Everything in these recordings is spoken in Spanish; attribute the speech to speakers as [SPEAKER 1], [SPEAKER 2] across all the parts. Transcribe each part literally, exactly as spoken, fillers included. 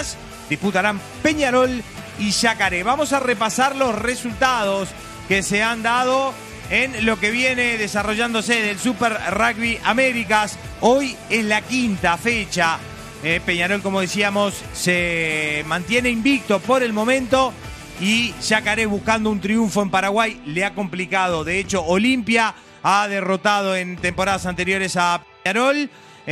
[SPEAKER 1] disputarán Peñarol y Yacaré. Vamos a repasar los resultados que se han dado en lo que viene desarrollándose del Super Rugby Américas. Hoy es la quinta fecha. Eh, Peñarol, como decíamos, se mantiene invicto por el momento y Yacaré, buscando un triunfo en Paraguay, le ha complicado. De hecho, Olimpia ha derrotado en temporadas anteriores a Peñarol.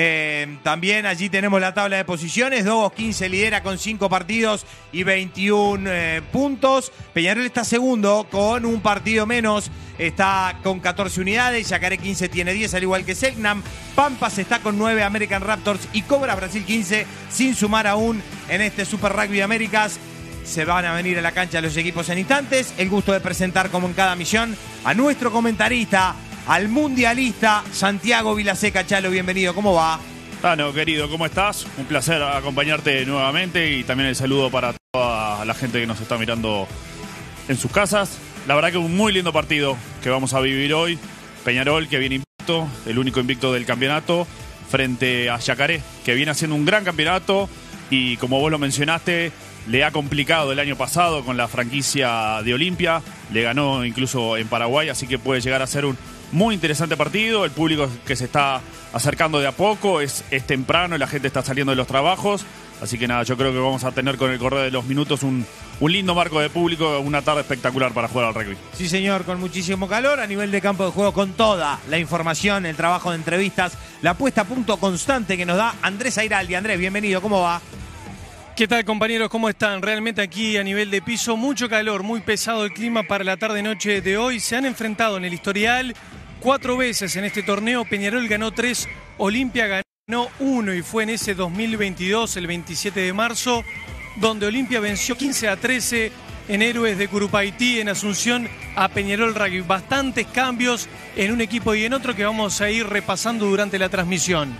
[SPEAKER 1] Eh, también allí tenemos la tabla de posiciones. Dogos quince lidera con cinco partidos y veintiún eh, puntos. Peñarol está segundo con un partido menos, está con catorce unidades. Yacaré quince tiene diez, al igual que Selknam. Pampas está con nueve, American Raptors y Cobra Brasil quince, sin sumar aún en este Super Rugby Américas. Se van a venir a la cancha los equipos en instantes. El gusto de presentar, como en cada misión, a nuestro comentarista, al mundialista Santiago Vilaseca. Chalo, bienvenido, ¿cómo va?
[SPEAKER 2] Tano, querido, ¿cómo estás? Un placer acompañarte nuevamente y también el saludo para toda la gente que nos está mirando en sus casas. La verdad que un muy lindo partido que vamos a vivir hoy. Peñarol, que viene invicto, el único invicto del campeonato, frente a Yacaré, que viene haciendo un gran campeonato y, como vos lo mencionaste, le ha complicado el año pasado con la franquicia de Olimpia. Le ganó incluso en Paraguay, así que puede llegar a ser un muy interesante partido. El público que se está acercando de a poco, es, es temprano, la gente está saliendo de los trabajos. Así que nada, yo creo que vamos a tener con el correr de los minutos un, un lindo marco de público, una tarde espectacular para jugar al rugby.
[SPEAKER 1] Sí, señor, con muchísimo calor a nivel de campo de juego, con toda la información, el trabajo de entrevistas, la puesta a punto constante que nos da Andrés Airaldi. Andrés, bienvenido, ¿cómo va?
[SPEAKER 3] ¿Qué tal, compañeros? ¿Cómo están? Realmente aquí a nivel de piso, mucho calor, muy pesado el clima para la tarde-noche de hoy. Se han enfrentado en el historial cuatro veces en este torneo. Peñarol ganó tres, Olimpia ganó uno y fue en ese dos mil veintidós, el veintisiete de marzo, donde Olimpia venció quince a trece en Héroes de Curupaití, en Asunción, a Peñarol Rugby. Bastantes cambios en un equipo y en otro que vamos a ir repasando durante la transmisión.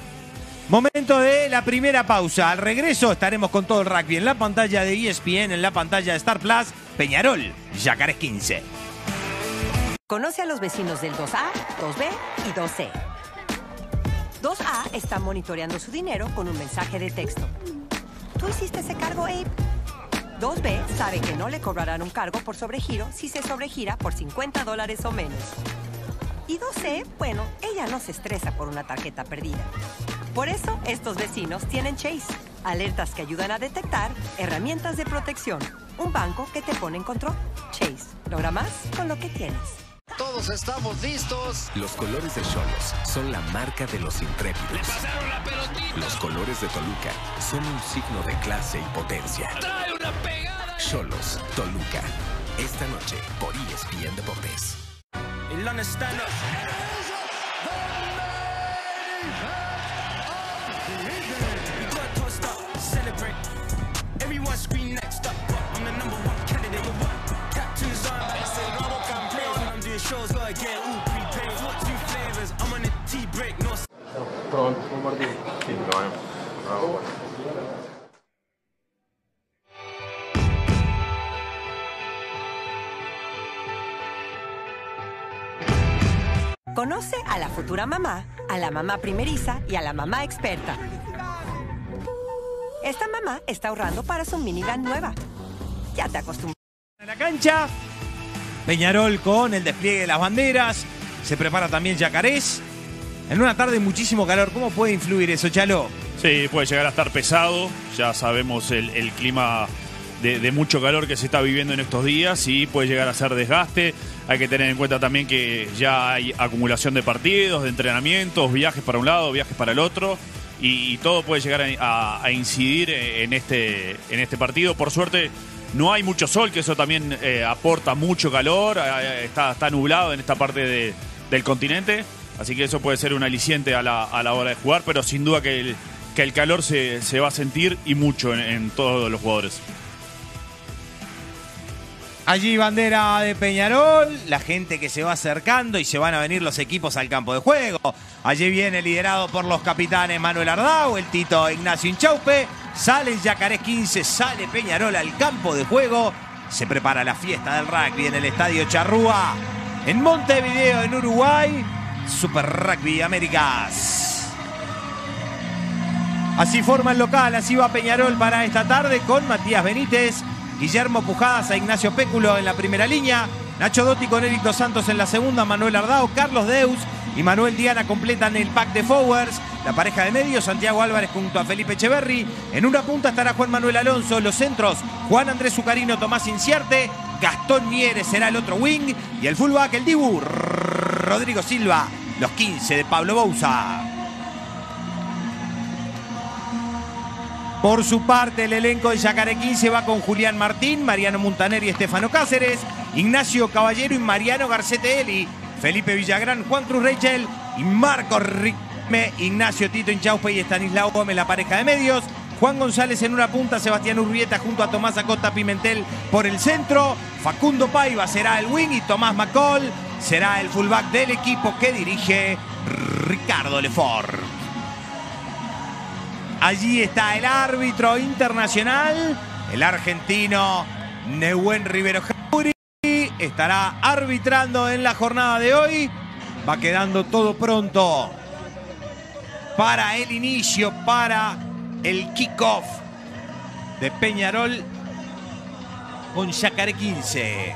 [SPEAKER 1] Momento de la primera pausa. Al regreso estaremos con todo el rugby en la pantalla de E S P N, en la pantalla de Star Plus. Peñarol, Yacaré quince.
[SPEAKER 4] Conoce a los vecinos del dos A, dos B y dos C. dos A está monitoreando su dinero con un mensaje de texto. ¿Tú hiciste ese cargo, Abe? dos B sabe que no le cobrarán un cargo por sobregiro si se sobregira por cincuenta dólares o menos. Y dos C, bueno, ella no se estresa por una tarjeta perdida. Por eso, estos vecinos tienen Chase. Alertas que ayudan a detectar, herramientas de protección. Un banco que te pone en control. Chase, logra más con lo que tienes.
[SPEAKER 5] Todos estamos listos.
[SPEAKER 6] Los colores de Xolos son la marca de los intrépidos.
[SPEAKER 5] ¡Le pasaron la pelotita!
[SPEAKER 6] Los colores de Toluca son un signo de clase y potencia.
[SPEAKER 5] ¡Trae una pegada!
[SPEAKER 6] Xolos, Toluca. Esta noche por E S P N Deportes.
[SPEAKER 5] El understand
[SPEAKER 4] Conoce a la futura mamá, a la mamá primeriza y a la mamá experta. Esta mamá está ahorrando para su minivan nueva. Ya te acostumbras.
[SPEAKER 1] En la cancha, Peñarol con el despliegue de las banderas. Se prepara también Yacarés. En una tarde muchísimo calor. ¿Cómo puede influir eso, Chalo?
[SPEAKER 2] Sí, puede llegar a estar pesado. Ya sabemos el, el clima de, de mucho calor que se está viviendo en estos días y puede llegar a ser desgaste. Hay que tener en cuenta también que ya hay acumulación de partidos, de entrenamientos, viajes para un lado, viajes para el otro. Y, y todo puede llegar a, a, a incidir en este, en este partido. Por suerte no hay mucho sol, que eso también eh, aporta mucho calor. Eh, está, está nublado en esta parte de, del continente. Así que eso puede ser un aliciente a la, a la hora de jugar. Pero sin duda que el, que el calor se, se va a sentir y mucho en, en todos los jugadores.
[SPEAKER 1] Allí bandera de Peñarol, la gente que se va acercando y se van a venir los equipos al campo de juego. Allí viene liderado por los capitanes Manuel Ardau, el Tito Ignacio Inchaupe. Sale Yacaré quince, sale Peñarol al campo de juego. Se prepara la fiesta del rugby en el Estadio Charrúa. En Montevideo, en Uruguay, Super Rugby Américas. Así forma el local, así va Peñarol para esta tarde con Matías Benítez, Guillermo Pujadas a Ignacio Péculo en la primera línea, Nacho Dotti con Eric Dos Santos en la segunda, Manuel Ardao, Carlos Deus y Manuel Diana completan el pack de forwards. La pareja de medios, Santiago Álvarez junto a Felipe Echeverri. En una punta estará Juan Manuel Alonso. Los centros, Juan Andrés Zucarino, Tomás Inciarte. Gastón Mieres será el otro wing. Y el fullback, el Dibu, Rodrigo Silva. Los quince de Pablo Bouza. Por su parte, el elenco de Yacaré quince va con Julián Martín, Mariano Montaner y Estefano Cáceres, Ignacio Caballero y Mariano Garcete Eli, Felipe Villagrán, Juan Cruz Rachel y Marcos Riquelme, Ignacio Tito Inchaupe y Estanislao Gómez, la pareja de medios. Juan González en una punta, Sebastián Urbieta junto a Tomás Acosta Pimentel por el centro. Facundo Paiva será el wing y Tomás McCall será el fullback del equipo que dirige Ricardo Lefort. Allí está el árbitro internacional, el argentino Nehuen Rivero Jauri. Estará arbitrando en la jornada de hoy. Va quedando todo pronto para el inicio, para el kickoff de Peñarol con Yacaré quince.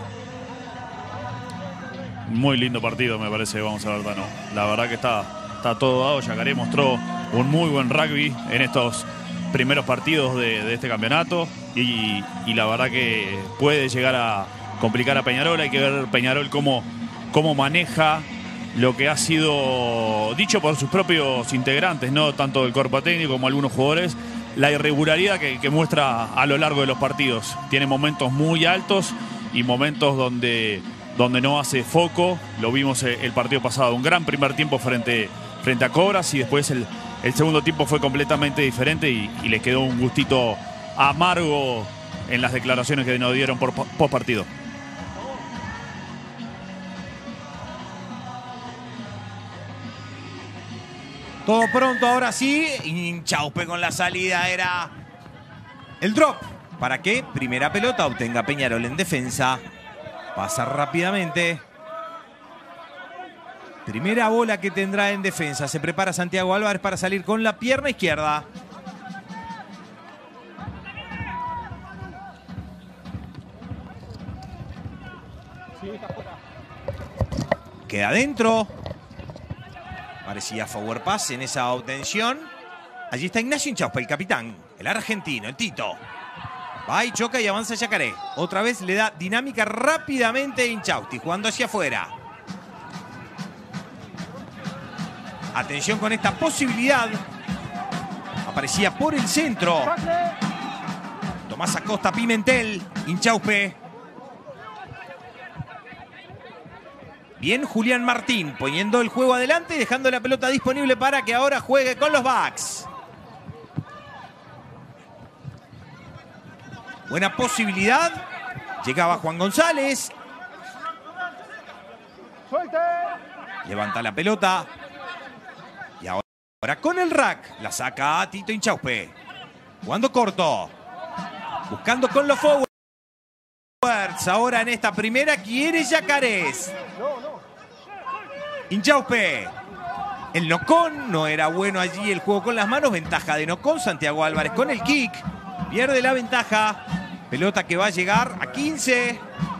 [SPEAKER 2] Muy lindo partido, me parece, vamos a ver, Tano. La verdad que está, está todo dado. Yacaré mostró un muy buen rugby en estos primeros partidos de, de este campeonato y, y la verdad que puede llegar a complicar a Peñarol. Hay que ver Peñarol cómo, cómo maneja lo que ha sido dicho por sus propios integrantes, no tanto del cuerpo técnico como algunos jugadores, la irregularidad que, que muestra a lo largo de los partidos. Tiene momentos muy altos y momentos donde, donde no hace foco. Lo vimos el partido pasado, un gran primer tiempo frente, frente a Cobras, y después el, el segundo tiempo fue completamente diferente y, y le quedó un gustito amargo en las declaraciones que nos dieron por post partido.
[SPEAKER 1] Todo pronto, ahora sí. Inchaupe con la salida era el drop. ¿Para que primera pelota obtenga Peñarol en defensa? Pasa rápidamente. Primera bola que tendrá en defensa. Se prepara Santiago Álvarez para salir con la pierna izquierda. Queda adentro. Parecía forward pass en esa obtención. Allí está Ignacio Inchaupe, el capitán, el argentino, el Tito. Va y choca y avanza Yacaré. Otra vez le da dinámica rápidamente Inchausti, jugando hacia afuera. Atención con esta posibilidad. Aparecía por el centro. Tomás Acosta Pimentel, Inchaupe. Bien Julián Martín, poniendo el juego adelante y dejando la pelota disponible para que ahora juegue con los backs. Buena posibilidad. Llegaba Juan González. Levanta la pelota. Y ahora con el rack la saca a Tito Inchaupe. Jugando corto. Buscando con los forwards. Ahora en esta primera quiere Yacarés. Inchaupe. El nocón no era bueno allí el juego con las manos. Ventaja de nocón. Santiago Álvarez con el kick. Pierde la ventaja. Pelota que va a llegar a quince.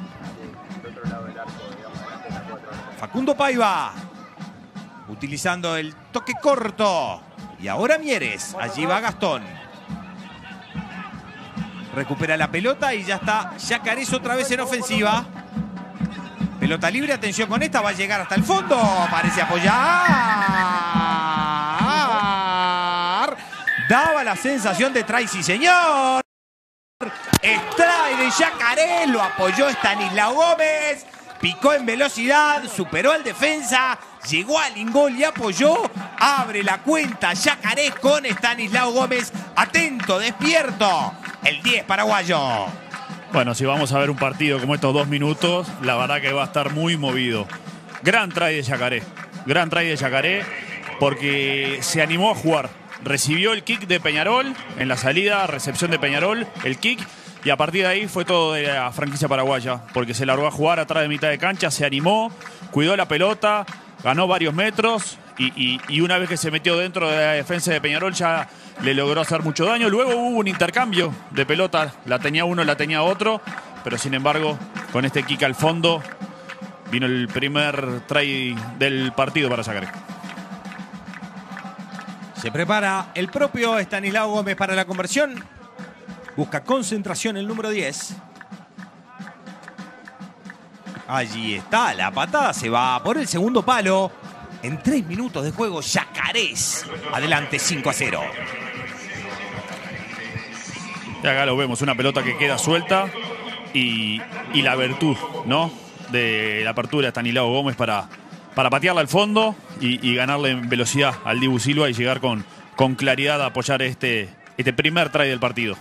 [SPEAKER 1] Facundo Paiva. Utilizando el toque corto. Y ahora Mieres. Allí va Gastón. Recupera la pelota y ya está Yacarés otra vez en ofensiva. Pelota libre, atención con esta, va a llegar hasta el fondo. Parece apoyar. Daba la sensación de try, sí señor. Extrae de Yacarés, lo apoyó Estanislao Gómez. Picó en velocidad, superó al defensa, llegó al ingol y apoyó. Abre la cuenta Yacarés con Estanislao Gómez. Atento, despierto. El diez paraguayo.
[SPEAKER 2] Bueno, si vamos a ver un partido como estos dos minutos, la verdad que va a estar muy movido. Gran try de Yacaré. Gran try de Yacaré porque se animó a jugar. Recibió el kick de Peñarol en la salida, recepción de Peñarol, el kick. Y a partir de ahí fue todo de la franquicia paraguaya, porque se largó a jugar atrás de mitad de cancha, se animó, cuidó la pelota, ganó varios metros y, y, y una vez que se metió dentro de la defensa de Peñarol ya le logró hacer mucho daño. Luego hubo un intercambio de pelota, la tenía uno, la tenía otro, pero sin embargo con este kick al fondo vino el primer try del partido para Yacaré.
[SPEAKER 1] Se prepara el propio Estanislao Gómez para la conversión. Busca concentración el número diez. Allí está, la patada se va por el segundo palo. En tres minutos de juego, Yacarés adelante cinco a cero.
[SPEAKER 2] Y acá lo vemos, una pelota que queda suelta y, y la virtud, ¿no?, de la apertura de Estanislao Gómez para, para patearla al fondo y, y ganarle en velocidad al Dibu Silva y llegar con, con claridad a apoyar este, este primer try del partido.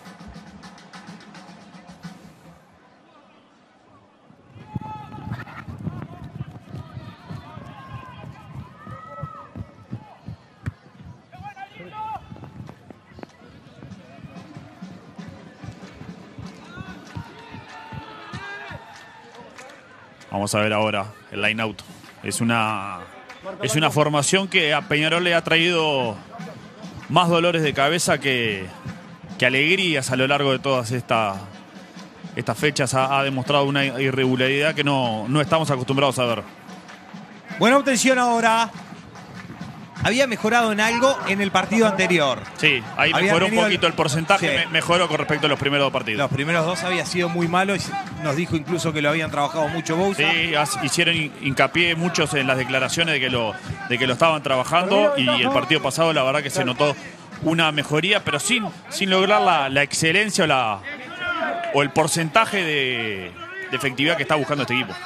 [SPEAKER 2] Vamos a ver ahora el line out. Es una, es una formación que a Peñarol le ha traído más dolores de cabeza que, que alegrías a lo largo de todas esta, estas fechas. Ha, ha demostrado una irregularidad que no, no estamos acostumbrados a ver.
[SPEAKER 1] Buena obtención ahora. Había mejorado en algo en el partido anterior.
[SPEAKER 2] Sí, ahí
[SPEAKER 1] Había
[SPEAKER 2] mejoró un
[SPEAKER 1] tenido
[SPEAKER 2] poquito
[SPEAKER 1] el...
[SPEAKER 2] el porcentaje,
[SPEAKER 1] Sí.
[SPEAKER 2] me, mejoró con respecto a los primeros dos partidos.
[SPEAKER 1] Los primeros dos había sido muy malo y nos dijo incluso que lo habían trabajado mucho Bouza.
[SPEAKER 2] Sí, hicieron hincapié muchos en las declaraciones de que lo, de que lo estaban trabajando y el partido pasado la verdad que se notó una mejoría, pero sin, sin lograr la, la excelencia o, la, o el porcentaje de, de efectividad que está buscando este equipo.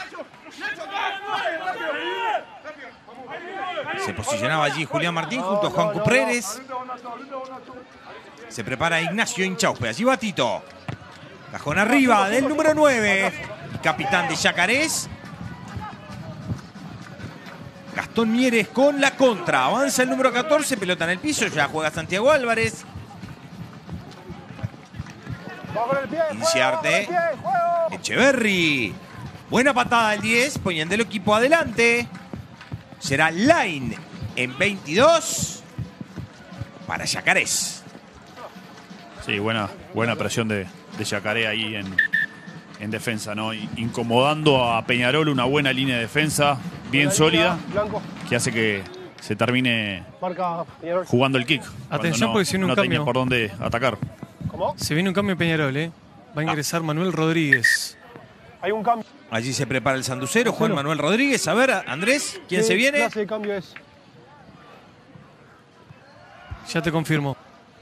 [SPEAKER 1] Se posicionaba allí Julián Martín junto a Juan Cupreres. Se prepara Ignacio Inchauspe. Allí va Tito. Cajón arriba del número nueve. Capitán de Yacarés. Gastón Mieres con la contra. Avanza el número catorce. Pelota en el piso. Ya juega Santiago Álvarez. Inciarte. Echeverri. Buena patada el diez. Poniendo el equipo adelante. Será line en veintidós para Yacarés.
[SPEAKER 2] Sí, buena, buena presión de, de Yacaré ahí en, en defensa, ¿no? Incomodando a Peñarol, una buena línea de defensa, bien sólida, que hace que se termine jugando el kick.
[SPEAKER 3] Atención,
[SPEAKER 2] no,
[SPEAKER 3] porque si viene un
[SPEAKER 2] no
[SPEAKER 3] cambio.
[SPEAKER 2] tenía por dónde atacar.
[SPEAKER 3] Se viene un cambio en Peñarol, ¿eh? Va a ingresar Manuel Rodríguez.
[SPEAKER 7] Hay un cambio.
[SPEAKER 1] Allí se prepara el sanducero, Juan Manuel Rodríguez. A ver, Andrés, ¿quién
[SPEAKER 7] ¿Qué
[SPEAKER 1] se viene?
[SPEAKER 7] clase de cambio es?
[SPEAKER 3] Ya te confirmo.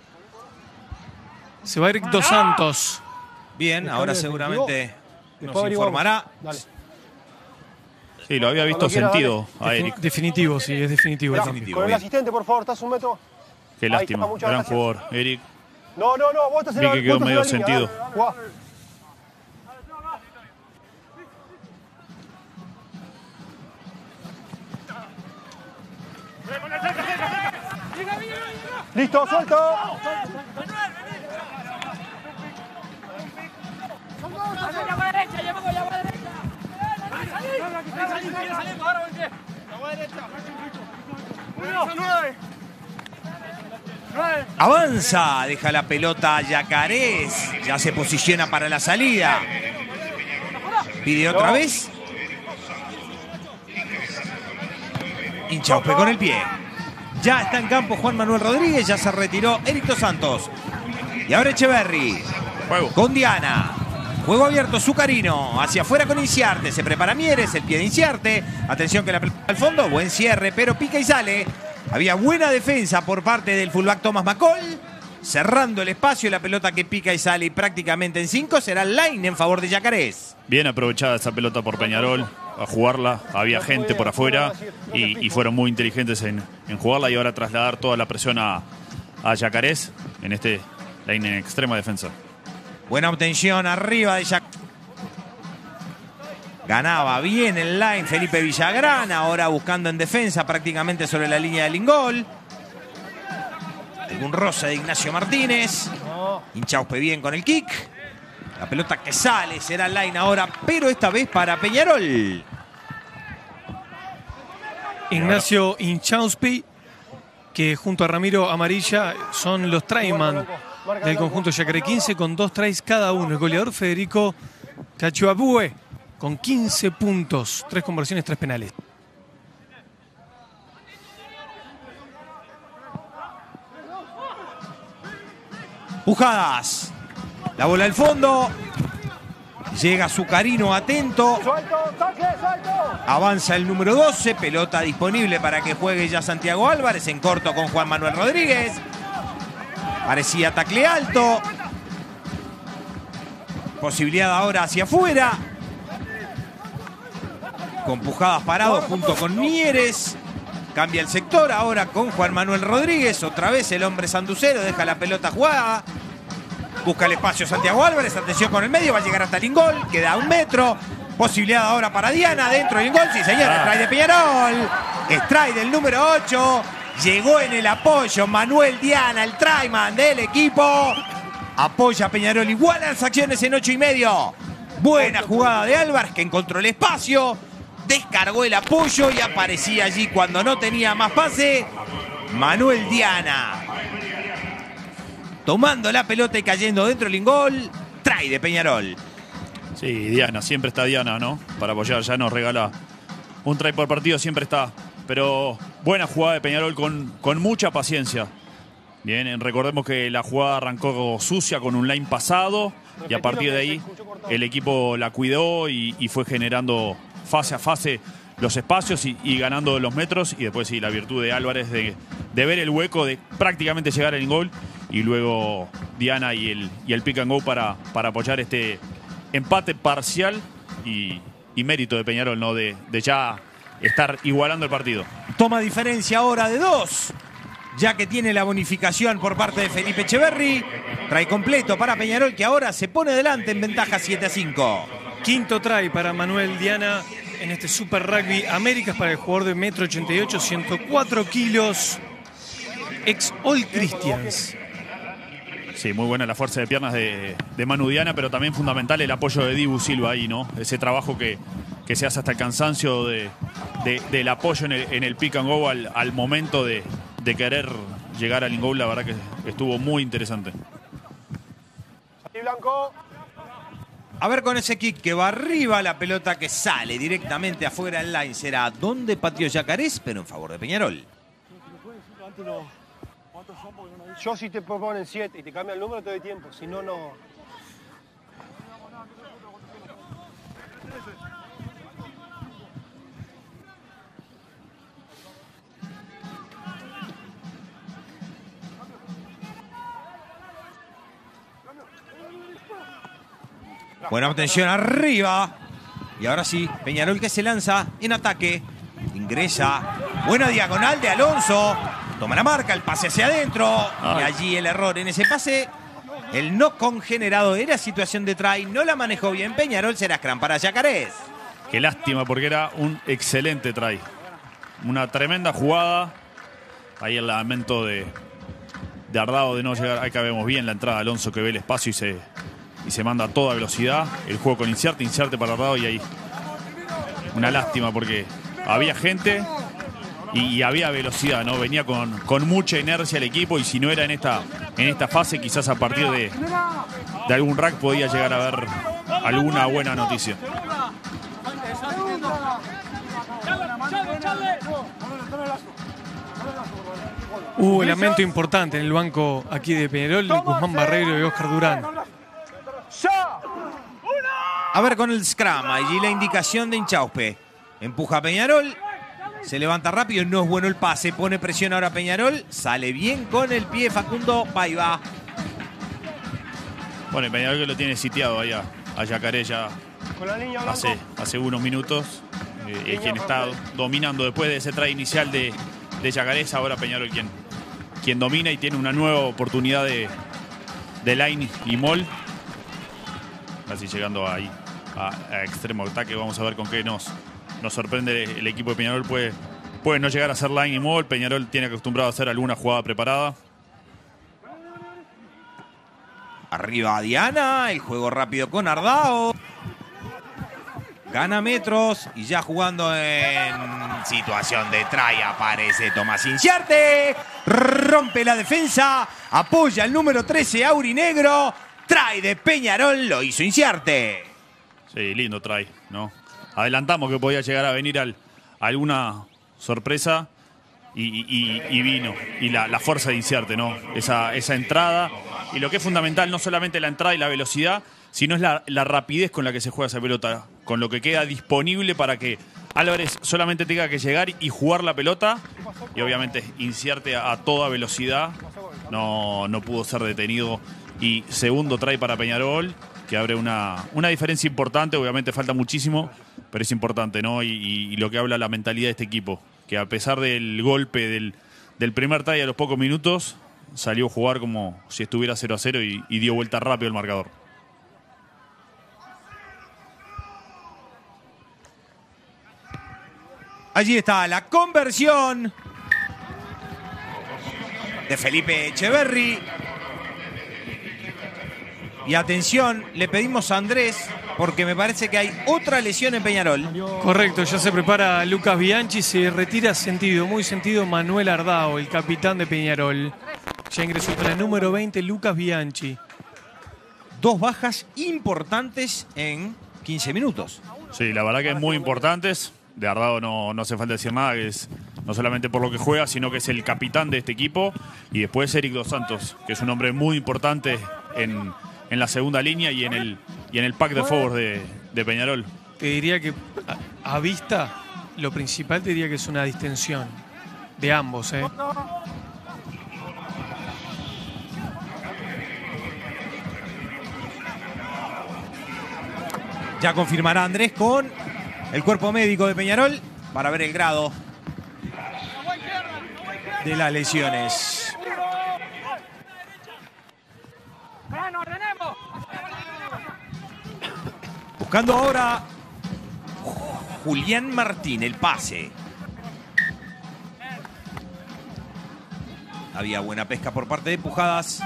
[SPEAKER 3] Se va Eric Dos Santos.
[SPEAKER 1] Bien,
[SPEAKER 7] El
[SPEAKER 1] ahora
[SPEAKER 7] cambio
[SPEAKER 1] seguramente
[SPEAKER 7] Después
[SPEAKER 1] nos
[SPEAKER 7] averiguamos.
[SPEAKER 1] informará.
[SPEAKER 7] Dale.
[SPEAKER 2] Sí, lo había visto
[SPEAKER 7] Cuando quiera,
[SPEAKER 2] sentido a
[SPEAKER 3] Defin-
[SPEAKER 2] Eric.
[SPEAKER 3] Definitivo, sí, es definitivo.
[SPEAKER 7] Mirá,
[SPEAKER 3] el cambio.
[SPEAKER 1] definitivo.
[SPEAKER 7] con el
[SPEAKER 1] bien.
[SPEAKER 7] asistente, por favor, ¿estás un metro?
[SPEAKER 2] Qué
[SPEAKER 7] Ahí
[SPEAKER 2] lástima,
[SPEAKER 7] está, muchas
[SPEAKER 2] gran
[SPEAKER 7] gracias.
[SPEAKER 2] jugador, Eric.
[SPEAKER 7] No, no, no, vos estás en
[SPEAKER 2] Vi
[SPEAKER 7] la,
[SPEAKER 2] que quedó
[SPEAKER 7] vos estás en
[SPEAKER 2] medio
[SPEAKER 7] la línea,
[SPEAKER 2] sentido.
[SPEAKER 7] dale, jugá. Listo, suelto.
[SPEAKER 1] Avanza, deja la pelota a Yacarés. Ya se posiciona para la salida. Pide otra vez. Inchauspe con el pie. Ya está en campo Juan Manuel Rodríguez. Ya se retiró Eric Dos Santos. Y ahora Echeverri.
[SPEAKER 2] Juego.
[SPEAKER 1] Con Diana. Juego abierto, Zucarino. Hacia afuera con Inciarte. Se prepara Mieres, el pie de Inciarte. Atención que la pelota al fondo. Buen cierre, pero pica y sale. Había buena defensa por parte del fullback Tomás Macol. Cerrando el espacio, la pelota que pica y sale y prácticamente en cinco será line en favor de Yacarés.
[SPEAKER 2] Bien aprovechada esa pelota por Peñarol, a jugarla, había gente por afuera y, y fueron muy inteligentes en, en jugarla y ahora trasladar toda la presión a, a Yacarés en este line en extrema defensa.
[SPEAKER 1] Buena obtención arriba de Yacarés. Ganaba bien el line Felipe Villagrán, ahora buscando en defensa prácticamente sobre la línea del ingol. Algún roce de Ignacio Martínez. Inchauspe bien con el kick. La pelota que sale será line ahora, pero esta vez para Peñarol.
[SPEAKER 3] Ignacio Inchauspi, que junto a Ramiro Amarilla son los tryman del conjunto Yacaré, quince con dos tries cada uno. El goleador Federico Cachuabue con quince puntos, tres conversiones, tres penales.
[SPEAKER 1] Pujadas. La bola al fondo. Llega Zucarino atento. Avanza el número doce. Pelota disponible para que juegue ya Santiago Álvarez en corto con Juan Manuel Rodríguez. Parecía tacle alto. Posibilidad ahora hacia afuera. Con Pujadas parado junto con Mieres. Cambia el sector ahora con Juan Manuel Rodríguez. Otra vez el hombre sanducero deja la pelota jugada. Busca el espacio Santiago Álvarez. Atención con el medio. Va a llegar hasta el ingol. Queda a un metro. Posibilidad ahora para Diana. Dentro del ingol. Sí, señor. Strike de Peñarol. Strike del número ocho. Llegó en el apoyo Manuel Diana, el tryman del equipo. Apoya a Peñarol. Iguala las acciones en ocho y medio. Buena jugada de Álvarez que encontró el espacio. Descargó el apoyo y aparecía allí cuando no tenía más pase Manuel Diana. Tomando la pelota y cayendo dentro del ingol. Try de Peñarol.
[SPEAKER 2] Sí, Diana, siempre está Diana, ¿no? Para apoyar, ya nos regala un try por partido, siempre está. Pero buena jugada de Peñarol con, con mucha paciencia. Bien, recordemos que la jugada arrancó sucia con un line pasado y a partir de ahí el equipo la cuidó y, y fue generando fase a fase los espacios y, y ganando los metros. Y después sí, la virtud de Álvarez de, de ver el hueco, de prácticamente llegar al gol. Y luego Diana y el, y el pick and go para, para apoyar este empate parcial y, y mérito de Peñarol, ¿no? De, de ya estar igualando el partido.
[SPEAKER 1] Toma diferencia ahora de dos, ya que tiene la bonificación por parte de Felipe Echeverri. Trae completo para Peñarol, que ahora se pone delante en ventaja siete a cinco.
[SPEAKER 3] Quinto try para Manuel Diana en este Super Rugby Américas para el jugador de metro ochenta y ocho, ciento cuatro kilos, ex All Christians.
[SPEAKER 2] Sí, muy buena la fuerza de piernas de, de Manu Diana, pero también fundamental el apoyo de Dibu Silva ahí, ¿no? Ese trabajo que, que se hace hasta el cansancio de, de, del apoyo en el, en el pick and go al, al momento de, de querer llegar al in-goal. La verdad que estuvo muy interesante.
[SPEAKER 7] Blanco.
[SPEAKER 1] A ver con ese kick que va arriba, la pelota que sale directamente afuera del line. Será donde pateó Yacarés, pero en favor de Peñarol.
[SPEAKER 7] Yo si te proponen siete y te cambia el número te doy tiempo, si no, no.
[SPEAKER 1] Buena obtención arriba. Y ahora sí, Peñarol que se lanza en ataque. Ingresa. Buena diagonal de Alonso. Toma la marca, el pase hacia adentro. Ay. Y allí el error en ese pase. El no congenerado era situación de try. No la manejó bien Peñarol. Será scrum para Yacarés.
[SPEAKER 2] Qué lástima porque era un excelente try. Una tremenda jugada. Ahí el lamento de, de Ardao de no llegar. Acá vemos bien la entrada de Alonso que ve el espacio y se, y se manda a toda velocidad. El juego con inserte, inserte para Ardao y ahí. Una lástima porque había gente y, y había velocidad, ¿no? Venía con, con mucha inercia el equipo y si no era en esta, en esta fase, quizás a partir de, de algún rack podía llegar a ver alguna buena noticia.
[SPEAKER 3] Hubo un lamento importante en el banco aquí de Peñarol, Guzmán Barreiro y Oscar Durán.
[SPEAKER 1] A ver con el scrum, allí la indicación de Inchauspe. Empuja a Peñarol, se levanta rápido, no es bueno el pase, pone presión ahora Peñarol, sale bien con el pie Facundo Paiva.
[SPEAKER 2] Bueno, el Peñarol que lo tiene sitiado allá a Yacaré ya hace, hace unos minutos. Eh, es quien está dominando después de ese try inicial de, de Yacaré. Ahora Peñarol quien, quien domina y tiene una nueva oportunidad de, de line y mall. Así llegando ahí a, a extremo ataque. Vamos a ver con qué nos, nos sorprende el equipo de Peñarol. Puede, puede no llegar a hacer line y mall. Peñarol tiene acostumbrado a hacer alguna jugada preparada.
[SPEAKER 1] Arriba Diana, el juego rápido con Ardao. Gana metros y ya jugando en situación de try aparece Tomás Inciarte. Rompe la defensa, apoya el número trece Aurinegro. Try de Peñarol, lo hizo Inciarte.
[SPEAKER 2] Sí, lindo try, ¿no? Adelantamos que podía llegar a venir al, alguna sorpresa y, y, y vino. Y la, la fuerza de Inciarte, ¿no? Esa, esa entrada. Y lo que es fundamental, no solamente la entrada y la velocidad, sino es la, la rapidez con la que se juega esa pelota, con lo que queda disponible para que Álvarez solamente tenga que llegar y jugar la pelota. Y obviamente Inciarte a, a toda velocidad, no, no pudo ser detenido. Y segundo try para Peñarol, que abre una, una diferencia importante. Obviamente falta muchísimo, pero es importante, ¿no? Y, y, y lo que habla la mentalidad de este equipo, que a pesar del golpe del, del primer try a los pocos minutos, salió a jugar como si estuviera cero a cero y, y dio vuelta rápido el marcador.
[SPEAKER 1] Allí está la conversión de Felipe Echeverri. Y atención, le pedimos a Andrés, porque me parece que hay otra lesión en Peñarol.
[SPEAKER 3] Correcto, ya se prepara Lucas Bianchi, se retira sentido, muy sentido Manuel Ardao, el capitán de Peñarol. Ya ingresó con el número veinte, Lucas Bianchi.
[SPEAKER 1] Dos bajas importantes en quince minutos.
[SPEAKER 2] Sí, la verdad que es muy importantes. De Ardao no, no hace falta decir nada, que es no solamente por lo que juega, sino que es el capitán de este equipo. Y después Eric Dos Santos, que es un hombre muy importante en, en la segunda línea y en el, y en el pack de forward de, de Peñarol.
[SPEAKER 3] Te diría que a, a vista, lo principal te diría que es una distensión de ambos, ¿eh?
[SPEAKER 1] Ya confirmará Andrés con el cuerpo médico de Peñarol para ver el grado de las lesiones. Buscando ahora Julián Martín, el pase. Había buena pesca por parte de Pujadas.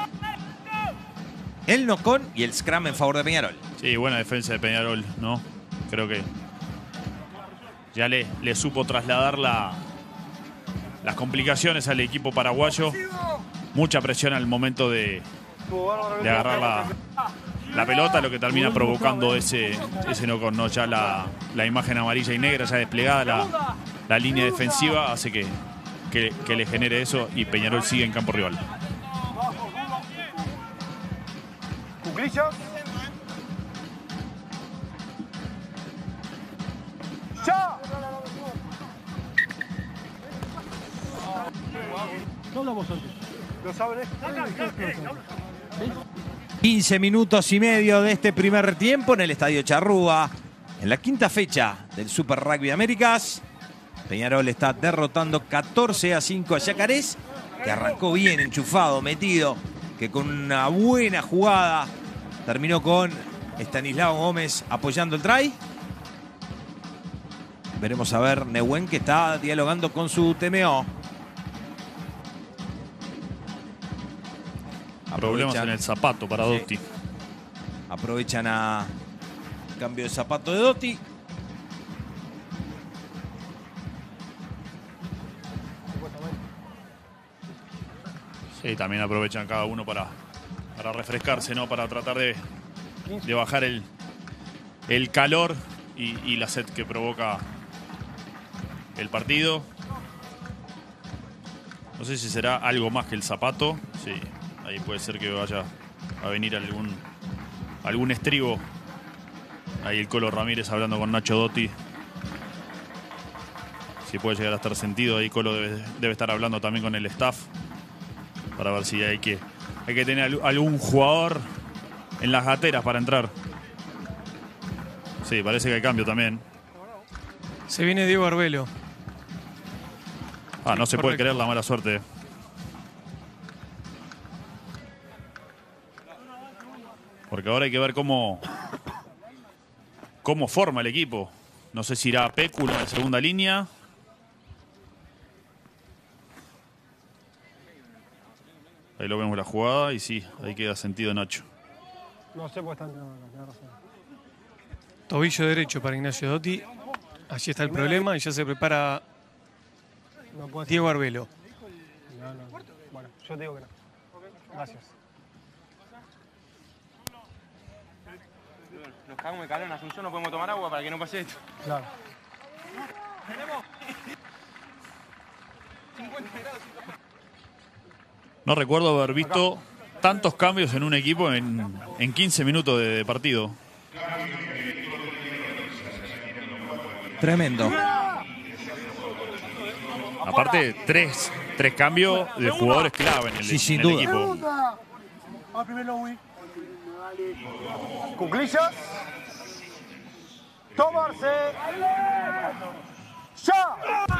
[SPEAKER 1] El knock-on y el scrum en favor de Peñarol.
[SPEAKER 2] Sí, buena defensa de Peñarol, ¿no? Creo que ya le, le supo trasladar la, las complicaciones al equipo paraguayo. Mucha presión al momento de, de agarrar la, la pelota, lo que termina provocando ese, ese knock-on, ¿no? Ya la, la imagen amarilla y negra ya desplegada, la, la línea defensiva hace que, que, que le genere eso y Peñarol sigue en campo rival.
[SPEAKER 1] quince minutos y medio de este primer tiempo en el Estadio Charrúa. En la quinta fecha del Super Rugby Américas. Peñarol está derrotando catorce a cinco a Yacarés, que arrancó bien enchufado, metido, que con una buena jugada terminó con Estanislao Gómez apoyando el try. Veremos a ver Nehuen, que está dialogando con su T M O.
[SPEAKER 2] Problemas en el zapato para
[SPEAKER 1] sí.
[SPEAKER 2] Dotti.
[SPEAKER 1] Aprovechan a cambio de zapato de Dotti.
[SPEAKER 2] Sí, también aprovechan cada uno para, para refrescarse, ¿no? Para tratar de, de bajar el, el calor y, y la sed que provoca el partido. No sé si será algo más que el zapato. Sí, ahí puede ser que vaya a venir algún, algún estribo. Ahí el Colo Ramírez hablando con Nacho Dotti. Si puede llegar a estar sentido, ahí Colo debe, debe estar hablando también con el staff para ver si hay que, hay que tener algún jugador en las gateras para entrar. Sí, parece que hay cambio también.
[SPEAKER 3] Se viene Diego Arbelo.
[SPEAKER 2] Ah, no se puede creer la mala suerte. Porque ahora hay que ver cómo, cómo forma el equipo. No sé si irá Péculo en segunda línea. Ahí lo vemos la jugada y sí, ahí queda sentido Nacho.
[SPEAKER 7] No sé, pues están.
[SPEAKER 3] Tobillo derecho para Ignacio Dotti. Allí está el problema y ya se prepara
[SPEAKER 7] No puedo
[SPEAKER 3] Diego Arbelo.
[SPEAKER 7] No, no. Bueno, yo te digo que no. Gracias.
[SPEAKER 8] Nos cagamos de calor en Asunción, no podemos tomar agua para que no pase esto.
[SPEAKER 7] Claro.
[SPEAKER 2] No recuerdo haber visto tantos cambios en un equipo en, en quince minutos de, de partido.
[SPEAKER 1] Tremendo.
[SPEAKER 2] Aparte, tres, tres cambios de jugadores clave en el,
[SPEAKER 1] Sí, sin
[SPEAKER 2] en el
[SPEAKER 1] duda.
[SPEAKER 2] equipo.
[SPEAKER 7] Va primero, Wii. Cuclillas. Tomarse. ¡Ya!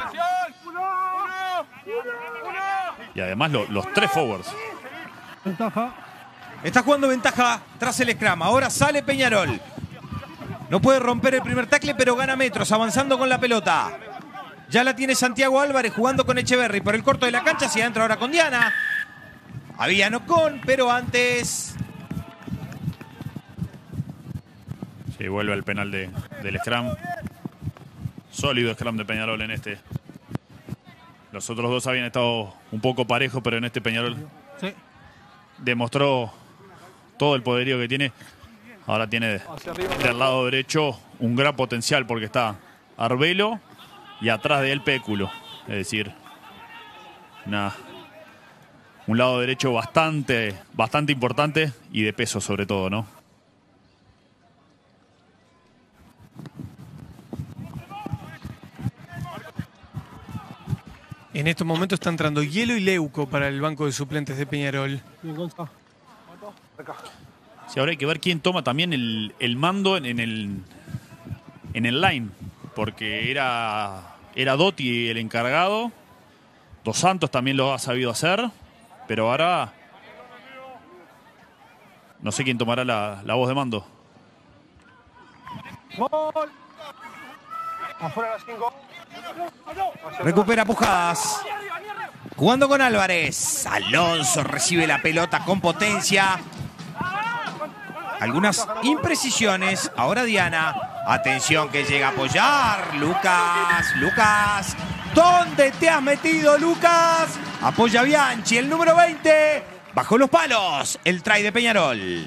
[SPEAKER 2] Y además lo- los tres forwards.
[SPEAKER 7] Ventaja.
[SPEAKER 1] Está jugando ventaja tras el scrum. Ahora sale Peñarol. No puede romper el primer tackle, pero gana metros, avanzando con la pelota. Ya la tiene Santiago Álvarez jugando con Echeverry por el corto de la cancha. Hacia adentro ahora con Diana. Había no con, pero antes...
[SPEAKER 2] Sí, vuelve al penal de, del scrum. Sólido scrum de Peñarol en este. Los otros dos habían estado un poco parejos, pero en este Peñarol
[SPEAKER 7] Sí.
[SPEAKER 2] demostró todo el poderío que tiene. Ahora tiene del lado derecho un gran potencial porque está Arbelo y atrás de él Péculo. Es decir, una, un lado derecho bastante, bastante importante y de peso sobre todo, ¿no?
[SPEAKER 3] En estos momentos está entrando Hielo y Leuco para el banco de suplentes de Peñarol.
[SPEAKER 7] Bien, Gonza.
[SPEAKER 2] Sí, ahora hay que ver quién toma también el, el mando en, en el en el line, porque era, era Dotti el encargado. Dos Santos también lo ha sabido hacer, pero ahora no sé quién tomará la, la voz de mando.
[SPEAKER 7] Gol. Afuera las cinco.
[SPEAKER 1] Recupera Pujadas. Jugando con Álvarez. Alonso recibe la pelota con potencia. Algunas imprecisiones. Ahora Diana. Atención que llega a apoyar. Lucas. Lucas. ¿Dónde te has metido, Lucas? Apoya Bianchi. El número veinte. Bajo los palos. El try de Peñarol.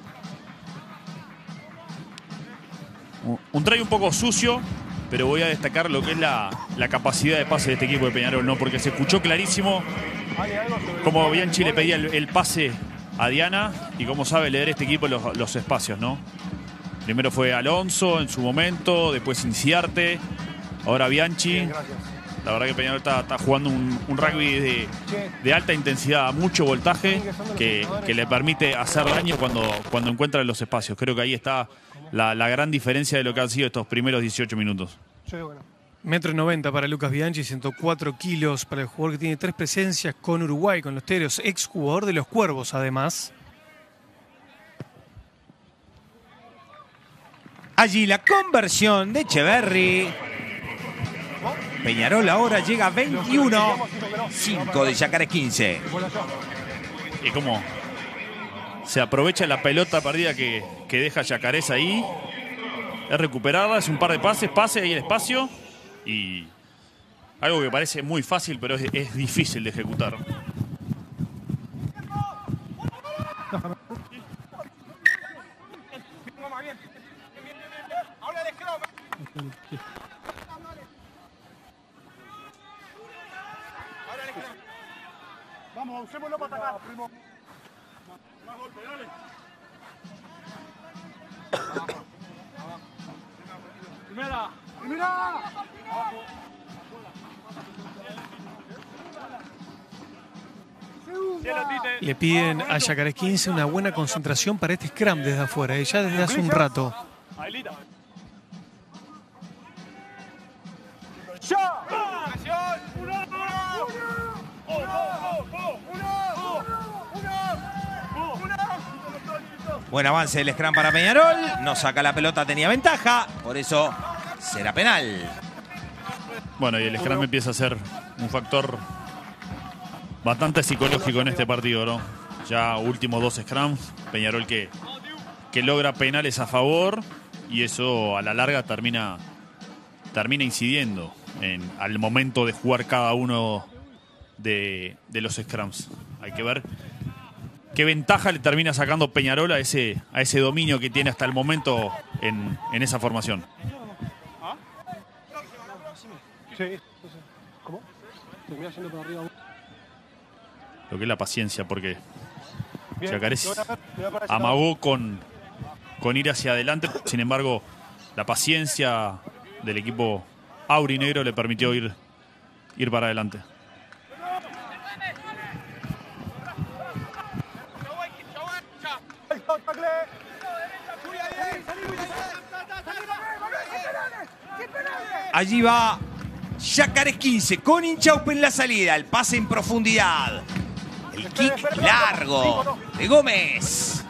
[SPEAKER 2] Un try un poco sucio, pero voy a destacar lo que es la, la capacidad de pase de este equipo de Peñarol, ¿no? Porque se escuchó clarísimo como Bianchi le pedía el, el pase a Diana y cómo sabe leer este equipo los, los espacios, ¿no? Primero fue Alonso en su momento, después Inciarte, ahora Bianchi. La verdad que Peñarol está, está jugando un, un rugby de, de alta intensidad, mucho voltaje, que, que le permite hacer daño cuando, cuando encuentra los espacios. Creo que ahí está la, la gran diferencia de lo que han sido estos primeros dieciocho minutos.
[SPEAKER 7] Yo digo que no.
[SPEAKER 3] Metro noventa para Lucas Bianchi, ciento cuatro kilos para el jugador que tiene tres presencias con Uruguay, con los Teros, ex jugador de los Cuervos además.
[SPEAKER 1] Allí la conversión de Echeverry. Peñarol ahora llega a veintiuno. cinco de Yacaré quince.
[SPEAKER 2] Y cómo se aprovecha la pelota perdida que, que deja Yacarés ahí. Es recuperarla, es un par de pases, pase ahí el espacio. Y algo que parece muy fácil, pero es, es difícil de ejecutar.
[SPEAKER 7] Vamos, usémoslo para atacar, primo. Más golpe, dale. Primera. Primera.
[SPEAKER 3] Le piden a Yacarés quince una buena concentración para este scrum desde afuera, y ya desde hace un rato.
[SPEAKER 7] ¡Ya!
[SPEAKER 1] Buen avance del scrum para Peñarol. No saca la pelota, tenía ventaja. Por eso será penal.
[SPEAKER 2] Bueno, y el scrum empieza a ser un factor bastante psicológico en este partido, ¿no? Ya últimos dos scrums. Peñarol que, que logra penales a favor y eso a la larga termina, termina incidiendo en, al momento de jugar cada uno de, de los scrums. Hay que ver qué ventaja le termina sacando Peñarol a ese, a ese dominio que tiene hasta el momento en, en esa formación.
[SPEAKER 7] Sí. ¿Cómo? Termina yendo por arriba.
[SPEAKER 2] Lo que es la paciencia, porque
[SPEAKER 7] Bien,
[SPEAKER 2] Yacaré
[SPEAKER 7] me voy a- me voy a parar
[SPEAKER 2] amagó con, con ir hacia adelante. Sin embargo, la paciencia del equipo aurinegro le permitió ir, ir para adelante.
[SPEAKER 1] Allí va Yacarés quince con Inchaupe en la salida. El pase en profundidad. El kick largo de Gómez.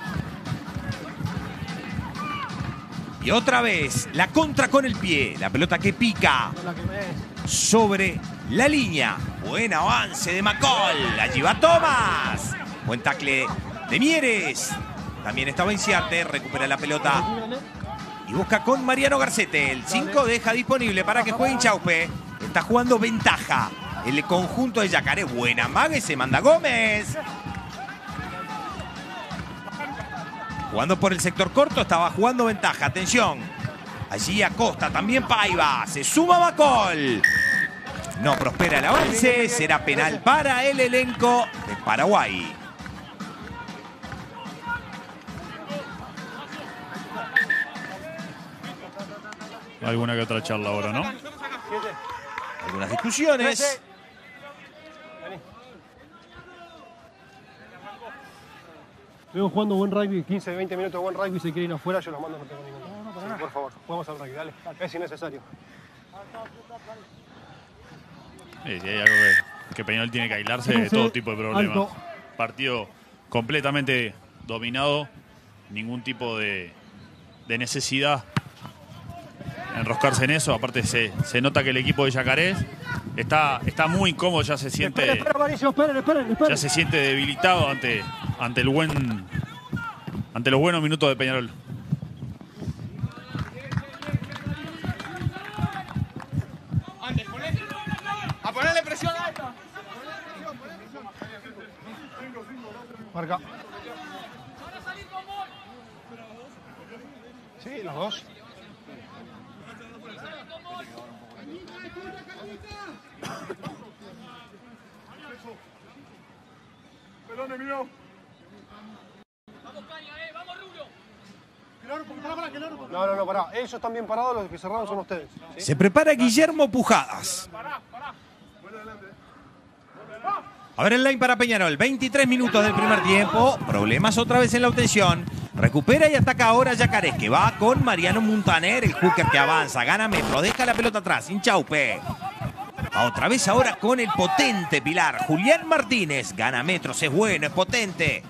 [SPEAKER 1] Y otra vez la contra con el pie. La pelota que pica sobre la línea. Buen avance de Macol. Allí va Tomás. Buen tackle de Mieres. También estaba Inciarte. Recupera la pelota. Y busca con Mariano Garcete. El cinco deja disponible para que juegue Inchaupe. Está jugando ventaja el conjunto de Yacaré. Buena maga y se manda Gómez. Jugando por el sector corto, estaba jugando ventaja. Atención. Allí Acosta, también Paiva. Se suma Macol. No prospera el avance. Será penal para el elenco de Paraguay.
[SPEAKER 2] Alguna que otra charla ahora, ¿no?
[SPEAKER 1] Algunas discusiones.
[SPEAKER 7] Vengo jugando buen rugby, quince, veinte minutos de buen rugby. Si quieren ir afuera, yo los mando, no tengo ningún problema. Sí, por favor, jugamos al rugby, dale. Es innecesario.
[SPEAKER 2] Sí, sí, hay algo que, que Peñarol tiene que aislarse de todo tipo de problemas.
[SPEAKER 7] Alto.
[SPEAKER 2] Partido completamente dominado. Ningún tipo de, de necesidad de enroscarse en eso. Aparte se, se nota que el equipo de Yacarés está, está muy incómodo, ya se siente,
[SPEAKER 7] Esperen, esperen, Mauricio, esperen, esperen, esperen.
[SPEAKER 2] ya se siente debilitado ante, ante el buen ante los buenos minutos de Peñarol.
[SPEAKER 5] A ponerle presión alta.
[SPEAKER 7] Marca. Sí, los dos. No, no, no, pará. Ellos están bien parados, los que cerraron son ustedes. ¿Sí?
[SPEAKER 1] Se prepara Guillermo Pujadas. A ver el line para Peñarol. veintitrés minutos del primer tiempo. Problemas otra vez en la obtención. Recupera y ataca ahora Yacarés, que va con Mariano Montaner, el hooker que avanza, gana metro, deja la pelota atrás, Inchaupe. Otra vez ahora con el potente pilar, Julián Martínez, gana metros, es bueno, es potente.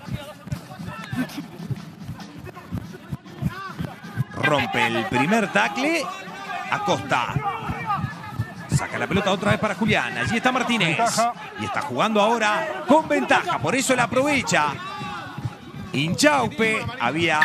[SPEAKER 1] Rompe el primer tackle, Acosta. Saca la pelota otra vez para Julián, allí está Martínez. Y está jugando ahora con ventaja, por eso la aprovecha. Inchaupe, había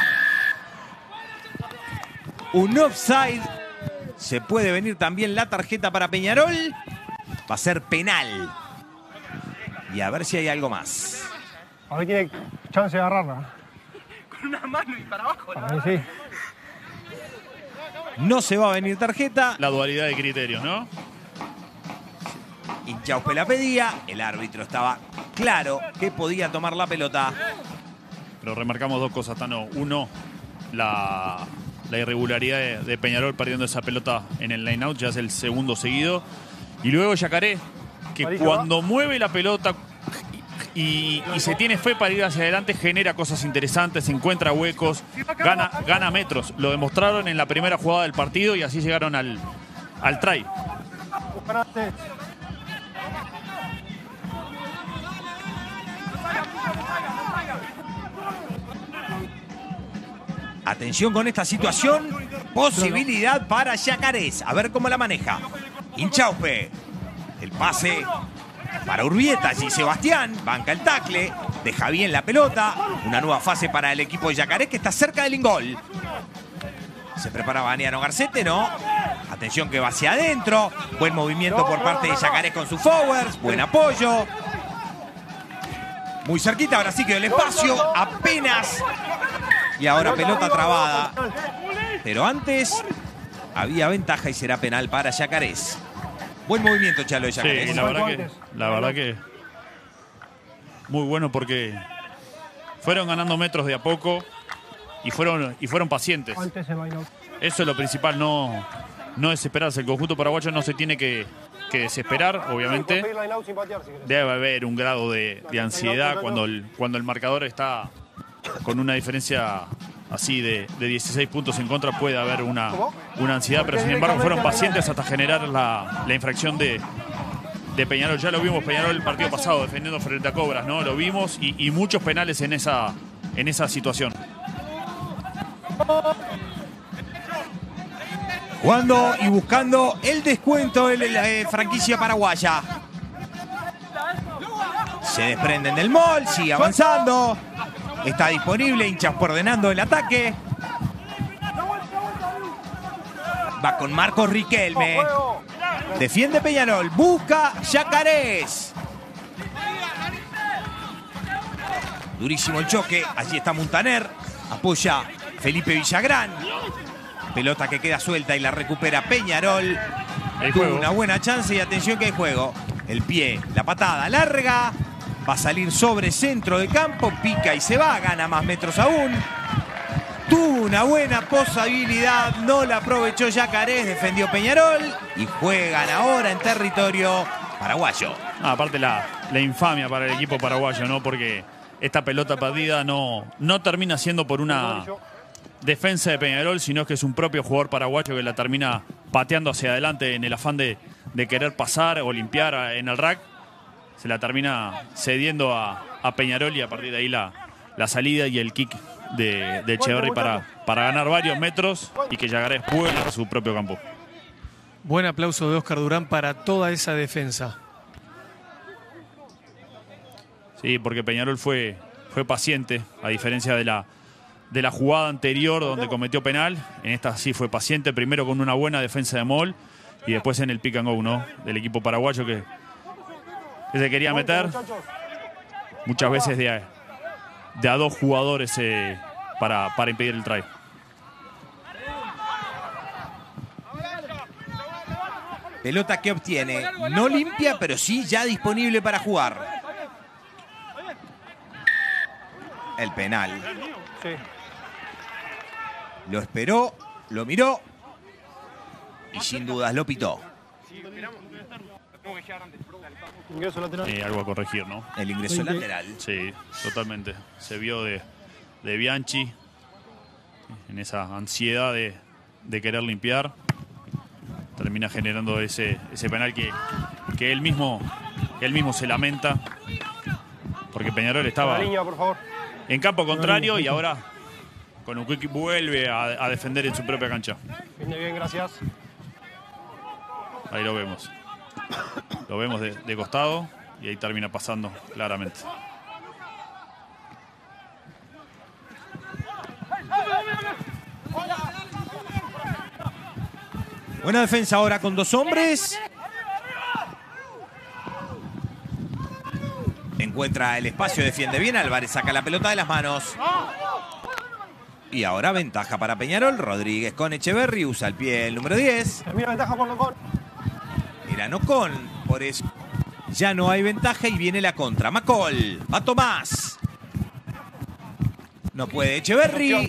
[SPEAKER 1] un offside. Se puede venir también la tarjeta para Peñarol. Va a ser penal. Y a ver si hay algo más.
[SPEAKER 7] A ver quién tiene chance de agarrarla.
[SPEAKER 5] Con una mano y para abajo.
[SPEAKER 7] Para mí sí.
[SPEAKER 1] No se va a venir tarjeta.
[SPEAKER 2] La dualidad de criterios, ¿no?
[SPEAKER 1] Inchaupe la pedía. El árbitro estaba claro que podía tomar la pelota.
[SPEAKER 2] Pero remarcamos dos cosas, Tano. Uno, la, la irregularidad de, de Peñarol perdiendo esa pelota en el line-out, ya es el segundo seguido. Y luego Yacaré, que
[SPEAKER 7] Marisa,
[SPEAKER 2] cuando mueve la pelota y, y se tiene fe para ir hacia adelante, genera cosas interesantes, encuentra huecos, gana, gana metros. Lo demostraron en la primera jugada del partido y así llegaron al, al try.
[SPEAKER 1] Atención con esta situación. Posibilidad para Yacarés. A ver cómo la maneja. Inchaupe. El pase para Urbieta. Allí Sebastián. Banca el tackle. Deja bien la pelota. Una nueva fase para el equipo de Yacarés que está cerca del ingol. Se prepara Baniano Garcete, ¿no? Atención que va hacia adentro. Buen movimiento por parte de Yacarés con sus forwards. Buen apoyo. Muy cerquita, ahora sí quedó el espacio. Apenas. Y ahora pelota trabada. Pero antes había ventaja y será penal para Yacarés. Buen movimiento, Chalo, de Yacarés.
[SPEAKER 2] Sí, la verdad que, la verdad que muy bueno porque fueron ganando metros de a poco y fueron, y fueron pacientes. Eso es lo principal, no, no desesperarse. El conjunto paraguayo no se tiene que, que desesperar, obviamente. Debe haber un grado de, de ansiedad cuando el, cuando el marcador está con una diferencia así de, de dieciséis puntos en contra. Puede haber una, una ansiedad, pero sin embargo fueron pacientes hasta generar la, la infracción de, de Peñarol. Ya lo vimos Peñarol el partido pasado defendiendo frente a Cobras, ¿no? Lo vimos y, y muchos penales en esa, en esa situación.
[SPEAKER 1] Jugando y buscando el descuento de la eh, franquicia paraguaya. Se desprenden del mall, sigue avanzando. Está disponible, hinchas ordenando el ataque. Va con Marcos Riquelme. Defiende Peñarol, busca Yacarés. Durísimo el choque, allí está Muntaner. Apoya Felipe Villagrán. Pelota que queda suelta y la recupera Peñarol. Tuvo una buena chance y atención que hay juego. El pie, la patada larga. Va a salir sobre centro de campo, pica y se va, gana más metros aún. Tuvo una buena posibilidad, no la aprovechó Yacarés, defendió Peñarol y juegan ahora en territorio paraguayo.
[SPEAKER 2] Ah, aparte la, la infamia para el equipo paraguayo, ¿no? Porque esta pelota perdida no, no termina siendo por una defensa de Peñarol, sino que es un propio jugador paraguayo que la termina pateando hacia adelante en el afán de, de querer pasar o limpiar en el rack. Se la termina cediendo a, a Peñarol y a partir de ahí la, la salida y el kick de, de Echeverri para, para ganar varios metros y que Yacarés pueda a su propio campo.
[SPEAKER 3] Buen aplauso de Oscar Durán para toda esa defensa.
[SPEAKER 2] Sí, porque Peñarol fue, fue paciente, a diferencia de la, de la jugada anterior donde cometió penal. En esta sí fue paciente, primero con una buena defensa de Moll y después en el pick and go, ¿no? Del equipo paraguayo que, que se quería meter muchas veces de a, de a dos jugadores eh, para, para impedir el try.
[SPEAKER 1] Pelota que obtiene, no limpia, pero sí ya disponible para jugar. El penal. Lo esperó, lo miró y sin dudas lo pitó.
[SPEAKER 7] Ingreso lateral.
[SPEAKER 2] Eh, algo a corregir, ¿no?
[SPEAKER 1] El ingreso lateral.
[SPEAKER 2] Sí, totalmente. Se vio de, de Bianchi en esa ansiedad de, de querer limpiar. Termina generando ese, ese penal que, que él mismo, que él mismo se lamenta. Porque Peñarol estaba
[SPEAKER 7] La línea, por favor.
[SPEAKER 2] en campo contrario y ahora con un quick vuelve a, a defender en su propia cancha.
[SPEAKER 7] Viene bien, gracias.
[SPEAKER 2] Ahí lo vemos. Lo vemos de, de costado y ahí termina pasando claramente.
[SPEAKER 1] Buena defensa ahora con dos hombres. Encuentra el espacio, defiende bien. Álvarez saca la pelota de las manos. Y ahora ventaja para Peñarol. Rodríguez con Echeverri. Usa el pie el número diez.
[SPEAKER 7] Mira, ventaja por Nocón.
[SPEAKER 1] Era Nocón. Por eso ya no hay ventaja y viene la contra. Macol. Va Tomás. No puede Echeverri.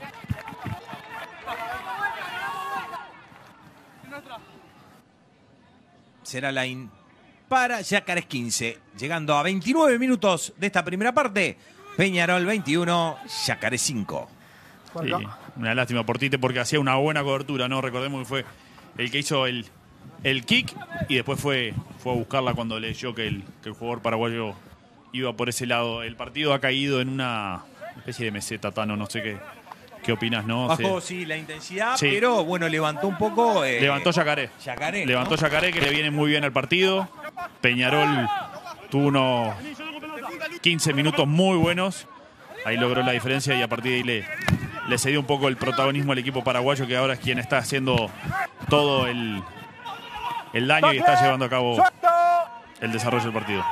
[SPEAKER 1] Será la in para Yacarés quince. Llegando a veintinueve minutos de esta primera parte. Peñarol veintiuno, Yacarés cinco.
[SPEAKER 2] Sí, una lástima por Tite porque hacía una buena cobertura, ¿no? Recordemos que fue el que hizo el, el kick y después fue, fue a buscarla cuando leyó que el, que el jugador paraguayo iba por ese lado. El partido ha caído en una especie de meseta, Tano, no sé qué, qué opinas, ¿no?
[SPEAKER 1] Bajó,
[SPEAKER 2] Se,
[SPEAKER 1] sí, la intensidad,
[SPEAKER 2] sí.
[SPEAKER 1] pero bueno, levantó un poco. Eh,
[SPEAKER 2] levantó Yacaré.
[SPEAKER 1] Yacaré,
[SPEAKER 2] Levantó
[SPEAKER 1] ¿no?
[SPEAKER 2] Yacaré, que le viene muy bien al partido. Peñarol tuvo unos quince minutos muy buenos. Ahí logró la diferencia y a partir de ahí le, le cedió un poco el protagonismo al equipo paraguayo, que ahora es quien está haciendo todo el, el daño y está llevando a cabo el desarrollo del partido.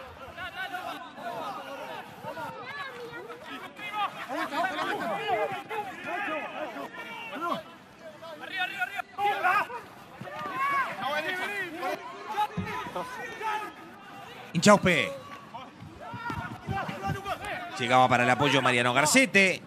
[SPEAKER 1] Inchauspe. Llegaba para el apoyo Mariano Garcete.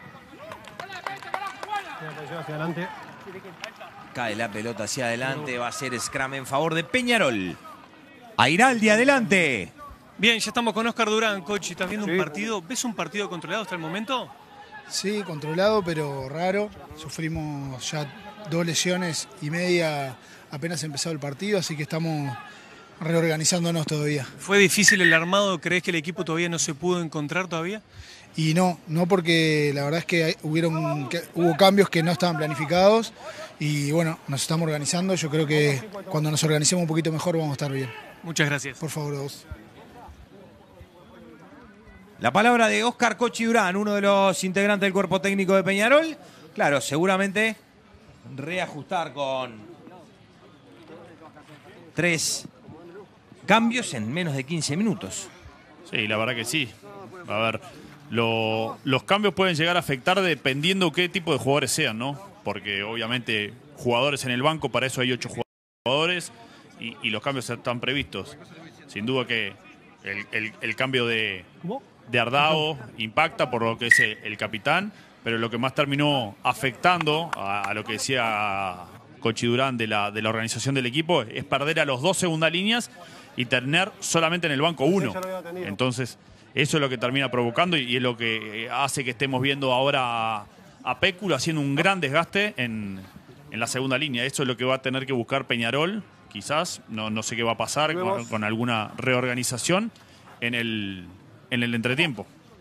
[SPEAKER 7] Hacia adelante.
[SPEAKER 1] Cae la pelota hacia adelante. Va a ser scrum en favor de Peñarol. Airaldi adelante.
[SPEAKER 3] Bien, ya estamos con Oscar Durán, coach. ¿Estás viendo un partido? ¿Ves un partido controlado hasta el momento?
[SPEAKER 9] Sí, controlado, pero raro. Sufrimos ya dos lesiones y media apenas empezado el partido, así que estamos reorganizándonos todavía.
[SPEAKER 3] ¿Fue difícil el armado? ¿Crees que el equipo todavía no se pudo encontrar todavía?
[SPEAKER 9] Y no, no porque la verdad es que, hay, hubieron, que hubo cambios que no estaban planificados y bueno, nos estamos organizando. Yo creo que cuando nos organicemos un poquito mejor vamos a estar bien.
[SPEAKER 3] Muchas gracias.
[SPEAKER 9] Por favor, vos.
[SPEAKER 1] La palabra de Oscar Cochi Durán, uno de los integrantes del cuerpo técnico de Peñarol. Claro, seguramente reajustar con tres cambios en menos de quince minutos.
[SPEAKER 2] Sí, la verdad que sí. A ver, lo, los cambios pueden llegar a afectar dependiendo qué tipo de jugadores sean, ¿no? Porque obviamente jugadores en el banco, para eso hay ocho jugadores y, y los cambios están previstos. Sin duda que el, el, el cambio de, de Ardao impacta por lo que es el, el capitán, pero lo que más terminó afectando a, a lo que decía Cochi Durán de la, de la organización del equipo es perder a los dos segundas líneas y tener solamente en el banco uno. Entonces, eso es lo que termina provocando y es lo que hace que estemos viendo ahora a, a Péculo haciendo un gran desgaste en, en la segunda línea. Eso es lo que va a tener que buscar Peñarol, quizás. No, no sé qué va a pasar con, con alguna reorganización en el, en el entretiempo.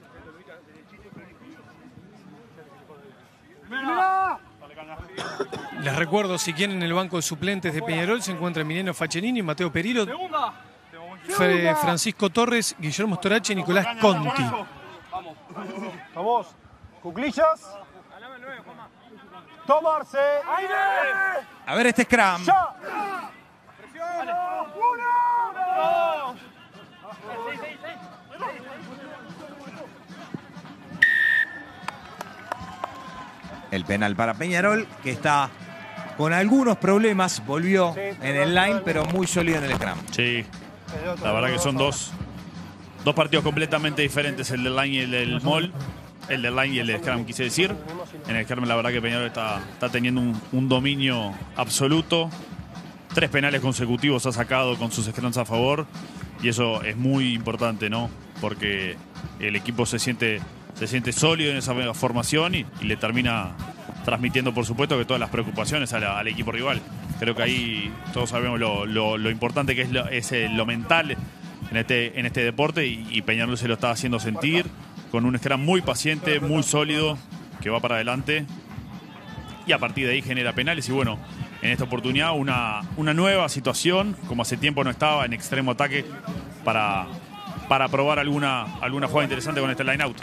[SPEAKER 3] Les recuerdo, si quieren, en el banco de suplentes de Peñarol se encuentra Emiliano Faccherini, Mateo Perillo, Fe, Francisco Torres, Guillermo Storace y Nicolás Conti.
[SPEAKER 7] Vamos. Cuclillas. Tomarse.
[SPEAKER 1] A ver este scrum. El penal para Peñarol, que está con algunos problemas. Volvió en el line, pero muy sólido en el scrum.
[SPEAKER 2] Sí, la verdad que son dos, dos partidos completamente diferentes, el del line y el del mall. El del line y el del scrum, quise decir. En el scrum la verdad que Peñarol está, está teniendo un, un dominio absoluto. Tres penales consecutivos ha sacado con sus scrums a favor. Y eso es muy importante, ¿no? Porque el equipo se siente... se siente sólido en esa formación y, y le termina transmitiendo, por supuesto, que todas las preocupaciones a la, al equipo rival. Creo que ahí todos sabemos lo, lo, lo importante que es, lo, es lo mental en este, en este deporte y, y Peñarol se lo está haciendo sentir con un scrum muy paciente, muy sólido, que va para adelante y a partir de ahí genera penales y bueno, en esta oportunidad una, una nueva situación, como hace tiempo no estaba, en extremo ataque para, para probar alguna, alguna jugada interesante con este line-out.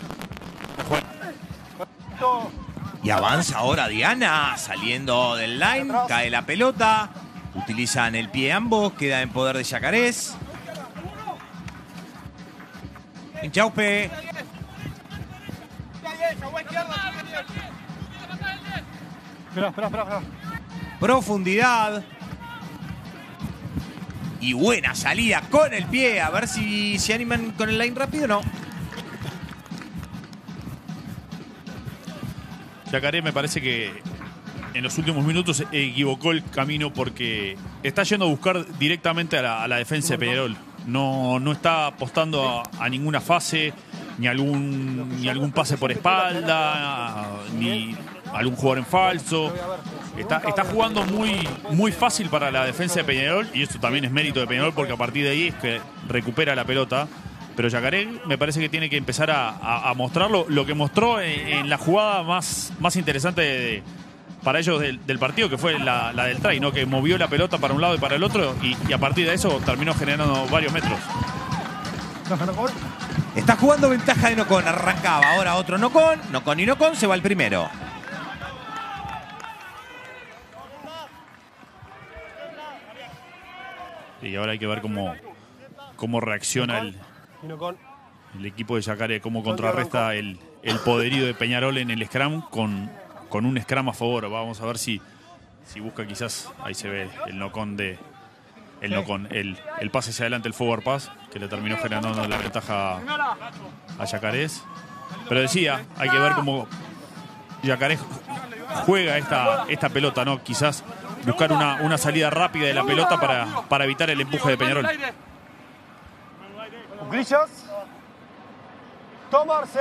[SPEAKER 1] Y avanza ahora Diana, saliendo del line, cae la pelota, utilizan el pie ambos, queda en poder de Yacarés. Inchauspe.
[SPEAKER 7] Espera, espera, espera.
[SPEAKER 1] Profundidad. Y buena salida con el pie, a ver si se animan con el line rápido o no.
[SPEAKER 2] Yacaré me parece que en los últimos minutos equivocó el camino porque está yendo a buscar directamente a la, a la defensa de Peñarol. No, no está apostando a, a ninguna fase, ni algún, ni algún pase por espalda, ni algún jugador en falso. Está, está jugando muy, muy fácil para la defensa de Peñarol y esto también es mérito de Peñarol porque a partir de ahí es que recupera la pelota. Pero Yacaré me parece que tiene que empezar a, a, a mostrarlo, lo que mostró en, en la jugada más, más interesante de, de, para ellos del, del partido, que fue la, la del try, ¿no? Que movió la pelota para un lado y para el otro y, y a partir de eso terminó generando varios metros.
[SPEAKER 1] Está jugando ventaja de Nocón. Arrancaba ahora otro Nocón. Nocón y Nocón, se va el primero.
[SPEAKER 2] Y ahora hay que ver cómo, cómo reacciona el, el equipo de Yacaré, cómo contrarresta el, el poderío de Peñarol en el scrum con, con un scrum a favor. Vamos a ver si, si busca quizás, ahí se ve el Nocón de... El Nocón, el, el pase hacia adelante, el forward pass, que le terminó generando la ventaja a Yacarés. Pero decía, hay que ver cómo Yacarés juega esta, esta pelota, ¿no? Quizás buscar una, una salida rápida de la pelota para, para evitar el empuje de Peñarol.
[SPEAKER 7] Cuclillas. Tomarse.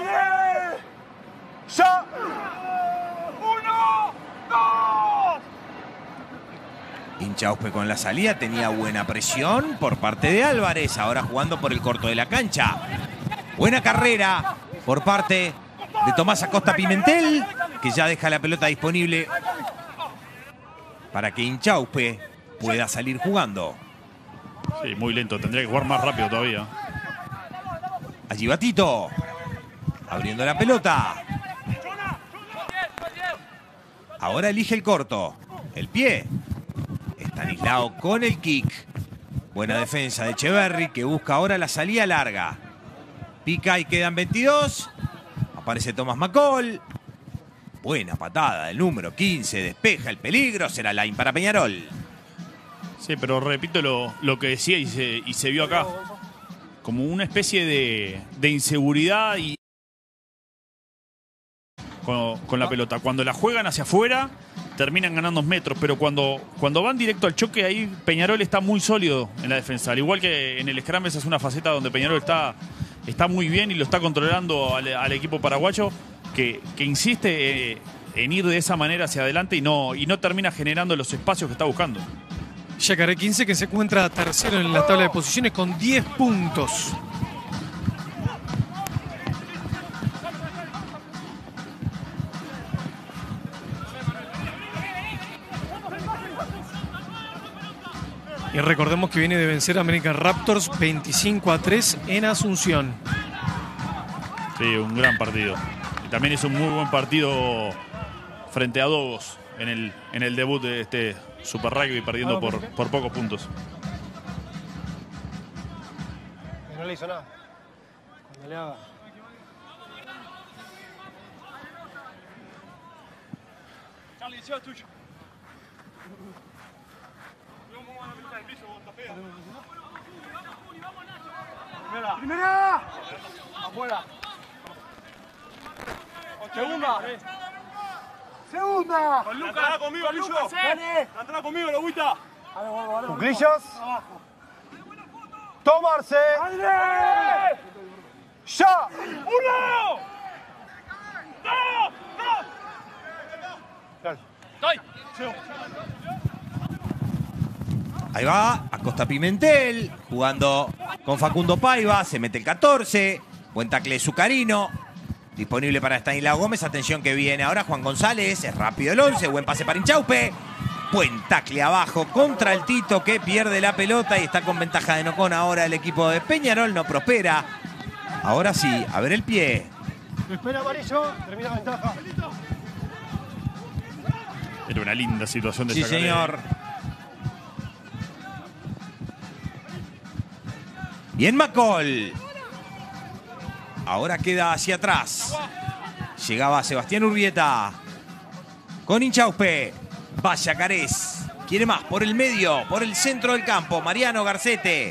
[SPEAKER 7] ¡Ya! ¡Uno! ¡Dos!
[SPEAKER 1] Inchauspe con la salida, tenía buena presión por parte de Álvarez, ahora jugando por el corto de la cancha. Buena carrera por parte de Tomás Acosta Pimentel, que ya deja la pelota disponible para que Inchauspe pueda salir jugando.
[SPEAKER 2] Sí, muy lento, tendría que jugar más rápido todavía.
[SPEAKER 1] Allí va Tito, abriendo la pelota. Ahora elige el corto, el pie. Stanislao con el kick. Buena defensa de Echeverri, que busca ahora la salida larga. Pica y quedan veintidós. Aparece Tomás Macol. Buena patada del número quince. Despeja el peligro. Será line para Peñarol.
[SPEAKER 2] Sí, pero repito lo, lo que decía y se, y se vio acá. Como una especie de, de inseguridad y con, con la pelota. Cuando la juegan hacia afuera, terminan ganando metros, pero cuando, cuando van directo al choque, ahí Peñarol está muy sólido en la defensa. Al igual que en el scrum, esa es una faceta donde Peñarol está, está muy bien y lo está controlando al, al equipo paraguayo, que, que insiste eh, en ir de esa manera hacia adelante y no, y no termina generando los espacios que está buscando.
[SPEAKER 3] Yacaré quince, que se encuentra tercero en la tabla de posiciones con diez puntos. Y recordemos que viene de vencer a American Raptors veinticinco a tres en Asunción.
[SPEAKER 2] Sí, un gran partido. Y también es un muy buen partido frente a Dogos en el, en el debut de este Super Rugby, perdiendo por, por pocos puntos.
[SPEAKER 7] No le hizo nada. Cuando le haga. Charlie, es tuyo. Primera. Primera. Afuera. Segunda. Segunda.
[SPEAKER 5] Con Lucas. La conmigo, Lucho.
[SPEAKER 7] Dale.
[SPEAKER 5] La entrada conmigo, Lobita.
[SPEAKER 7] Cuclillas. Tomarse. ¡Ya!
[SPEAKER 5] ¡Uno! ¡Dos! ¡Dos!
[SPEAKER 7] Dale.
[SPEAKER 5] ¡Estoy!
[SPEAKER 1] Ahí va, Acosta Pimentel, jugando con Facundo Paiva, se mete el catorce, buen tackle de Zucarino, disponible para Stanislao Gómez, atención que viene ahora Juan González, es rápido el once, buen pase para Inchauspe, buen tackle abajo contra el Tito, que pierde la pelota y está con ventaja de Nocón ahora el equipo de Peñarol, no prospera. Ahora sí, a ver el pie.
[SPEAKER 7] Espera amarillo, termina ventaja.
[SPEAKER 2] Era una linda situación de
[SPEAKER 1] Sí,
[SPEAKER 2] Yacaré.
[SPEAKER 1] señor. Bien Macol. Ahora queda hacia atrás. Llegaba Sebastián Urbieta. Con Inchauspe. Va Yacarés. Quiere más por el medio, por el centro del campo. Mariano Garcete.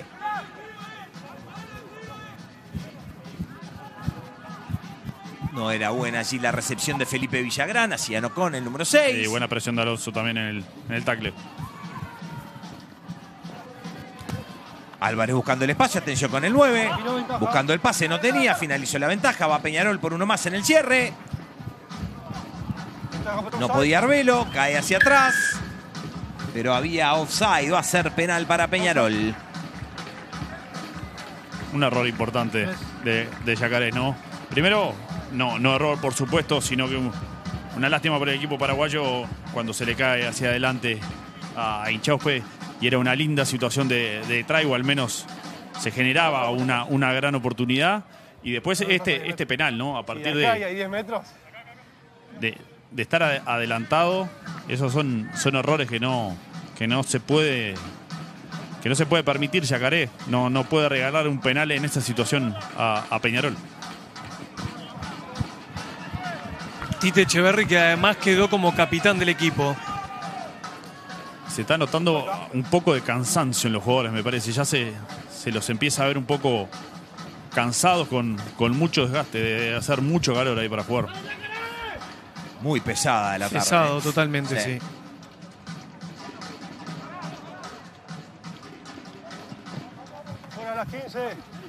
[SPEAKER 1] No era buena allí la recepción de Felipe Villagrán. Hacía Nocón el número seis.
[SPEAKER 2] Y buena presión de Alonso también en el, en el tackle.
[SPEAKER 1] Álvarez buscando el espacio, atención con el nueve, buscando el pase, no tenía, finalizó la ventaja, va Peñarol por uno más en el cierre. No podía Arbelo, cae hacia atrás, pero había offside, va a ser penal para Peñarol.
[SPEAKER 2] Un error importante de, de Yacaré, ¿no? Primero, no, no error por supuesto, sino que un, una lástima para el equipo paraguayo cuando se le cae hacia adelante a Inchauspe. Y era una linda situación de, de traigo, al menos se generaba una, una gran oportunidad. Y después este, este penal, ¿no? A partir de,
[SPEAKER 7] hay diez metros.
[SPEAKER 2] de, de estar adelantado, esos son, son errores que no, que no se puede que no se puede permitir Yacaré. No, no puede regalar un penal en esta situación a, a Peñarol.
[SPEAKER 3] Tite Echeverri, que además quedó como capitán del equipo.
[SPEAKER 2] Se está notando un poco de cansancio en los jugadores, me parece. Ya se, se los empieza a ver un poco cansados, con, con mucho desgaste, de hacer mucho calor ahí para jugar.
[SPEAKER 1] Muy pesada la tarde.
[SPEAKER 3] Pesado, totalmente, sí. sí.
[SPEAKER 7] Fuera a las quince.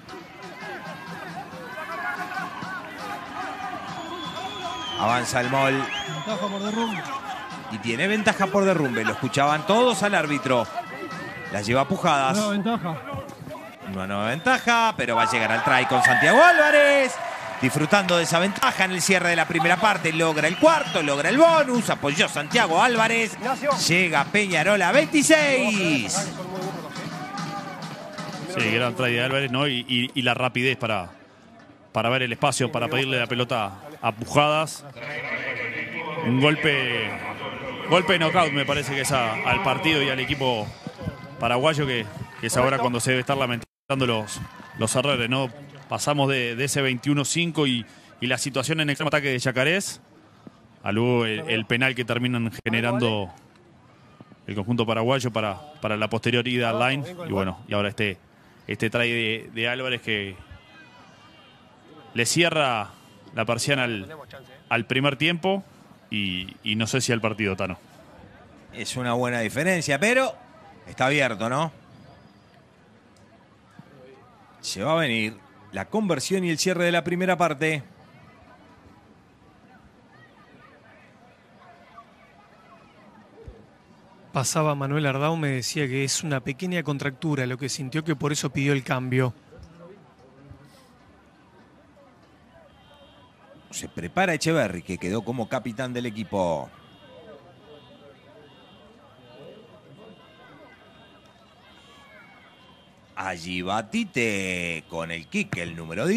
[SPEAKER 1] Avanza el Mol.
[SPEAKER 7] Ventaja por derrumbe.
[SPEAKER 1] Y tiene ventaja por derrumbe. Lo escuchaban todos al árbitro. La lleva Pujadas.
[SPEAKER 7] Nueva ventaja.
[SPEAKER 1] Una nueva ventaja, pero va a llegar al try con Santiago Álvarez. Disfrutando de esa ventaja en el cierre de la primera parte. Logra el cuarto, logra el bonus. Apoyó Santiago Álvarez. Llega Peñarol a veintiséis.
[SPEAKER 2] Sí, gran try de Álvarez, ¿no? Y, y, y la rapidez para, para ver el espacio, para pedirle la pelota a Pujadas. Un golpe, golpe de knockout, me parece que es a, al partido y al equipo paraguayo, que, que es ahora cuando se debe estar lamentando los, los errores, ¿no? Pasamos de, de ese veintiuno cinco y, y la situación en el extremo ataque de Yacarés a luego el, el penal que terminan generando el conjunto paraguayo para, para la posterior ida al line. Y bueno, y ahora este, este try de, de Álvarez que le cierra la persiana al, al primer tiempo y, y no sé si al partido, Tano.
[SPEAKER 1] Es una buena diferencia, pero está abierto, ¿no? Se va a venir la conversión y el cierre de la primera parte.
[SPEAKER 3] Pasaba Manuel Ardao, me decía que es una pequeña contractura lo que sintió, que por eso pidió el cambio.
[SPEAKER 1] Se prepara Echeverri, que quedó como capitán del equipo. Allí va Tite con el kick, el número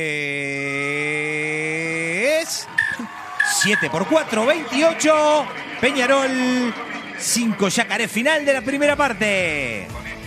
[SPEAKER 1] diez. siete por cuatro, veintiocho. Peñarol, cinco Yacaré, final de la primera parte.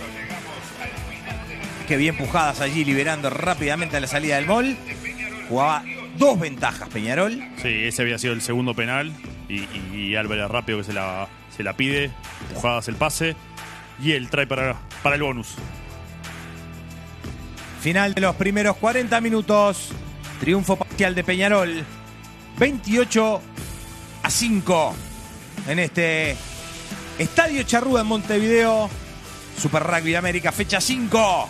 [SPEAKER 1] Qué bien Pujadas allí, liberando rápidamente a la salida del Mol. Jugaba dos ventajas Peñarol.
[SPEAKER 2] Sí, ese había sido el segundo penal. Y, y, y Álvarez rápido que se la, se la pide. Pujadas el pase. Y él trae para, para el bonus.
[SPEAKER 1] Final de los primeros cuarenta minutos. Triunfo parcial de Peñarol. veintiocho a cinco. En este Estadio Charrúa en Montevideo. Super Rugby de América, fecha cinco.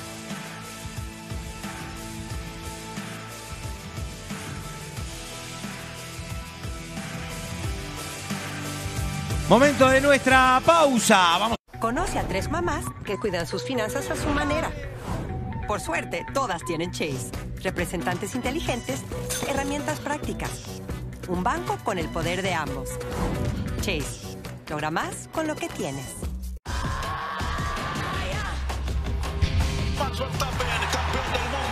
[SPEAKER 1] Momento de nuestra pausa. Vamos.
[SPEAKER 4] Conoce a tres mamás que cuidan sus finanzas a su manera. Por suerte, todas tienen Chase. Representantes inteligentes, herramientas prácticas. Un banco con el poder de ambos. Chase, logra más con lo que tienes.
[SPEAKER 5] Max Verstappen, campeón del mundo.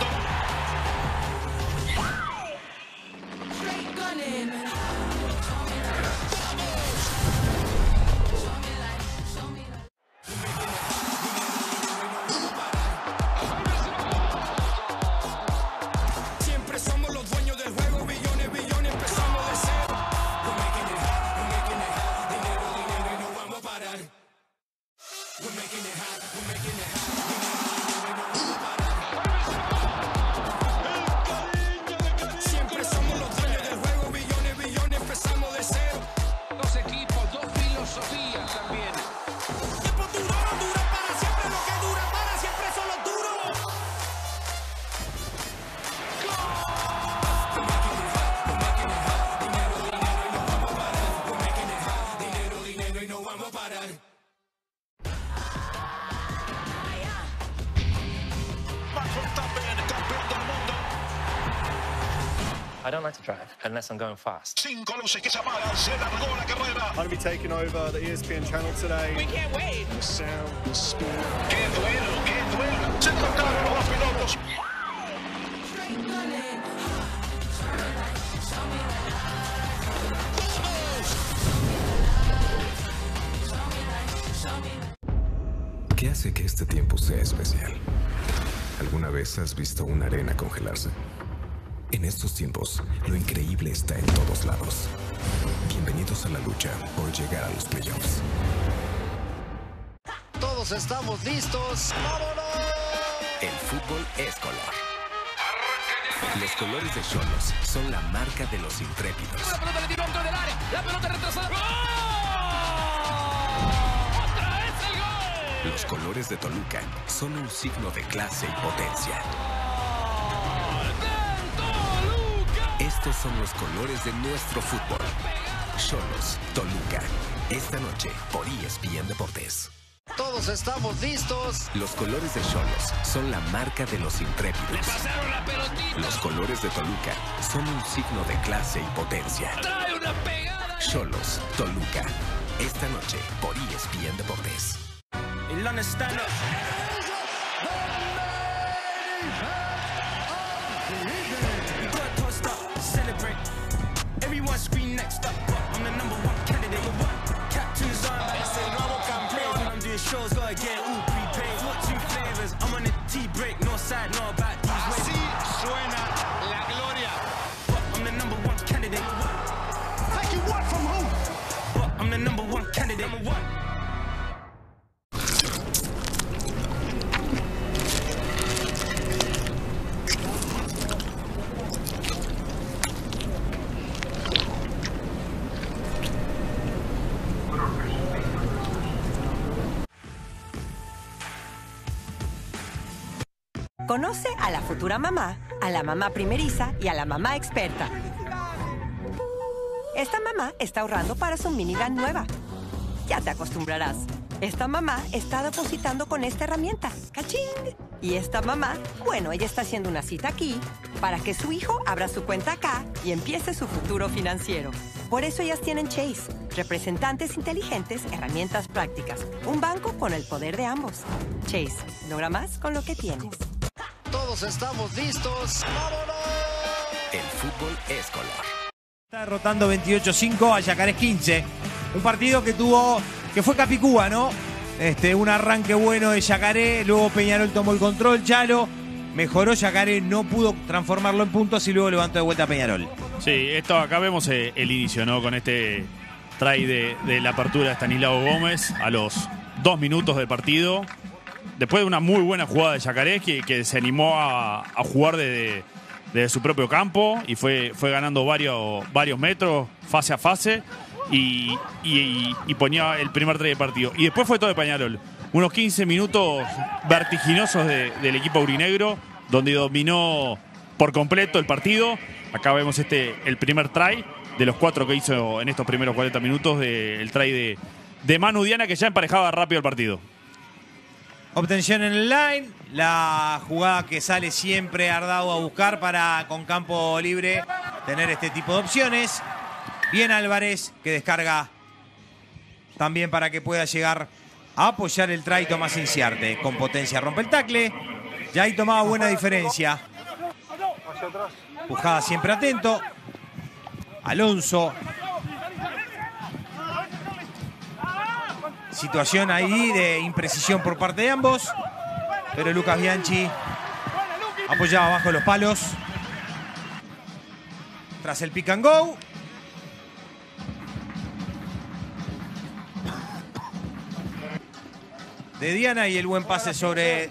[SPEAKER 10] am I to drive unless I'm going fast?
[SPEAKER 5] Cinco luces que se apagan, se largó la carrera.
[SPEAKER 11] I'll be taking over the E S P N channel today.
[SPEAKER 5] We can't wait. The sound, the speed. ¡Qué duelo, qué duelo! Se tocaron los dos pilotos.
[SPEAKER 6] ¿Qué hace que este tiempo sea especial? ¿Alguna vez has visto una arena congelarse? En estos tiempos, lo increíble está en todos lados. Bienvenidos a la lucha por llegar a los playoffs.
[SPEAKER 12] Todos estamos listos. ¡Vámonos!
[SPEAKER 6] El fútbol es color. Los colores de Xolos son la marca de los intrépidos.
[SPEAKER 5] La pelota le tiró dentro del área. La pelota retrasada. ¡Otra vez el gol!
[SPEAKER 6] Los colores de Toluca son un signo de clase y potencia. Estos son los colores de nuestro fútbol. Xolos, Toluca. Esta noche por E S P N Deportes.
[SPEAKER 12] Todos estamos listos.
[SPEAKER 6] Los colores de Xolos son la marca de los intrépidos.
[SPEAKER 5] Le pasaron la pelotita.
[SPEAKER 6] Los colores de Toluca son un signo de clase y potencia.
[SPEAKER 5] Trae una pegada.
[SPEAKER 6] Xolos, Toluca. Esta noche por E S P N Deportes.
[SPEAKER 10] El stand up. Everyone scream next up, but I'm the number one candidate. Captain's on, es el nuevo campeón. I'm doing shows, gotta get all prepaid. What two flavors? I'm on a tea break, no side, no about these ways.
[SPEAKER 5] Así suena la gloria.
[SPEAKER 10] But I'm the number one candidate.
[SPEAKER 5] Taking what from who?
[SPEAKER 10] But I'm the number one candidate. Number one.
[SPEAKER 4] Conoce a la futura mamá, a la mamá primeriza y a la mamá experta. Esta mamá está ahorrando para su minivan nueva. Ya te acostumbrarás. Esta mamá está depositando con esta herramienta. ¡Cachín! Y esta mamá, bueno, ella está haciendo una cita aquí para que su hijo abra su cuenta acá y empiece su futuro financiero. Por eso ellas tienen Chase. Representantes inteligentes, herramientas prácticas. Un banco con el poder de ambos. Chase, logra más con lo que tienes.
[SPEAKER 12] Todos estamos listos. ¡Vámonos!
[SPEAKER 6] El fútbol es color.
[SPEAKER 1] Está derrotando veintiocho cinco a Yacarés quince. Un partido que tuvo, que fue Capicúa, ¿no? Este, un arranque bueno de Yacaré, luego Peñarol tomó el control, Chalo, mejoró Yacaré, no pudo transformarlo en puntos y luego levantó de vuelta a Peñarol.
[SPEAKER 2] Sí, esto acá vemos eh, el inicio, ¿no? Con este try de, de la apertura de Estanislao Gómez a los dos minutos del partido. Después de una muy buena jugada de Yacaré, que, que se animó a, a jugar desde, desde su propio campo y fue, fue ganando varios, varios metros, fase a fase, y, y, y ponía el primer try de partido. Y después fue todo de Peñarol. Unos quince minutos vertiginosos de, del equipo aurinegro, donde dominó por completo el partido. Acá vemos este, el primer try de los cuatro que hizo en estos primeros cuarenta minutos, de, el try de, de Manu Diana, que ya emparejaba rápido el partido.
[SPEAKER 1] Obtención en el line, la jugada que sale siempre Ardao a buscar para, con campo libre, tener este tipo de opciones. Bien Álvarez, que descarga también para que pueda llegar a apoyar el try Tomás Inciarte. Con potencia rompe el tacle, ya ahí tomaba buena diferencia. Pujada siempre atento. Alonso. Situación ahí de imprecisión por parte de ambos. Pero Lucas Bianchi apoyaba bajo los palos. Tras el pick and go. De Diana y el buen pase sobre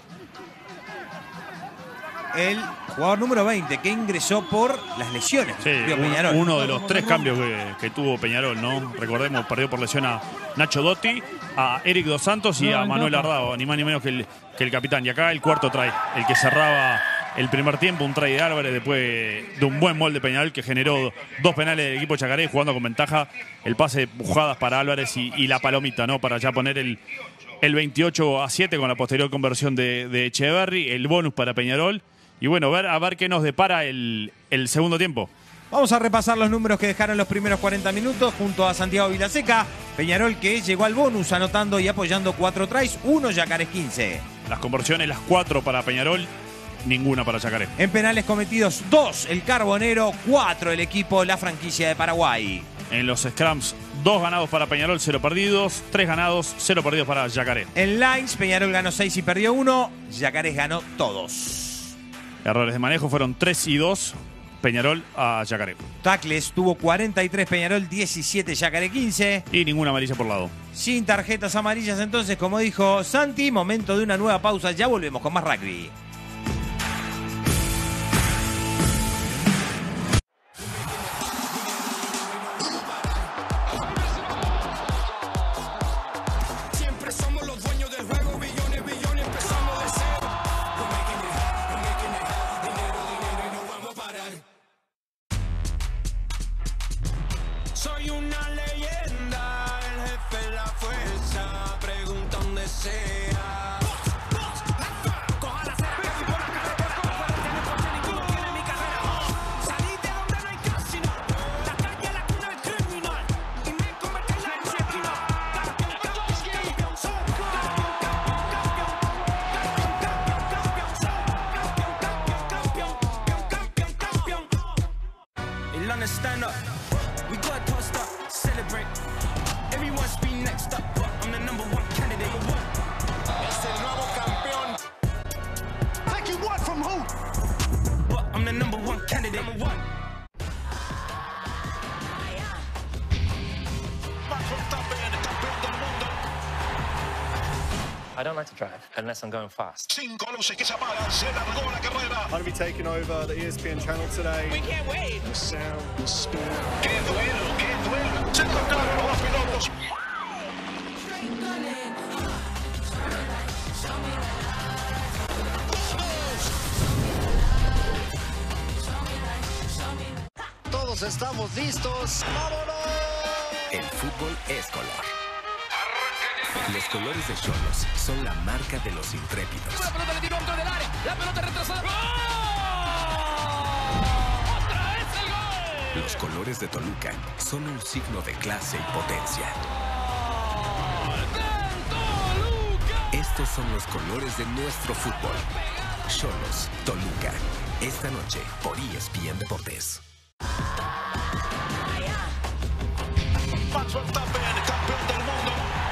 [SPEAKER 1] el jugador número veinte, que ingresó por las lesiones.
[SPEAKER 2] Sí,
[SPEAKER 1] Peñarol.
[SPEAKER 2] Uno de los tres cambios que, que tuvo Peñarol, ¿no? Recordemos, perdió por lesión a Nacho Dotti, a Eric Dos Santos y a Manuel Ardao, ni más ni menos que el, que el capitán. Y acá el cuarto try, el que cerraba el primer tiempo, un try de Álvarez después de un buen gol de Peñarol que generó dos penales del equipo Yacaré, jugando con ventaja. El pase de pujadas para Álvarez y, y la palomita, ¿no? Para ya poner el, el veintiocho a siete con la posterior conversión de, de Echeverri, el bonus para Peñarol. Y bueno, ver, a ver qué nos depara el, el segundo tiempo.
[SPEAKER 1] Vamos a repasar los números que dejaron los primeros cuarenta minutos junto a Santiago Vilaseca. Peñarol que llegó al bonus anotando y apoyando cuatro tries, uno Yacarés quince.
[SPEAKER 2] Las conversiones, las cuatro para Peñarol, ninguna para Yacaré.
[SPEAKER 1] En penales cometidos, dos el Carbonero, cuatro el equipo La Franquicia de Paraguay.
[SPEAKER 2] En los scrums, dos ganados para Peñarol, cero perdidos. Tres ganados, cero perdidos para Yacaré.
[SPEAKER 1] En lines, Peñarol ganó seis y perdió uno. Yacarés ganó todos.
[SPEAKER 2] Errores de manejo fueron tres y dos. Peñarol a Yacaré.
[SPEAKER 1] Tackles tuvo cuarenta y tres Peñarol, diecisiete Yacaré quince.
[SPEAKER 2] Y ninguna amarilla por lado.
[SPEAKER 1] Sin tarjetas amarillas entonces, como dijo Santi, momento de una nueva pausa. Ya volvemos con más rugby.
[SPEAKER 10] Soy una leyenda, el jefe de la fuerza, pregunta donde sea. Coja la cera que por acá de por fuera tiene coche, ninguno tiene mi carrera. Salí de donde no hay casino, la calle la cuna del criminal, y me convertí en la esquina. Campeón, campeón, campeón, soy campeón, campeón, campeón, campeón, soy campeón, campeón, campeón, campeón, campeón. El line stand up. We got tossed up, celebrate. Everyone's been next up. I'm the number one candidate.
[SPEAKER 12] Es el nuevo campeón.
[SPEAKER 10] Taking what from who? But I'm the number one candidate. Number one.
[SPEAKER 13] I don't like to drive unless I'm going fast.
[SPEAKER 5] Cinco luces que se apagan, se largó la carrera.
[SPEAKER 11] I'm going to be taking over the E S P N channel today.
[SPEAKER 5] We can't wait.
[SPEAKER 11] The sound, the speed.
[SPEAKER 5] ¡Qué duelo, qué duelo! Se tocaron los dos pilotos.
[SPEAKER 12] Todos estamos listos. ¡Vámonos!
[SPEAKER 6] El fútbol es color. Los colores de Xolos son la marca de los intrépidos.
[SPEAKER 10] La pelota le tiró dentro del área. La pelota retrasada. ¡Gol! ¡Otra vez el gol!
[SPEAKER 6] Los colores de Toluca son un signo de clase y potencia. Estos son los colores de nuestro fútbol. Xolos, Toluca. Esta noche por E S P N Deportes.
[SPEAKER 5] Max Verstappen, campeón del mundo.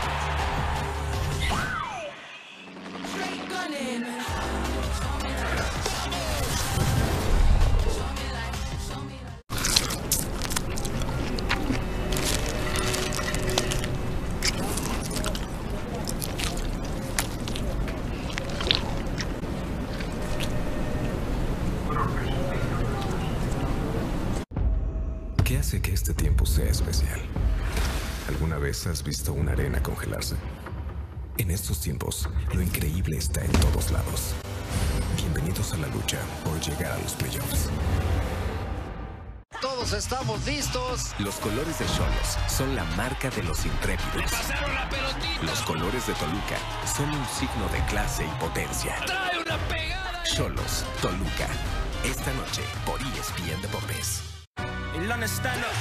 [SPEAKER 6] ¿Qué hace que este tiempo sea especial? ¿Alguna vez has visto una arena congelarse? En estos tiempos, lo increíble está en todos lados. Bienvenidos a la lucha por llegar a los playoffs.
[SPEAKER 12] Todos estamos listos.
[SPEAKER 6] Los colores de Xolos son la marca de los intrépidos. Los colores de Toluca son un signo de clase y potencia.
[SPEAKER 10] ¡Trae una pegada!
[SPEAKER 6] Xolos, Toluca. Esta noche por E S P N Deportes.
[SPEAKER 10] El line stand up.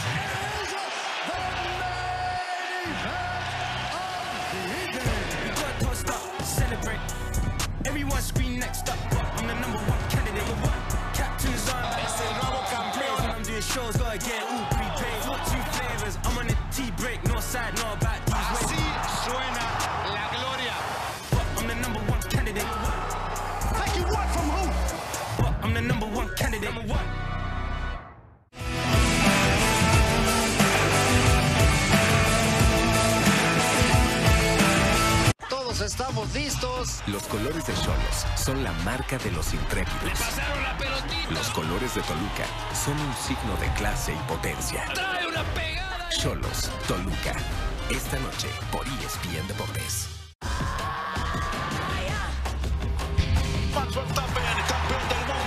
[SPEAKER 10] We got tossed up, celebrate. Everyone scream next up. I'm the number one candidate. Captain's on. Es el nuevo campeón. I'm doing shows, gotta get all prepaid. What two flavors? I'm on a tea break. No side, no back.
[SPEAKER 5] Así suena la gloria.
[SPEAKER 10] I'm the number one candidate.
[SPEAKER 5] Taking what from who?
[SPEAKER 10] I'm the number one candidate. Number one.
[SPEAKER 12] Todos estamos listos.
[SPEAKER 6] Los colores de Xolos son la marca de los intrépidos.
[SPEAKER 10] Pasaron la pelotita.
[SPEAKER 6] Los colores de Toluca son un signo de clase y potencia.
[SPEAKER 10] Trae una pegada.
[SPEAKER 6] Xolos, Toluca. Esta noche por E S P N Deportes.
[SPEAKER 5] Max Verstappen, campeón del mundo.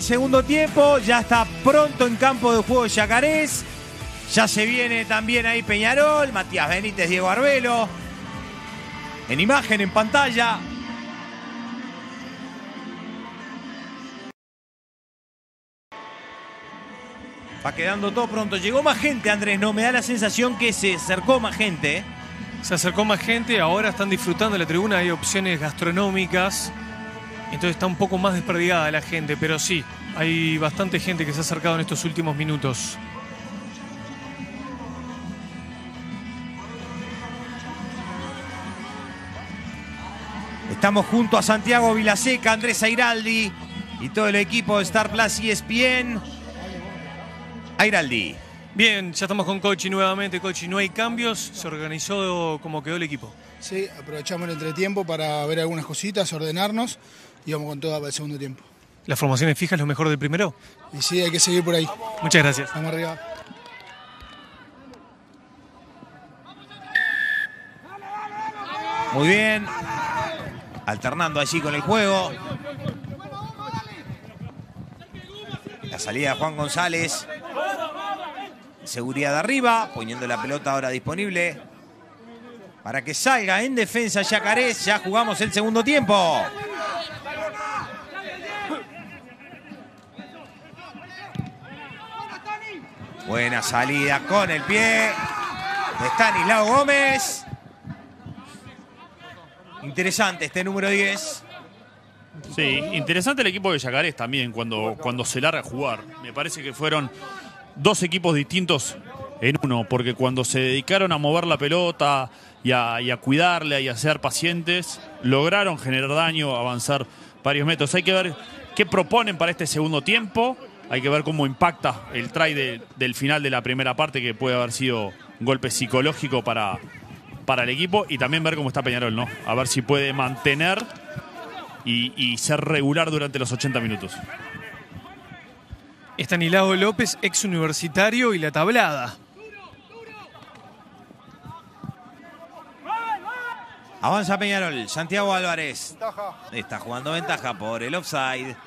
[SPEAKER 1] segundo tiempo, ya está pronto en campo de juego Yacarés. Ya se viene también ahí Peñarol, Matías Benítez, Diego Arbelo. En imagen, en pantalla. Va quedando todo pronto. Llegó más gente, Andrés, ¿no? Me da la sensación que se acercó más gente.
[SPEAKER 3] Se acercó más gente, ahora están disfrutando de la tribuna, hay opciones gastronómicas. Entonces está un poco más desperdigada la gente, pero sí, hay bastante gente que se ha acercado en estos últimos minutos.
[SPEAKER 1] Estamos junto a Santiago Vilaseca, Andrés Airaldi y todo el equipo de Star Plus E S P N. Airaldi.
[SPEAKER 3] Bien, ya estamos con Cochi nuevamente. Cochi, no hay cambios, se organizó como quedó el equipo.
[SPEAKER 9] Sí, aprovechamos el entretiempo para ver algunas cositas, ordenarnos y vamos con todo para el segundo tiempo.
[SPEAKER 3] ¿Las formaciones fijas lo mejor del primero?
[SPEAKER 9] Y sí, hay que seguir por ahí.
[SPEAKER 3] Muchas gracias.
[SPEAKER 9] Vamos arriba.
[SPEAKER 1] Muy bien. Alternando allí con el juego. La salida de Juan González. Seguridad de arriba, poniendo la pelota ahora disponible para que salga en defensa Yacarés. Ya jugamos el segundo tiempo. Buena salida con el pie de Stanislao Gómez. Interesante este número diez.
[SPEAKER 2] Sí, interesante el equipo de Yacarés también cuando, cuando se larga a jugar. Me parece que fueron dos equipos distintos en uno, porque cuando se dedicaron a mover la pelota y a, y a cuidarla y a ser pacientes, lograron generar daño, avanzar varios metros. Hay que ver qué proponen para este segundo tiempo, hay que ver cómo impacta el try de, del final de la primera parte, que puede haber sido un golpe psicológico para, para el equipo, y también ver cómo está Peñarol, ¿no? A ver si puede mantener y, y ser regular durante los ochenta minutos.
[SPEAKER 3] Estanislao López, ex universitario, y la tablada.
[SPEAKER 1] Avanza Peñarol, Santiago Álvarez. Está jugando ventaja por el offside.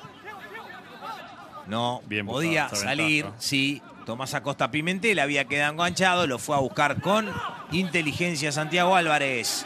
[SPEAKER 1] No
[SPEAKER 2] Bien
[SPEAKER 1] podía
[SPEAKER 2] buscada,
[SPEAKER 1] salir,
[SPEAKER 2] ventaja.
[SPEAKER 1] sí. Tomás Acosta Pimentel había quedado enganchado, lo fue a buscar con inteligencia Santiago Álvarez.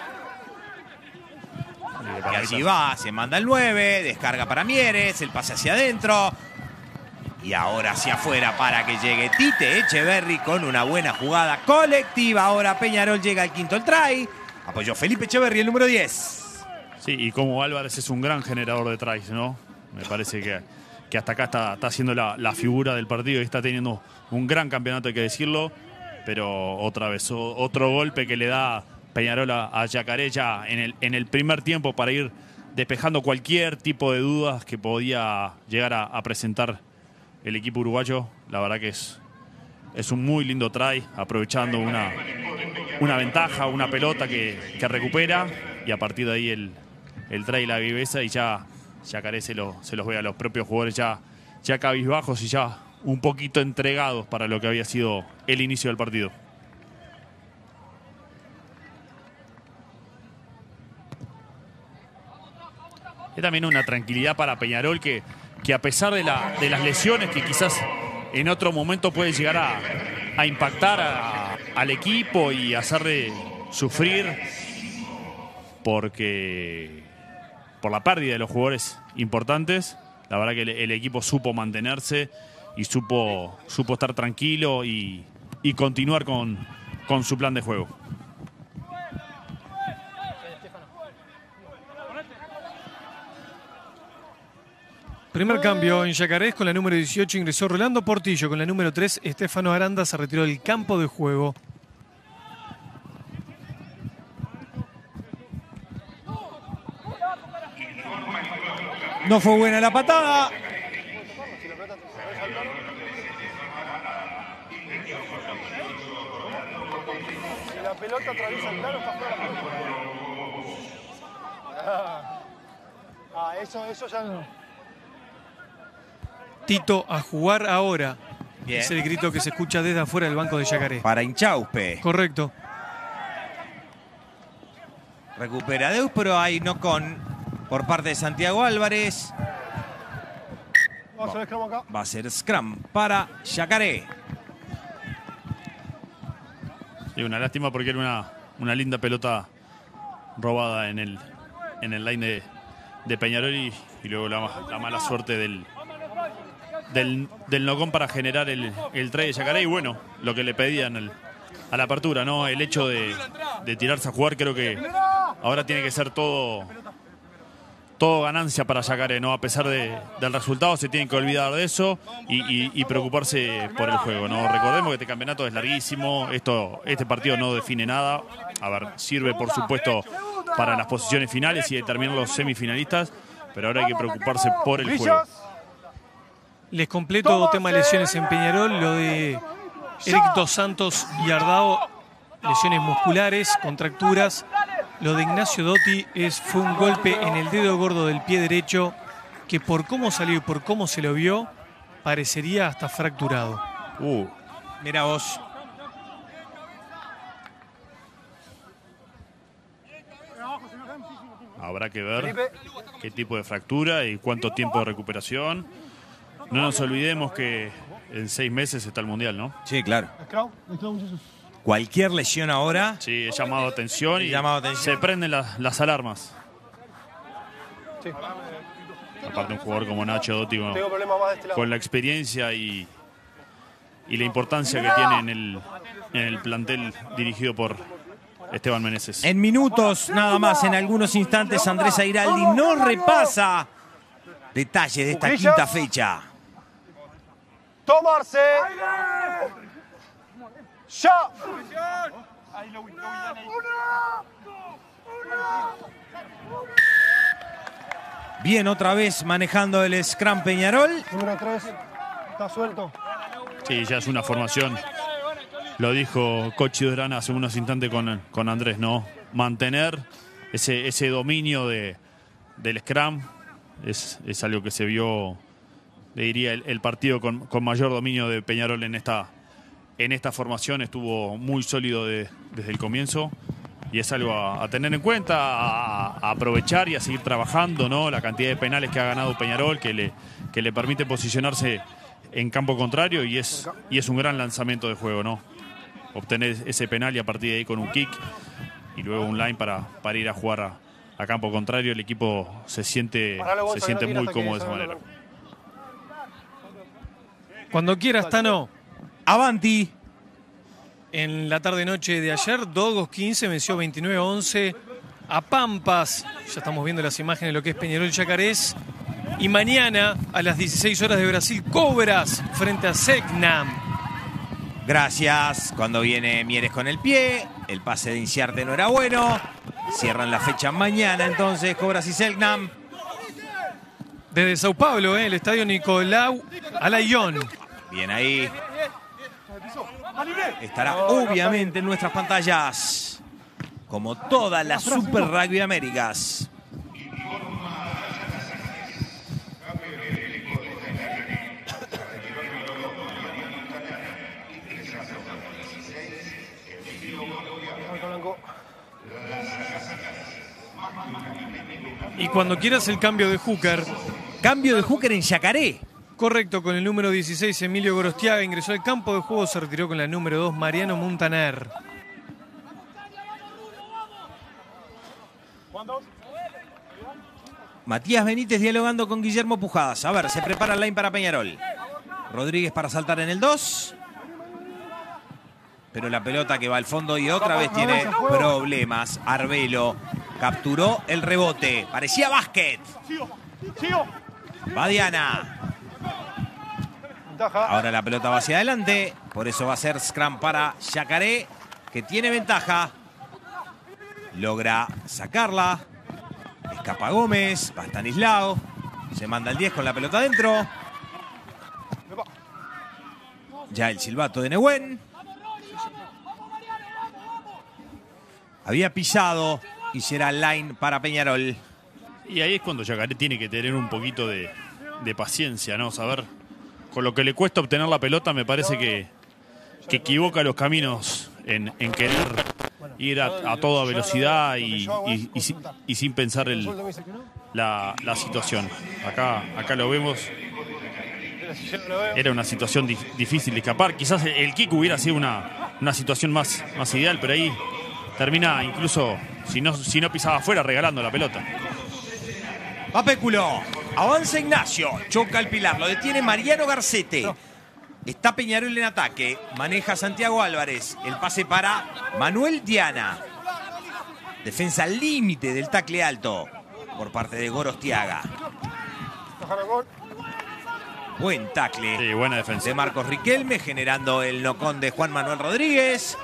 [SPEAKER 1] Que allí va, se manda el nueve, descarga para Mieres, el pase hacia adentro. Y ahora hacia afuera para que llegue Tite Echeverri con una buena jugada colectiva. Ahora Peñarol llega al quinto el try. Apoyó Felipe Echeverri, el número diez.
[SPEAKER 2] Sí, y como Álvarez es un gran generador de tries, ¿no? Me parece que, que hasta acá está, está siendo la, la figura del partido y está teniendo un gran campeonato, hay que decirlo. Pero otra vez, o, otro golpe que le da Peñarol a, a Yacaré ya en el, en el primer tiempo para ir despejando cualquier tipo de dudas que podía llegar a, a presentar el equipo uruguayo. La verdad que es, es un muy lindo try, aprovechando una, una ventaja, una pelota que, que recupera, y a partir de ahí el, el try y la viveza, y ya Yacaré se, lo, se los ve a los propios jugadores ya, ya cabizbajos y ya un poquito entregados para lo que había sido el inicio del partido. Es también una tranquilidad para Peñarol que, que a pesar de, la, de las lesiones que quizás en otro momento puede llegar a, a impactar a, al equipo y hacerle sufrir porque por la pérdida de los jugadores importantes, la verdad que el, el equipo supo mantenerse y supo, supo estar tranquilo y, y continuar con, con su plan de juego.
[SPEAKER 3] Primer cambio en Yacarés, con la número dieciocho ingresó Rolando Portillo, con la número tres Estefano Aranda se retiró del campo de juego.
[SPEAKER 1] No fue buena la patada.
[SPEAKER 7] Si la pelota atraviesa el plano, está fuera la pelota. Ah, ah, eso, eso ya no.
[SPEAKER 3] Tito a jugar ahora.
[SPEAKER 1] Bien.
[SPEAKER 3] Es el grito que se escucha desde afuera del banco de Yacaré.
[SPEAKER 1] Para Inchauspe.
[SPEAKER 3] Correcto.
[SPEAKER 1] Recupera Deus, pero hay no con por parte de Santiago Álvarez.
[SPEAKER 7] Vamos a ver scrum acá.
[SPEAKER 1] Va a ser scrum para Yacaré.
[SPEAKER 2] Y una lástima porque era una, una linda pelota robada en el, en el line de, de Peñarol y, y luego la, la mala suerte del, del, del Nocón para generar el, el try de Yacaré. Y bueno, lo que le pedían el, a la apertura, ¿no? El hecho de, de tirarse a jugar, creo que ahora tiene que ser todo, todo ganancia para Yacaré, ¿no? A pesar de, del resultado, se tienen que olvidar de eso y, y, y preocuparse por el juego, ¿no? Recordemos que este campeonato es larguísimo, esto, este partido no define nada. A ver, sirve por supuesto para las posiciones finales y determinar los semifinalistas, pero ahora hay que preocuparse por el juego.
[SPEAKER 3] Les completo tema lesiones en Peñarol, lo de Eric Dos Santos y Ardao, lesiones musculares, contracturas. Lo de Ignacio Dotti es, fue un golpe en el dedo gordo del pie derecho que por cómo salió y por cómo se lo vio, parecería hasta fracturado.
[SPEAKER 1] Uh, mira vos.
[SPEAKER 2] Habrá que ver qué tipo de fractura y cuánto tiempo de recuperación. No nos olvidemos que en seis meses está el Mundial, ¿no?
[SPEAKER 1] Sí, claro. Cualquier lesión ahora.
[SPEAKER 2] Sí, es llamado a atención y
[SPEAKER 1] llamado atención.
[SPEAKER 2] se prenden la, las alarmas.
[SPEAKER 7] Sí.
[SPEAKER 2] Aparte un jugador como Nacho Dotti con,
[SPEAKER 7] Tengo problemas más de este lado.
[SPEAKER 2] con la experiencia y, y la importancia que tiene en el, en el plantel dirigido por Esteban Meneses.
[SPEAKER 1] En minutos, nada más, en algunos instantes, Andrés Airaldi nos repasa detalles de esta quinta fecha.
[SPEAKER 7] Tomarse. Ya.
[SPEAKER 1] Bien, otra vez manejando el scrum Peñarol.
[SPEAKER 7] Número tres. Está suelto.
[SPEAKER 2] Sí, ya es una formación. Lo dijo Cochi Durán hace unos instantes con, con Andrés, ¿no? Mantener ese, ese dominio de, del scrum es, es algo que se vio, le diría, el, el partido con, con mayor dominio de Peñarol en esta, en esta formación. Estuvo muy sólido de, desde el comienzo y es algo a, a tener en cuenta, a, a aprovechar y a seguir trabajando, ¿no? La cantidad de penales que ha ganado Peñarol que le, que le permite posicionarse en campo contrario y es, y es un gran lanzamiento de juego, ¿no? Obtener ese penal y a partir de ahí con un kick y luego un line para, para ir a jugar a, a campo contrario, el equipo se siente, se siente muy cómodo de esa manera.
[SPEAKER 3] Cuando quieras, Tano.
[SPEAKER 1] Avanti.
[SPEAKER 3] En la tarde-noche de ayer, Dogos quince venció veintinueve a once a Pampas. Ya estamos viendo las imágenes de lo que es Peñarol Yacarés. Y mañana, a las dieciséis horas de Brasil, Cobras frente a Selknam.
[SPEAKER 1] Gracias. Cuando viene Mieres con el pie, el pase de Inciarte no era bueno. Cierran la fecha mañana entonces Cobras y Selknam.
[SPEAKER 3] Desde Sao Paulo, ¿eh? El estadio Nicolau Alayón.
[SPEAKER 1] Bien ahí. Estará obviamente en nuestras pantallas, como todas las Super Rugby Américas.
[SPEAKER 3] Y cuando quieras el cambio de hooker.
[SPEAKER 1] Cambio de hooker en Yacaré.
[SPEAKER 3] Correcto, con el número dieciséis Emilio Gorostiaga ingresó al campo de juego, se retiró con la número dos Mariano Muntaner.
[SPEAKER 1] Matías Benítez dialogando con Guillermo Pujadas. A ver, se prepara el line para Peñarol. Rodríguez para saltar en el dos. Pero la pelota que va al fondo y otra vez tiene problemas. Arbelo capturó el rebote. Parecía básquet. Va Diana. Ahora la pelota va hacia adelante. Por eso va a ser scrum para Yacaré, que tiene ventaja. Logra sacarla. Escapa Gómez. Va Stanislao. Se manda el diez con la pelota adentro. Ya el silbato de Nehuen. Había pisado y será line para Peñarol.
[SPEAKER 2] Y ahí es cuando Yacaré tiene que tener un poquito de, de paciencia, ¿no? Saber, con lo que le cuesta obtener la pelota, me parece que, que equivoca los caminos en, en querer ir a, a toda velocidad y, y, y, y, y sin pensar el, la, la situación. Acá, acá lo vemos. era una situación dif difícil de escapar. Quizás el kick hubiera sido una, una situación más, más ideal, pero ahí termina incluso, si no, si no pisaba afuera, regalando la pelota.
[SPEAKER 1] Papéculo, avanza Ignacio, choca al pilar, lo detiene Mariano Garcete. Está Peñarol en ataque, maneja Santiago Álvarez, el pase para Manuel Diana. Defensa al límite del tacle alto por parte de Gorostiaga. Buen tacle
[SPEAKER 2] sí, buena defensa
[SPEAKER 1] de Marcos Riquelme, generando el nocón de Juan Manuel Rodríguez.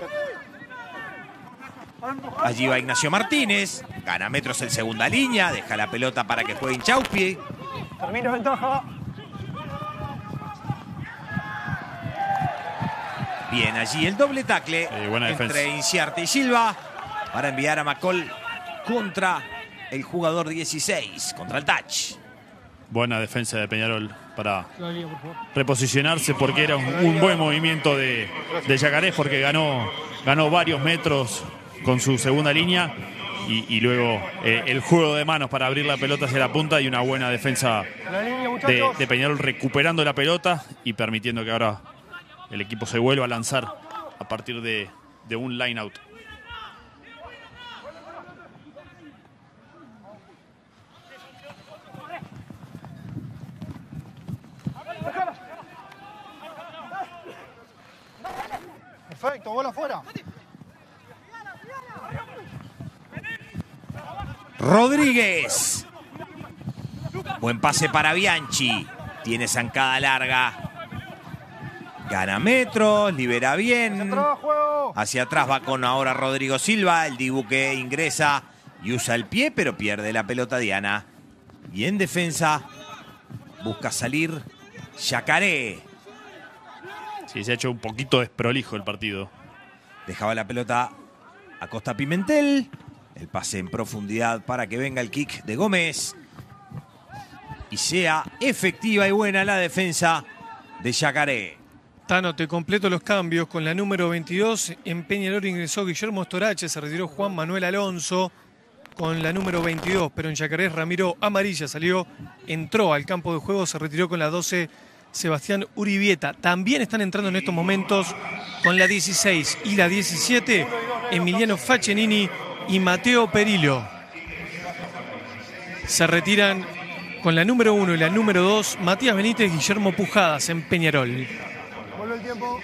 [SPEAKER 1] Allí va Ignacio Martínez, gana metros en segunda línea, deja la pelota para que juegue Inchauspi.
[SPEAKER 7] Termina ventaja.
[SPEAKER 1] Bien, allí el doble tacle
[SPEAKER 2] sí, buena
[SPEAKER 1] entre Inciarte y Silva para enviar a Macol contra el jugador dieciséis, contra el touch.
[SPEAKER 2] Buena defensa de Peñarol para reposicionarse, porque era un, un buen movimiento de, de Yacaré, porque ganó, ganó varios metros con su segunda línea y, y luego eh, el juego de manos para abrir la pelota hacia la punta y una buena defensa de, de Peñarol recuperando la pelota y permitiendo que ahora el equipo se vuelva a lanzar a partir de, de un line out.
[SPEAKER 7] Perfecto, bola afuera.
[SPEAKER 1] Rodríguez. Buen pase para Bianchi. Tiene zancada larga. Gana metros, libera bien. Hacia atrás va con ahora Rodrigo Silva. El Dibu que ingresa y usa el pie, pero pierde la pelota Diana. Y en defensa busca salir Yacaré.
[SPEAKER 2] Sí, se ha hecho un poquito desprolijo el partido.
[SPEAKER 1] Dejaba la pelota a Costa Pimentel. El pase en profundidad para que venga el kick de Gómez. Y sea efectiva y buena la defensa de Yacaré.
[SPEAKER 3] Tano, te completo los cambios. Con la número veintidós en Peñarol ingresó Guillermo Storache, se retiró Juan Manuel Alonso con la número veintidós, pero en Yacaré Ramiro Amarilla salió, entró al campo de juego, se retiró con la doce Sebastián Uribieta. También están entrando en estos momentos con la dieciséis y la diecisiete Emiliano Faccenini y Mateo Perillo. Se retiran con la número uno y la número dos Matías Benítez, Guillermo Pujadas en Peñarol.
[SPEAKER 7] Vuelve el tiempo.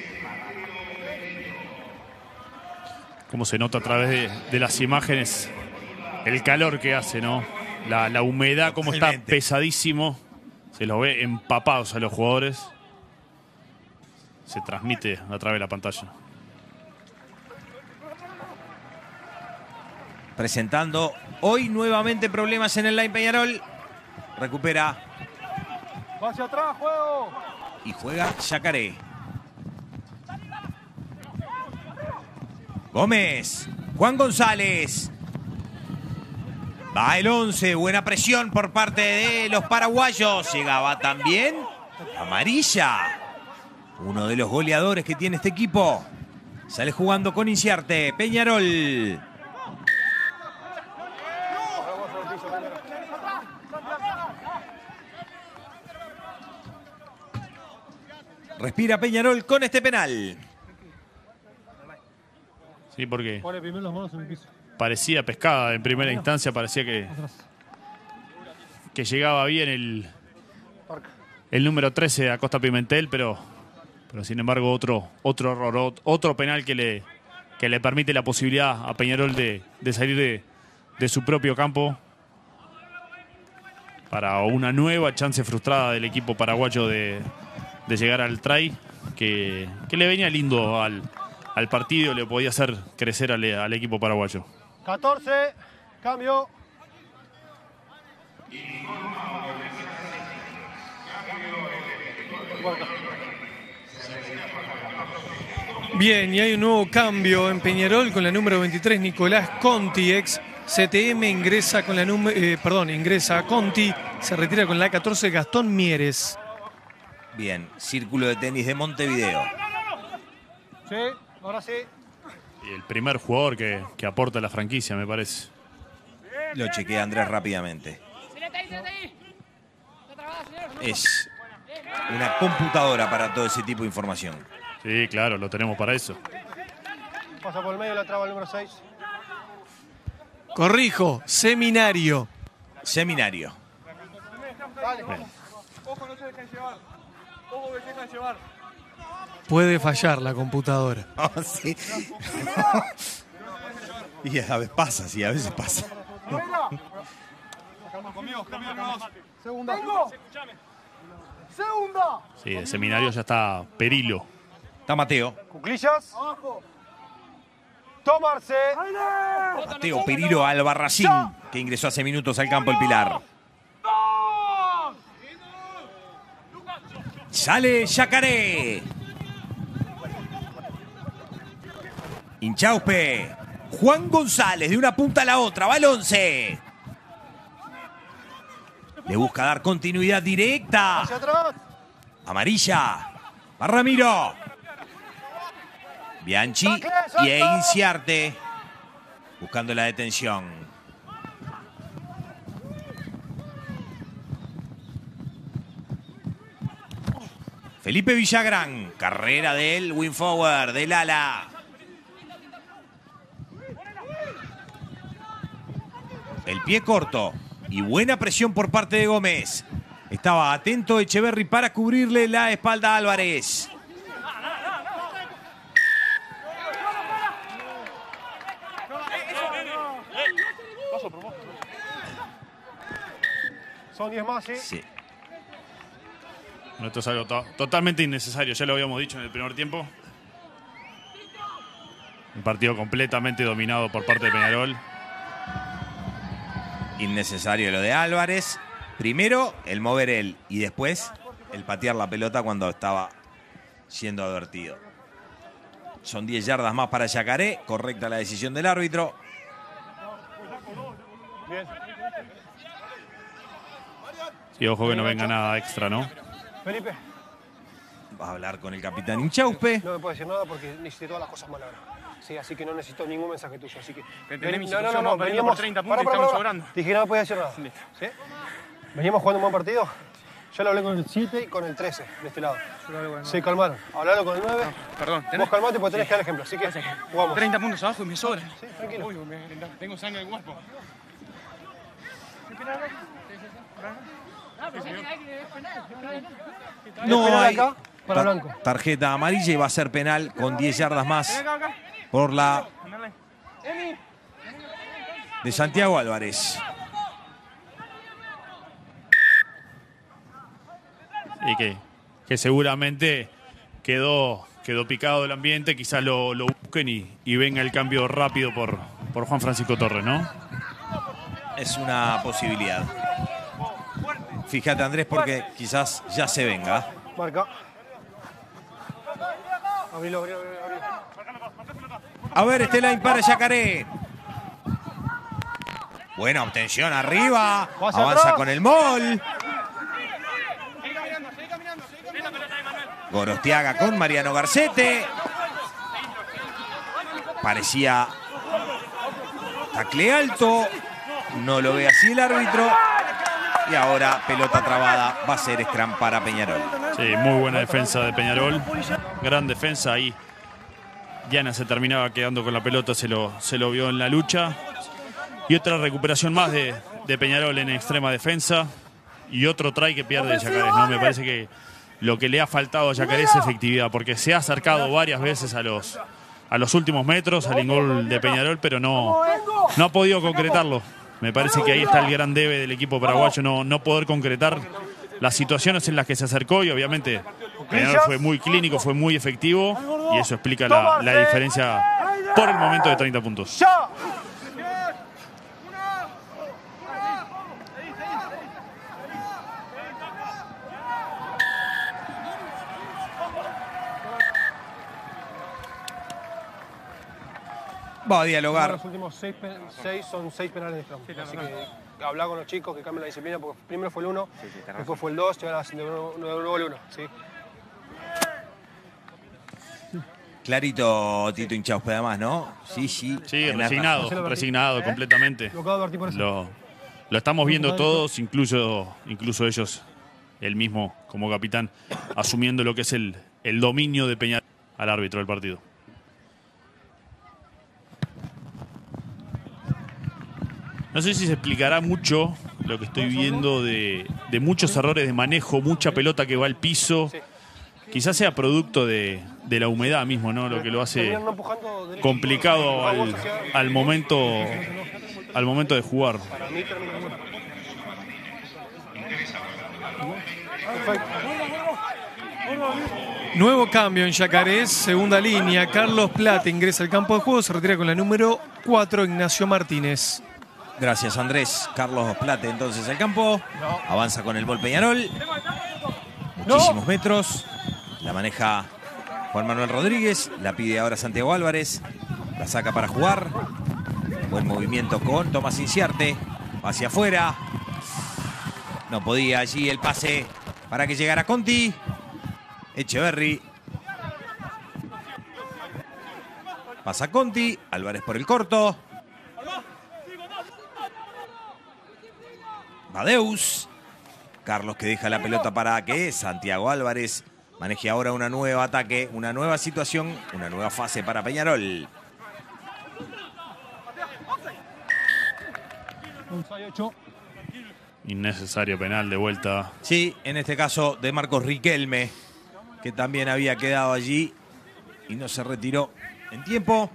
[SPEAKER 2] Cómo se nota a través de, de las imágenes el calor que hace, ¿no? La, la humedad, cómo está pesadísimo. Se los ve empapados a los jugadores. Se transmite a través de la pantalla.
[SPEAKER 1] Presentando hoy nuevamente problemas en el line Peñarol. Recupera.
[SPEAKER 7] Va hacia atrás, juego.
[SPEAKER 1] Y juega Yacaré. Gómez. Juan González. Va el once. Buena presión por parte de los paraguayos. Llegaba también Amarilla. Uno de los goleadores que tiene este equipo. Sale jugando con Inciarte. Peñarol. Respira Peñarol con este penal.
[SPEAKER 2] Sí, porque
[SPEAKER 7] Pone primero las manos en el piso.
[SPEAKER 2] parecía pescada en primera instancia, parecía que, que llegaba bien el, el número trece a Costa Pimentel, pero, pero sin embargo otro, otro error, otro penal que le, que le permite la posibilidad a Peñarol de, de salir de, de su propio campo para una nueva chance frustrada del equipo paraguayo de, de llegar al try, que, que le venía lindo al, al partido, le podía hacer crecer al, al equipo paraguayo.
[SPEAKER 7] catorce, cambio.
[SPEAKER 3] Bien, y hay un nuevo cambio en Peñarol con la número veintitrés, Nicolás Conti, ex C T M, ingresa con la número, eh, perdón, ingresa a Conti, se retira con la catorce, Gastón Mieres.
[SPEAKER 1] Bien, círculo de tenis de Montevideo.
[SPEAKER 7] Sí, ahora sí.
[SPEAKER 2] Y el primer jugador que, que aporta a la franquicia, me parece.
[SPEAKER 1] Lo chequea Andrés rápidamente. Es una computadora para todo ese tipo de información.
[SPEAKER 2] Sí, claro, lo tenemos para eso.
[SPEAKER 7] Pasa por el medio, la traba el número seis.
[SPEAKER 3] Corrijo, seminario.
[SPEAKER 1] Seminario.
[SPEAKER 7] Dale. Ojo, no se dejen llevar. Ojo, que se dejan llevar.
[SPEAKER 3] Puede fallar la computadora.
[SPEAKER 1] Oh, sí. Y a veces pasa, sí, a veces pasa.
[SPEAKER 7] Conmigo, conmigo. Segunda. Segunda.
[SPEAKER 2] Sí, de seminario ya está Perilo.
[SPEAKER 1] Está Mateo.
[SPEAKER 7] Cuclillas. Abajo. Tomarse.
[SPEAKER 1] Mateo Perilo Albarracín, que ingresó hace minutos al campo el Pilar. Sale Yacaré. Inchauspe. Juan González, de una punta a la otra. Va el once. Le busca dar continuidad directa.
[SPEAKER 7] Hacia atrás.
[SPEAKER 1] Amarilla. Va Ramiro. Bianchi y Inciarte buscando la detención. Felipe Villagrán. Carrera del win forward, del ala. El pie corto y buena presión por parte de Gómez. Estaba atento Echeverri para cubrirle la espalda a Álvarez.
[SPEAKER 7] Son diez más, ¿sí?
[SPEAKER 1] Sí.
[SPEAKER 2] Bueno, esto es algo to totalmente innecesario, ya lo habíamos dicho en el primer tiempo. Un partido completamente dominado por parte de Peñarol.
[SPEAKER 1] Innecesario lo de Álvarez. Primero el mover él y después el patear la pelota cuando estaba siendo advertido. Son diez yardas más para Yacaré. Correcta la decisión del árbitro.
[SPEAKER 7] Bien.
[SPEAKER 2] Sí, ojo que no venga nada extra, ¿no?
[SPEAKER 7] Felipe.
[SPEAKER 1] Va a hablar con el capitán Inchauspe.
[SPEAKER 7] No me puedo decir nada porque necesité todas las cosas malas. Sí, así que no necesito ningún mensaje tuyo. Así que.
[SPEAKER 8] Entendé mi
[SPEAKER 7] no, no,
[SPEAKER 8] situación,
[SPEAKER 7] no, no,
[SPEAKER 8] vamos perdiendo
[SPEAKER 7] veníamos
[SPEAKER 8] por treinta puntos
[SPEAKER 7] Pará,
[SPEAKER 8] y
[SPEAKER 7] pará,
[SPEAKER 8] estamos
[SPEAKER 7] pará.
[SPEAKER 8] sobrando.
[SPEAKER 7] Dije que no me podía decir nada. ¿Sí? Veníamos jugando un buen partido. Yo lo hablé con el siete y con el trece de este lado. Se calmaron. Hablalo con el nueve.
[SPEAKER 8] Perdón.
[SPEAKER 7] Vos calmate porque tenés que dar ejemplo. Así que jugamos.
[SPEAKER 8] treinta puntos abajo y me sobra.
[SPEAKER 7] Sí, tranquilo.
[SPEAKER 8] Uy, me- tengo sangre en el cuerpo.
[SPEAKER 1] No
[SPEAKER 7] penal
[SPEAKER 1] hay
[SPEAKER 7] acá para
[SPEAKER 1] tar-
[SPEAKER 7] Blanco.
[SPEAKER 1] tarjeta amarilla y va a ser penal con diez yardas más por la de Santiago Álvarez.
[SPEAKER 2] Y que, que seguramente quedó, quedó picado el ambiente, quizás lo, lo busquen y, y venga el cambio rápido por, por Juan Francisco Torres, ¿no?
[SPEAKER 1] Es una posibilidad. Fíjate, Andrés, porque quizás ya se venga.
[SPEAKER 7] Marca. Abrilo, abrilo, abrilo.
[SPEAKER 1] A ver, este line para Yacaré. Buena obtención arriba.
[SPEAKER 7] Hacia
[SPEAKER 1] Avanza
[SPEAKER 7] atrás.
[SPEAKER 1] con el mol. Gorostiaga con Mariano Garcete. Parecía tacle alto. No lo ve así el árbitro. Y ahora pelota trabada. Va a ser scrum para Peñarol.
[SPEAKER 2] Sí, muy buena defensa de Peñarol. Gran defensa ahí. Diana se terminaba quedando con la pelota, se lo, se lo vio en la lucha. Y otra recuperación más de, de Peñarol en extrema defensa. Y otro try que pierde Yacarés, ¿no? Me parece que lo que le ha faltado a Yacarés es efectividad, porque se ha acercado varias veces a los, a los últimos metros al gol de Peñarol, pero no, no ha podido concretarlo. Me parece que ahí está el gran debe del equipo paraguayo, no, no poder concretar las situaciones en las que se acercó, y obviamente Peñarol fue muy clínico, fue muy efectivo, y eso explica la, la diferencia por el momento de treinta puntos.
[SPEAKER 1] Va a dialogar.
[SPEAKER 7] Los últimos seis, pe- seis son seis penales de scrum. Así que hablar con los chicos que cambien la disciplina, porque primero fue el uno, después fue el dos, y ahora de nuevo de nuevo el uno. ¿Sí?
[SPEAKER 1] Clarito Tito Inchauspe además, ¿no? Sí, sí.
[SPEAKER 2] Sí,
[SPEAKER 1] tenés
[SPEAKER 2] resignado,
[SPEAKER 1] razón.
[SPEAKER 2] resignado completamente.
[SPEAKER 7] Lo acabo de advertir por eso.
[SPEAKER 2] Lo, lo estamos viendo todos, incluso, incluso ellos, el mismo como capitán, asumiendo lo que es el, el dominio de Peñarol al árbitro del partido. No sé si se explicará mucho lo que estoy viendo de, de muchos errores de manejo, mucha pelota que va al piso. Quizás sea producto de, de la humedad mismo, ¿no? Lo que lo hace complicado al, al momento al momento de jugar.
[SPEAKER 3] Nuevo cambio en Yacarés, segunda línea. Carlos Plata ingresa al campo de juego, se retira con la número cuatro, Ignacio Martínez.
[SPEAKER 1] Gracias, Andrés. Carlos Plate entonces al campo. Avanza con el Bol Peñarol. Muchísimos metros. La maneja Juan Manuel Rodríguez. La pide ahora Santiago Álvarez. La saca para jugar. Buen movimiento con Tomás Inciarte. Hacia afuera. No podía allí el pase para que llegara Conti. Echeverri. Pasa Conti. Álvarez por el corto. Badeus. Carlos que deja la pelota para que Santiago Álvarez maneje ahora una nueva ataque, una nueva situación, una nueva fase para Peñarol.
[SPEAKER 2] Innecesario penal de vuelta.
[SPEAKER 1] Sí, en este caso de Marcos Riquelme, que también había quedado allí y no se retiró en tiempo.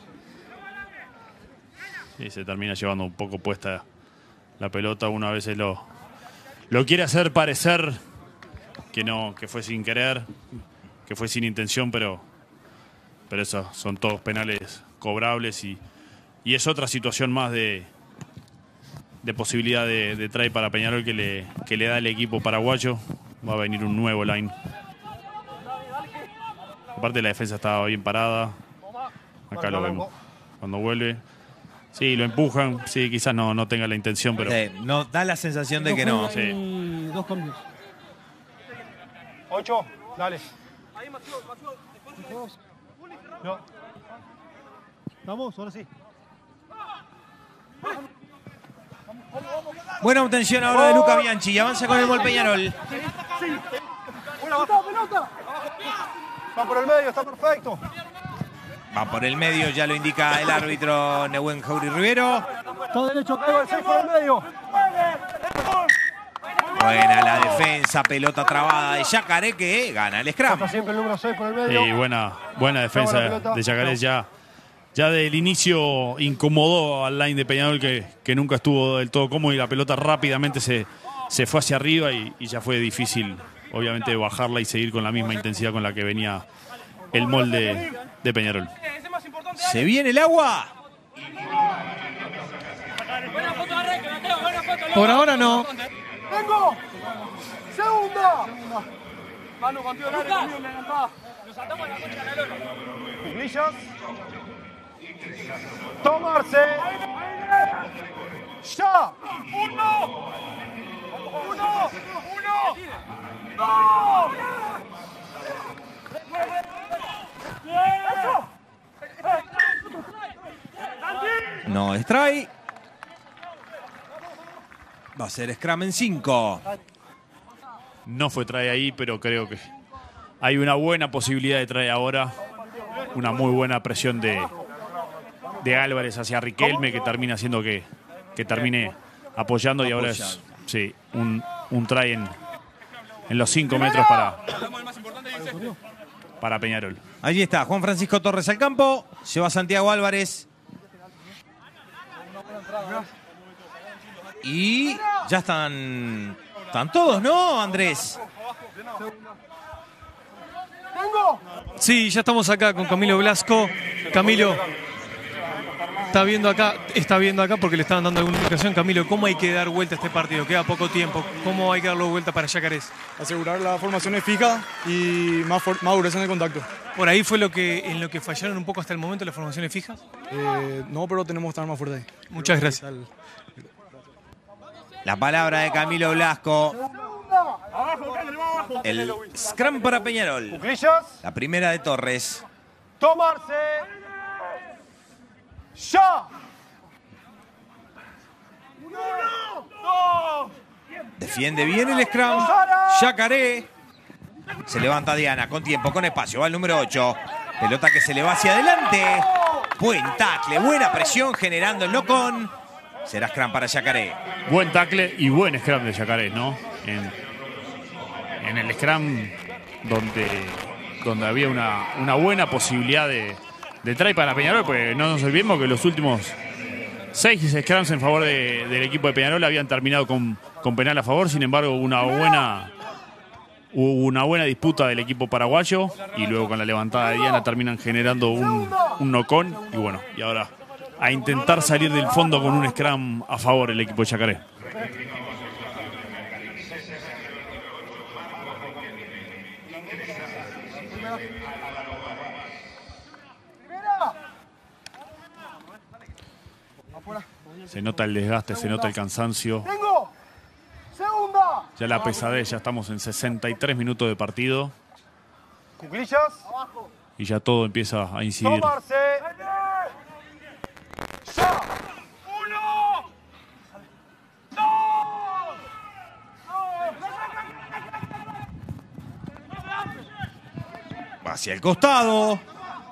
[SPEAKER 2] Sí, se termina llevando un poco puesta la pelota. Uno a veces lo, lo quiere hacer parecer que no, que fue sin querer, que fue sin intención, pero, pero eso son todos penales cobrables y, y es otra situación más de, de posibilidad de, de try para Peñarol que le, que le da el equipo paraguayo. Va a venir un nuevo line. Aparte la defensa estaba bien parada. Acá lo vemos. Cuando vuelve. Sí, lo empujan. Sí, quizás no, no tenga la intención, pero...
[SPEAKER 1] Sí, no, da la sensación de que no.
[SPEAKER 2] Sí.
[SPEAKER 7] Dos cambios. Ocho, dale. No. Vamos, ahora sí.
[SPEAKER 1] Buena obtención ahora de Luca Bianchi y avanza con el Bol Peñarol.
[SPEAKER 7] Va por el medio, está perfecto.
[SPEAKER 1] Va por el medio, ya lo indica el árbitro Nehuen Jauri Rivero.
[SPEAKER 7] Está derecho, caigo el seis por el medio.
[SPEAKER 1] Buena la defensa, pelota trabada de Yacaré que gana el scrum.
[SPEAKER 7] Está siempre el número seis por el medio.
[SPEAKER 2] Sí, buena, buena defensa de Yacaré. Ya, ya del inicio incomodó al line de Peñarol que, que nunca estuvo del todo cómodo y la pelota rápidamente se, se fue hacia arriba y, y ya fue difícil, obviamente, bajarla y seguir con la misma intensidad con la que venía el molde de Peñarol.
[SPEAKER 1] Se viene el agua.
[SPEAKER 3] Por ahora no.
[SPEAKER 7] ¡Vengo! ¡Segunda! Manu, contigo, dale, conmigo, me encantaba. Nos saltamos la concha de la lona. Cuclillas. Tomarse. ¡Ya! ¡Uno! ¡Uno! ¡Uno! ¡Dos! ¡Eso!
[SPEAKER 1] No es try. Va a ser scrum en cinco.
[SPEAKER 2] No fue try ahí, pero creo que hay una buena posibilidad de try ahora. Una muy buena presión de, de Álvarez hacia Riquelme que termina haciendo que, que termine apoyando y ahora es sí, un, un try en, en los cinco metros para, para Peñarol.
[SPEAKER 1] Allí está Juan Francisco Torres al campo. Lleva a Santiago Álvarez. Y ya están, están todos, ¿no, Andrés?
[SPEAKER 3] Sí, ya estamos acá con Camilo Blasco. Camilo, está viendo acá, está viendo acá porque le estaban dando alguna indicación. Camilo, ¿cómo hay que dar vuelta a este partido? Queda poco tiempo. ¿Cómo hay que darlo vuelta para Yacarés?
[SPEAKER 8] Asegurar la formación es fija y más, más dureza en el contacto.
[SPEAKER 3] ¿Por ahí fue lo que en lo que fallaron un poco hasta el momento las formaciones fijas?
[SPEAKER 8] Eh, no, pero tenemos que estar más fuerte ahí.
[SPEAKER 3] Muchas gracias.
[SPEAKER 1] La palabra de Camilo Blasco. El scrum para Peñarol.
[SPEAKER 7] Cuclillas.
[SPEAKER 1] La primera de Torres.
[SPEAKER 7] Tomarse. ¡Ya! ¡Uno! ¡Dos!
[SPEAKER 1] Defiende bien el scrum. Yacaré. Se levanta Diana con tiempo, con espacio. Va el número ocho. Pelota que se le va hacia adelante. Buen tackle, buena presión generando el knock-on. Será scrum para Yacaré.
[SPEAKER 2] Buen tackle y buen scrum de Yacaré, ¿no? En, en el scrum donde, donde había una, una buena posibilidad de, de try para Peñarol, pues no nos olvidemos que los últimos seis scrums en favor de, del equipo de Peñarol habían terminado con, con penal a favor. Sin embargo, una buena, hubo una buena disputa del equipo paraguayo y luego con la levantada de Diana terminan generando un, un knock-on. Y bueno, y ahora a intentar salir del fondo con un scrum a favor el equipo de Yacaré. Se nota el desgaste, se nota el cansancio. Ya la pesadez, ya estamos en sesenta y tres minutos de partido.
[SPEAKER 7] Cuclillas.
[SPEAKER 2] Y ya todo empieza a incidir.
[SPEAKER 7] Tomarse. Ya. Uno. Dos.
[SPEAKER 1] Va hacia el costado.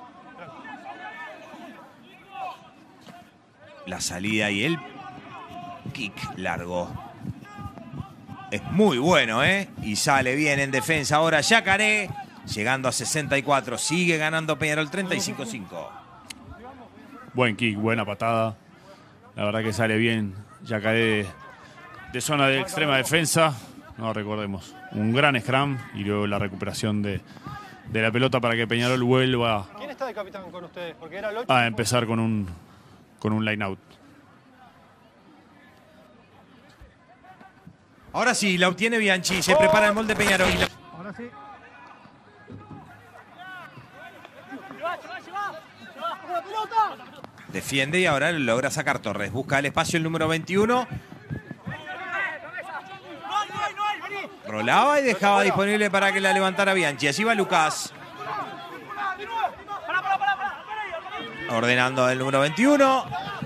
[SPEAKER 1] La salida y el kick largo. Es muy bueno, ¿eh? Y sale bien en defensa ahora Yacaré. Llegando a sesenta y cuatro. Sigue ganando Peñarol treinta y cinco a cinco.
[SPEAKER 2] Buen kick, buena patada. La verdad que sale bien Yacaré de, de zona de extrema defensa. No recordemos. Un gran scrum y luego la recuperación de, de la pelota para que Peñarol vuelva.
[SPEAKER 7] ¿Quién está de capitán con ustedes? Porque era el ocho.
[SPEAKER 2] A empezar con un, con un line out.
[SPEAKER 1] Ahora sí, la obtiene Bianchi. Se prepara el molde Peñarol.
[SPEAKER 7] Ahora sí.
[SPEAKER 1] Defiende y ahora logra sacar Torres. Busca el espacio el número veintiuno. Rolaba y dejaba disponible para que la levantara Bianchi. Allí va Lucas. Ordenando el número veintiuno.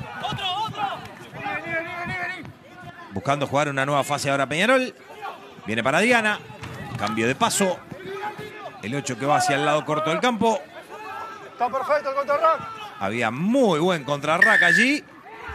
[SPEAKER 1] Buscando jugar una nueva fase ahora Peñarol. Viene para Diana. Cambio de paso. El ocho que va hacia el lado corto del campo.
[SPEAKER 7] Está perfecto el contrarrack.
[SPEAKER 1] Había muy buen contrarrack allí.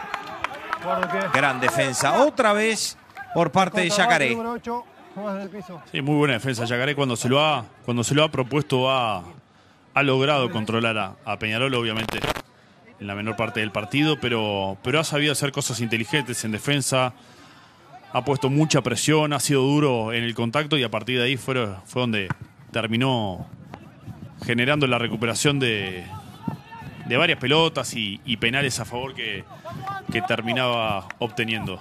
[SPEAKER 1] Gran defensa otra vez por parte de Yacaré.
[SPEAKER 7] Número ocho. Juegas del piso.
[SPEAKER 2] Sí, muy buena defensa. Yacaré cuando se lo ha, cuando se lo ha propuesto ha, ha logrado controlar a, a Peñarol, obviamente en la menor parte del partido, pero, pero ha sabido hacer cosas inteligentes en defensa. Ha puesto mucha presión, ha sido duro en el contacto y a partir de ahí fue, fue donde terminó generando la recuperación de, de varias pelotas y, y penales a favor que, que terminaba obteniendo.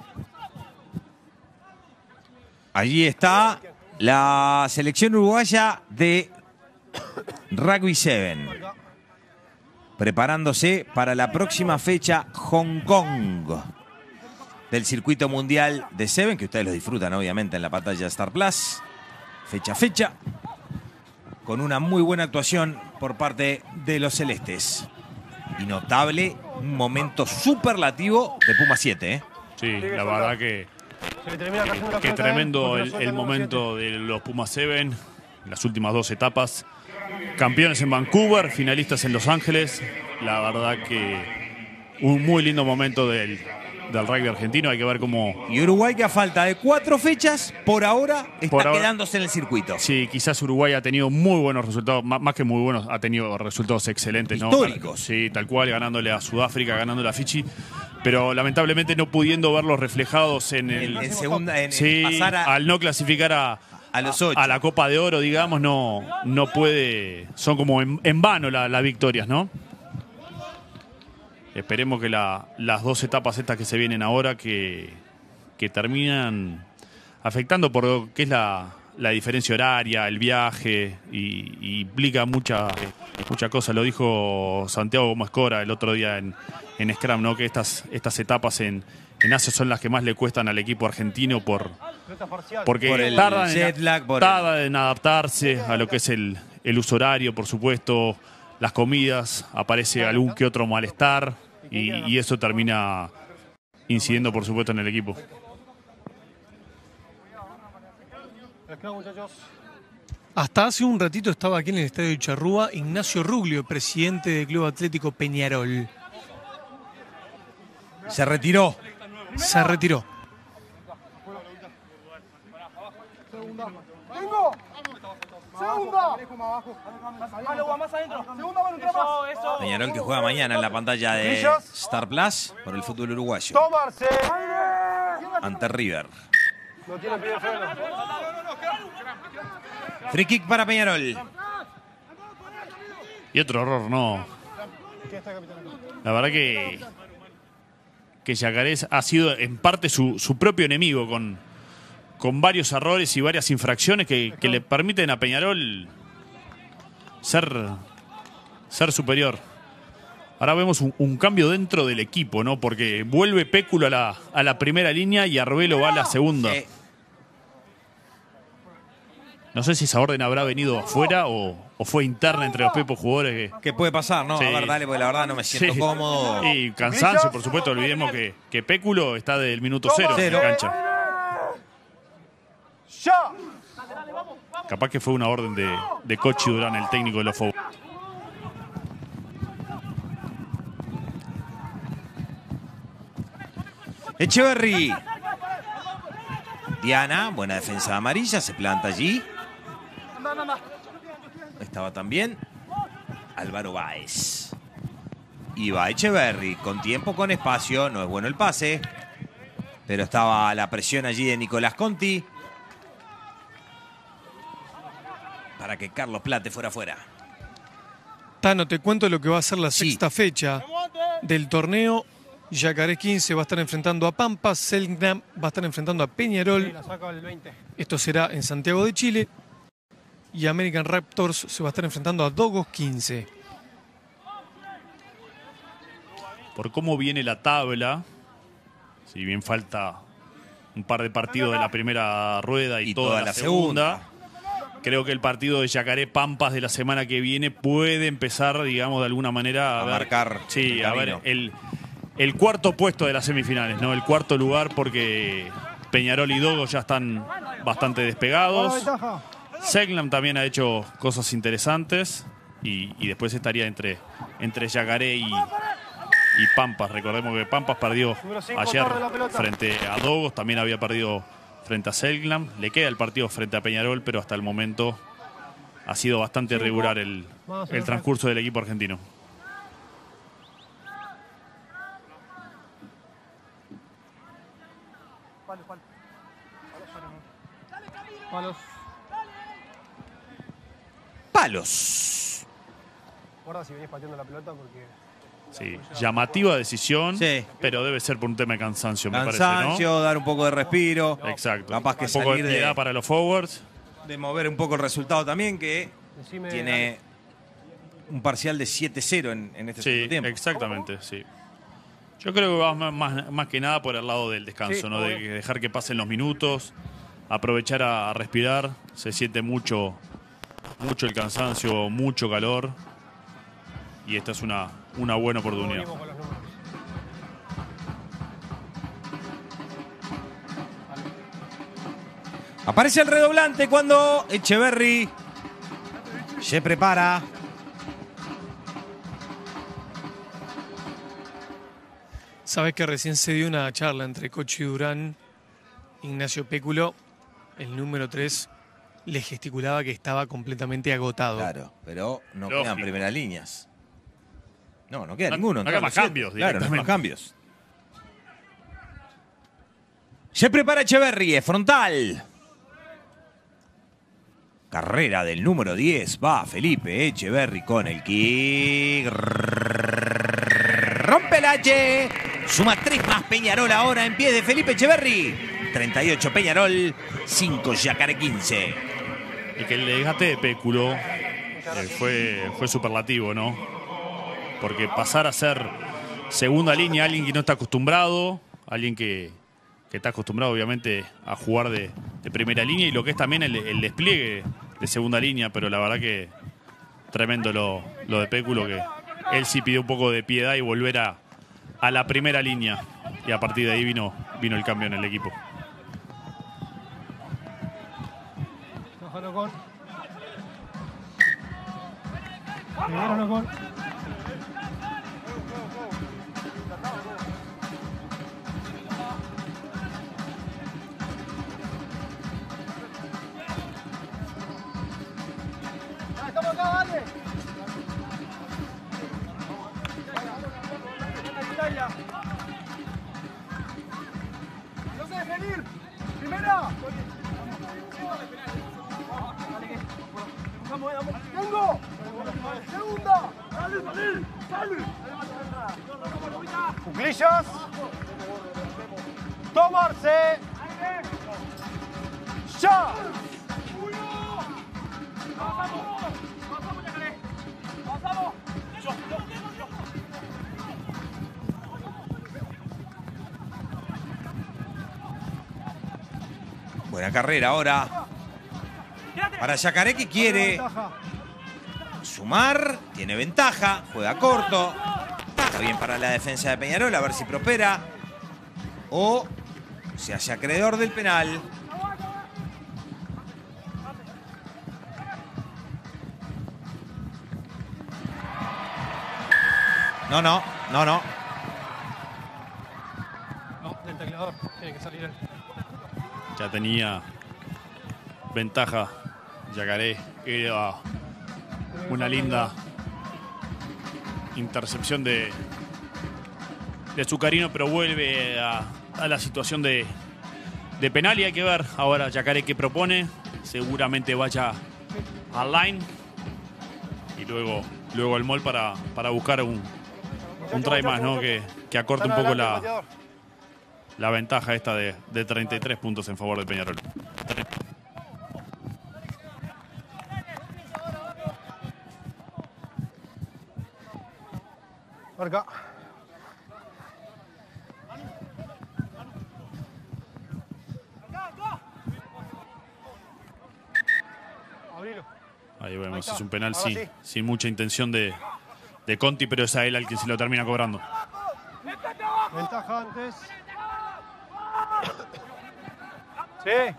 [SPEAKER 1] Allí está la selección uruguaya de Rugby siete. Preparándose para la próxima fecha Hong Kong del circuito mundial de Seven, que ustedes lo disfrutan obviamente en la pantalla Star Plus. Fecha a fecha. Con una muy buena actuación por parte de los celestes. Y notable, un momento superlativo de Puma siete. ¿eh?
[SPEAKER 2] Sí, la verdad que, que, que tremendo el, el momento de los Puma siete en las últimas dos etapas. Campeones en Vancouver, finalistas en Los Ángeles. La verdad que un muy lindo momento del, del rugby argentino. Hay que ver cómo...
[SPEAKER 1] Y Uruguay, que a falta de cuatro fechas, por ahora está
[SPEAKER 2] por ahora,
[SPEAKER 1] quedándose en el circuito.
[SPEAKER 2] Sí, quizás Uruguay ha tenido muy buenos resultados, más, más que muy buenos, ha tenido resultados excelentes.
[SPEAKER 1] Históricos.
[SPEAKER 2] ¿no? Sí, tal cual, ganándole a Sudáfrica, ganándole a Fiji. Pero lamentablemente no pudiendo verlos reflejados en el...
[SPEAKER 1] En, en segunda, en,
[SPEAKER 2] sí,
[SPEAKER 1] en pasar a,
[SPEAKER 2] al no clasificar a...
[SPEAKER 1] A los ocho.
[SPEAKER 2] A la Copa de Oro, digamos, no, no puede... Son como en, en vano la, las victorias, ¿no? Esperemos que la, las dos etapas estas que se vienen ahora, que, que terminan afectando por lo que es la, la diferencia horaria, el viaje, y, y implica mucha, mucha cosa. Lo dijo Santiago Gómez Cora el otro día en, en Scrum, ¿no? Que estas, estas etapas en, en Asia son las que más le cuestan al equipo argentino por... Porque
[SPEAKER 1] por el
[SPEAKER 2] tardan,
[SPEAKER 1] jet lag, por
[SPEAKER 2] tardan
[SPEAKER 1] el...
[SPEAKER 2] en adaptarse a lo que es el, el uso horario, por supuesto, las comidas, aparece algún que otro malestar y, y eso termina incidiendo, por supuesto, en el equipo.
[SPEAKER 3] Hasta hace un ratito estaba aquí en el estadio de Charrúa Ignacio Ruglio, presidente del Club Atlético Peñarol.
[SPEAKER 1] Se retiró.
[SPEAKER 3] Se retiró.
[SPEAKER 1] Peñarol que juega mañana en la pantalla de Star Plus por el fútbol uruguayo. Ante River.
[SPEAKER 7] No tiene pie de freno.
[SPEAKER 1] Free kick para Peñarol.
[SPEAKER 2] Y otro error, no. La verdad que que Yacaré ha sido en parte su, su propio enemigo con, con varios errores y varias infracciones que, que le permiten a Peñarol ser, ser superior. Ahora vemos un, un cambio dentro del equipo, ¿no? Porque vuelve Péculo a la, a la primera línea y Arbelo va a la segunda.
[SPEAKER 1] Sí.
[SPEAKER 2] No sé si esa orden habrá venido afuera o, o fue interna entre los propios jugadores. Que,
[SPEAKER 1] ¿Qué puede pasar, no?
[SPEAKER 2] Sí.
[SPEAKER 1] A ver, dale, porque la verdad no me siento
[SPEAKER 2] Sí.
[SPEAKER 1] cómodo.
[SPEAKER 2] Y cansancio, por supuesto. Olvidemos que, que Péculo está desde el minuto cero,
[SPEAKER 1] Cero.
[SPEAKER 2] en cancha. Capaz que fue una orden de, de Cochi Durán, el técnico de los Fobos.
[SPEAKER 1] Echeverry. Diana, buena defensa de amarilla, se planta allí. Estaba también Álvaro Báez. Y va Echeverry, con tiempo, con espacio. No es bueno el pase, pero estaba la presión allí de Nicolás Conti para que Carlos Plate fuera fuera.
[SPEAKER 3] Tano, te cuento lo que va a ser la
[SPEAKER 1] Sí.
[SPEAKER 3] sexta fecha del torneo. Yacaré quince va a estar enfrentando a Pampas, Selknam va a estar enfrentando a Peñarol.
[SPEAKER 7] La saca el veinte.
[SPEAKER 3] Esto será en Santiago de Chile. Y American Raptors se va a estar enfrentando a Dogos quince.
[SPEAKER 2] Por cómo viene la tabla, si bien falta un par de partidos de la primera rueda y,
[SPEAKER 1] Y
[SPEAKER 2] toda,
[SPEAKER 1] toda
[SPEAKER 2] la,
[SPEAKER 1] la
[SPEAKER 2] segunda, creo que el partido de Yacaré Pampas de la semana que viene puede empezar, digamos, de alguna manera a,
[SPEAKER 1] A
[SPEAKER 2] ver-
[SPEAKER 1] marcar
[SPEAKER 2] sí,
[SPEAKER 1] el
[SPEAKER 2] a ver
[SPEAKER 1] camino.
[SPEAKER 2] el, el cuarto puesto de las semifinales, ¿no? El cuarto lugar, porque Peñarol y Dogos ya están bastante despegados. Selknam también ha hecho cosas interesantes y, y después estaría entre, entre Yacaré y, y Pampas. Recordemos que Pampas perdió
[SPEAKER 7] Número cinco,
[SPEAKER 2] ayer
[SPEAKER 7] torre la pelota.
[SPEAKER 2] frente a Dogos, también había perdido frente a Selknam. Le queda el partido frente a Peñarol, pero hasta el momento ha sido bastante irregular el, el transcurso del equipo argentino.
[SPEAKER 7] Palos.
[SPEAKER 1] Palos.
[SPEAKER 7] Guarda si venís pateando la pelota porque...
[SPEAKER 2] Sí, llamativa decisión,
[SPEAKER 1] Sí.
[SPEAKER 2] pero debe ser por un tema de cansancio, me
[SPEAKER 1] Cansancio,
[SPEAKER 2] parece, ¿no?
[SPEAKER 1] dar un poco de respiro.
[SPEAKER 2] Exacto.
[SPEAKER 1] Capaz que
[SPEAKER 2] un poco de
[SPEAKER 1] salir de-
[SPEAKER 2] piedad para los forwards.
[SPEAKER 1] De mover un poco el resultado también, que
[SPEAKER 7] Decime,
[SPEAKER 1] tiene un parcial de siete cero en, en este
[SPEAKER 2] Sí,
[SPEAKER 1] segundo tiempo.
[SPEAKER 2] exactamente, sí. Yo creo que va más, más, más que nada por el lado del descanso,
[SPEAKER 7] Sí,
[SPEAKER 2] ¿no? De
[SPEAKER 7] obvio.
[SPEAKER 2] dejar que pasen los minutos, aprovechar a, a respirar. Se siente mucho, mucho el cansancio, mucho calor. Y esta es una, una buena oportunidad.
[SPEAKER 7] Venimos con los números.
[SPEAKER 1] Aparece el redoblante cuando Echeverry se prepara.
[SPEAKER 3] Sabes que recién se dio una charla entre Cochi Durán, Ignacio Péculo, el número tres, le gesticulaba que estaba completamente agotado.
[SPEAKER 1] Claro, pero no
[SPEAKER 2] Lógico.
[SPEAKER 1] quedan primeras líneas. No, no queda
[SPEAKER 2] No-
[SPEAKER 1] ninguno.
[SPEAKER 2] no quedan
[SPEAKER 1] entramos
[SPEAKER 2] más
[SPEAKER 1] siete.
[SPEAKER 2] cambios
[SPEAKER 1] Claro, no hay más
[SPEAKER 2] directamente.
[SPEAKER 1] cambios. Se prepara Echeverry, es frontal. Carrera del número diez. Va Felipe Echeverry con el kick. Rompe el H. Suma tres más Peñarol ahora en pie de Felipe Echeverry. treinta y ocho Peñarol, cinco Yacaré quince.
[SPEAKER 2] Y que el desgaste de Péculo eh, fue, fue superlativo, ¿no? Porque pasar a ser segunda línea, alguien que no está acostumbrado, alguien que, que está acostumbrado obviamente a jugar de, de primera línea y lo que es también el, el despliegue de segunda línea, pero la verdad que tremendo lo, lo de Péculo, que él sí pidió un poco de piedad y volver a, a la primera línea y a partir de ahí vino, vino el cambio en el equipo.
[SPEAKER 7] Bájalo con... Primero no gol.
[SPEAKER 10] ¡Estamos acá, vale! ¡No se dejen ir! ¡Primera! ¡Tengo! ¡Segunda! ¡Dale, dale! ¡Dale!
[SPEAKER 7] Cuclillas. Tomarse. ¡Ya!
[SPEAKER 1] Buena carrera ahora para Yacaré, que quiere sumar, tiene ventaja, juega corto. Está bien para la defensa de Peñarol, a ver si prospera o se hace acreedor del penal. No, no, no, no.
[SPEAKER 7] No, del tecleador. Tiene que salir él.
[SPEAKER 2] Ya tenía ventaja Yacaré. Era una linda intercepción de, de Zucarino, pero vuelve a, a la situación de, de penal y hay que ver ahora Yacaré qué propone. Seguramente vaya al line y luego, luego al mall para, para buscar un, un try más, ¿no? Que, que acorte un poco la, la ventaja esta de, de treinta y tres puntos en favor de Peñarol.
[SPEAKER 7] Marca. Abrilo.
[SPEAKER 2] Ahí vemos, es un penal
[SPEAKER 7] Ahora
[SPEAKER 2] sí,
[SPEAKER 7] sí.
[SPEAKER 2] sin mucha intención de, de Conti, pero es a él al que se lo termina cobrando.
[SPEAKER 7] Ventaja antes. Sí.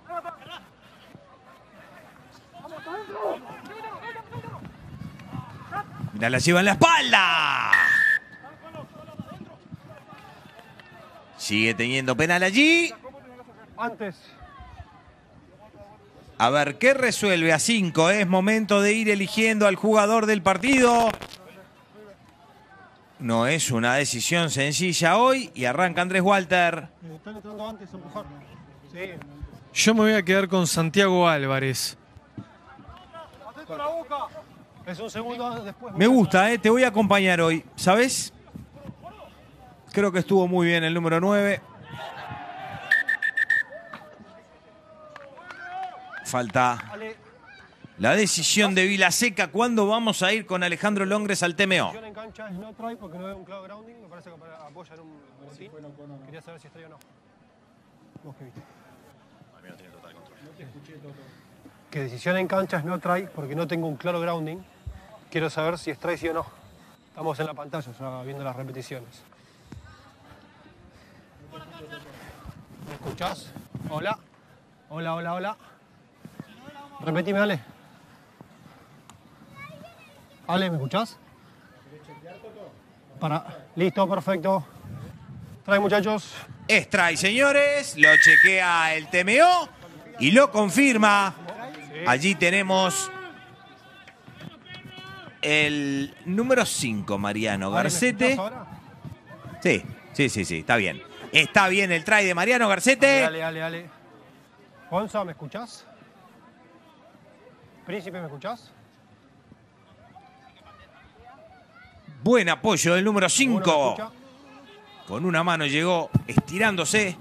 [SPEAKER 1] Mira, la lleva en la espalda. Sigue teniendo penal allí.
[SPEAKER 7] Antes.
[SPEAKER 1] A ver qué resuelve a cinco. Es momento de ir eligiendo al jugador del partido. No es una decisión sencilla hoy y arranca Andrés Walter.
[SPEAKER 7] Están entrando antes a empujar. Sí.
[SPEAKER 3] Yo me voy a quedar con Santiago Álvarez.
[SPEAKER 7] Atento a la boca. Es un segundo después.
[SPEAKER 1] Me gusta, ¿eh? Te voy a acompañar hoy. ¿Sabes? Creo que estuvo muy bien el número nueve. Falta la decisión de Vilaseca. ¿Cuándo vamos a ir con Alejandro Longres al T M O?
[SPEAKER 7] En cancha es no try porque no veo un claro grounding. Me parece que apoya en un botín. Quería saber si estoy o no. Vos qué viste. Que decisión en cancha es no try porque no tengo un claro grounding. Quiero saber si es try sí o no. Estamos en la pantalla, o sea, viendo las repeticiones. ¿Me escuchás? Hola. Hola, hola, hola. Repetime, Ale. Ale, ¿me escuchás? Para. Listo, perfecto. Trae, muchachos.
[SPEAKER 1] Es try, señores. Lo chequea el T M O y lo confirma. Allí tenemos el número cinco, Mariano Garcete. Sí, sí, sí, sí, está bien. Está bien el try de Mariano Garcete.
[SPEAKER 7] Dale, dale, dale. Gonza, ¿me escuchás? Príncipe, ¿me escuchás?
[SPEAKER 1] Buen apoyo del número cinco. Con una mano llegó estirándose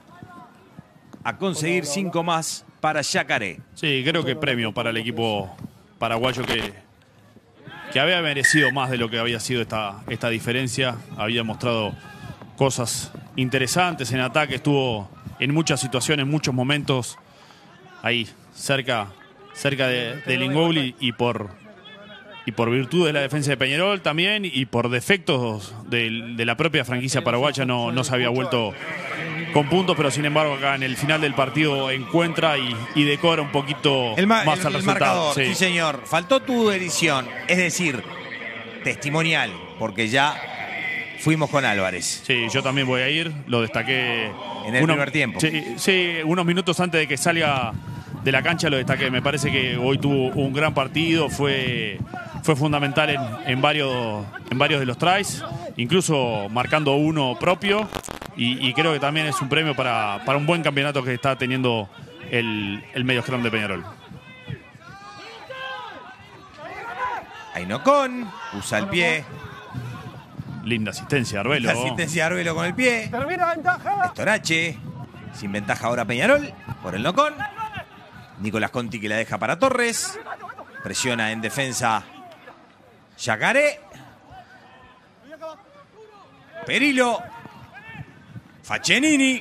[SPEAKER 1] a conseguir cinco más para Yacaré.
[SPEAKER 2] Sí, creo que premio para el equipo paraguayo que, que había merecido más de lo que había sido esta, esta diferencia. Había mostrado cosas interesantes en ataque, estuvo en muchas situaciones, en muchos momentos ahí cerca, cerca de, del Ingol y, y por y por virtud de la defensa de Peñarol también y por defectos de, de la propia franquicia paraguaya no, no se había vuelto con puntos, pero sin embargo acá en el final del partido encuentra y, y decora un poquito
[SPEAKER 1] El, ma
[SPEAKER 2] más
[SPEAKER 1] el,
[SPEAKER 2] el,
[SPEAKER 1] el
[SPEAKER 2] resultado.
[SPEAKER 1] marcador, sí. sí señor. Faltó tu edición, es decir, testimonial, porque ya fuimos con Álvarez.
[SPEAKER 2] Sí, yo también voy a ir, lo destaqué
[SPEAKER 1] en el
[SPEAKER 2] uno,
[SPEAKER 1] primer tiempo.
[SPEAKER 2] Sí, sí, unos minutos antes de que salga de la cancha lo destaqué. Me parece que hoy tuvo un gran partido, fue, fue fundamental en, en, varios, en varios de los tries, incluso marcando uno propio, y, y creo que también es un premio para, para un buen campeonato que está teniendo el, el medio scrum de Peñarol.
[SPEAKER 1] Ainocón, usa el pie.
[SPEAKER 2] Linda asistencia, Arbelo.
[SPEAKER 1] Linda asistencia de Arbelo con el pie.
[SPEAKER 7] Termina ventaja.
[SPEAKER 1] Estorache, sin ventaja ahora Peñarol, por el nocón. Nicolás Conti que la deja para Torres. Presiona en defensa Yacaré. Perillo. Faccenini.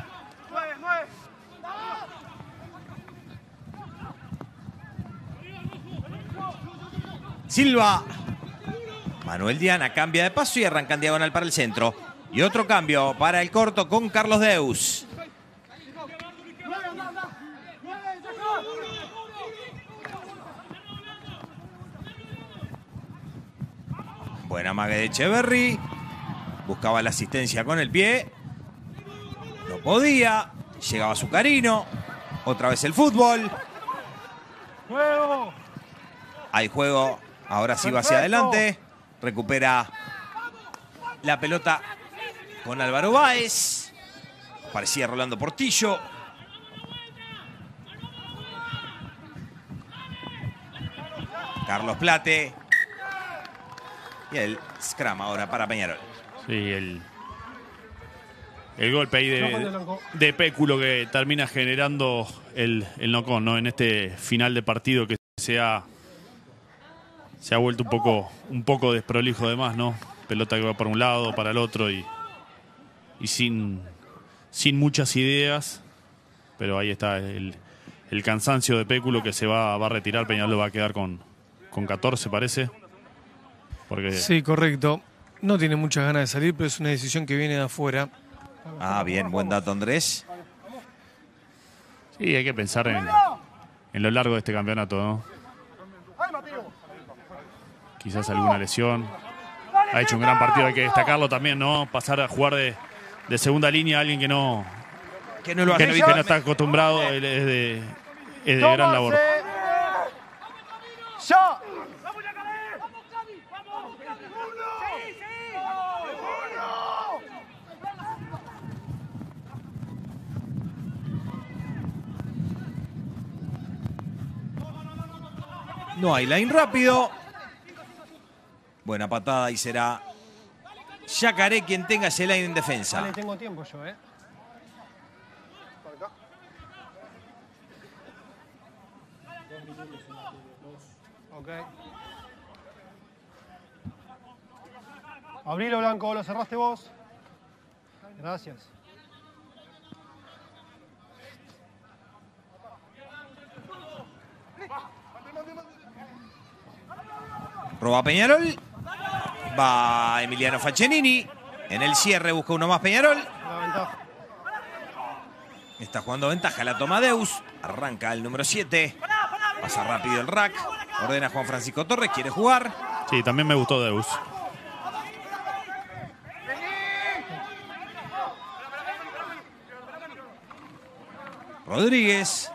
[SPEAKER 1] Silva. Manuel Diana cambia de paso y arranca en diagonal para el centro. Y otro cambio para el corto con Carlos Deus. Buena mague de Echeverry. Buscaba la asistencia con el pie. No podía. Llegaba Zucarino. Otra vez el fútbol.
[SPEAKER 7] Juego.
[SPEAKER 1] Hay juego. Ahora sí va hacia adelante. Recupera la pelota con Álvaro Báez. Parecía Rolando Portillo. Carlos Plate. Y el scrum ahora para Peñarol.
[SPEAKER 2] Sí, el, el golpe ahí de, de Péculo que termina generando el, el nocón, ¿no? En este final de partido que se ha, se ha vuelto un poco, un poco desprolijo de más, ¿no? Pelota que va para un lado, para el otro y, y sin, sin muchas ideas. Pero ahí está el, el cansancio de Péculo que se va, va a retirar. Peñarol va a quedar con, con catorce, parece. Porque...
[SPEAKER 3] Sí, correcto. No tiene muchas ganas de salir, pero es una decisión que viene de afuera.
[SPEAKER 1] Ah, bien, buen dato, Andrés.
[SPEAKER 2] Sí, hay que pensar en, en lo largo de este campeonato, ¿no? Quizás alguna lesión. Ha hecho un gran partido, hay que destacarlo también, ¿no? Pasar a jugar de, de segunda línea a alguien que no,
[SPEAKER 1] que no, lo
[SPEAKER 2] que no, que no está acostumbrado es de, es de gran labor.
[SPEAKER 7] ¡Ya!
[SPEAKER 1] No hay line rápido. Buena patada y será Yacaré quien tenga ese line en defensa.
[SPEAKER 7] Vale, tengo tiempo yo, ¿eh? Ok. Abrilo, Blanco, ¿lo cerraste vos? Gracias.
[SPEAKER 1] Roba Peñarol. Va Emiliano Faccenini. En el cierre busca uno más Peñarol. Está jugando ventaja la toma Deus. Arranca el número siete. Pasa rápido el rack. Ordena Juan Francisco Torres. Quiere jugar.
[SPEAKER 2] Sí, también me gustó Deus.
[SPEAKER 1] Rodríguez.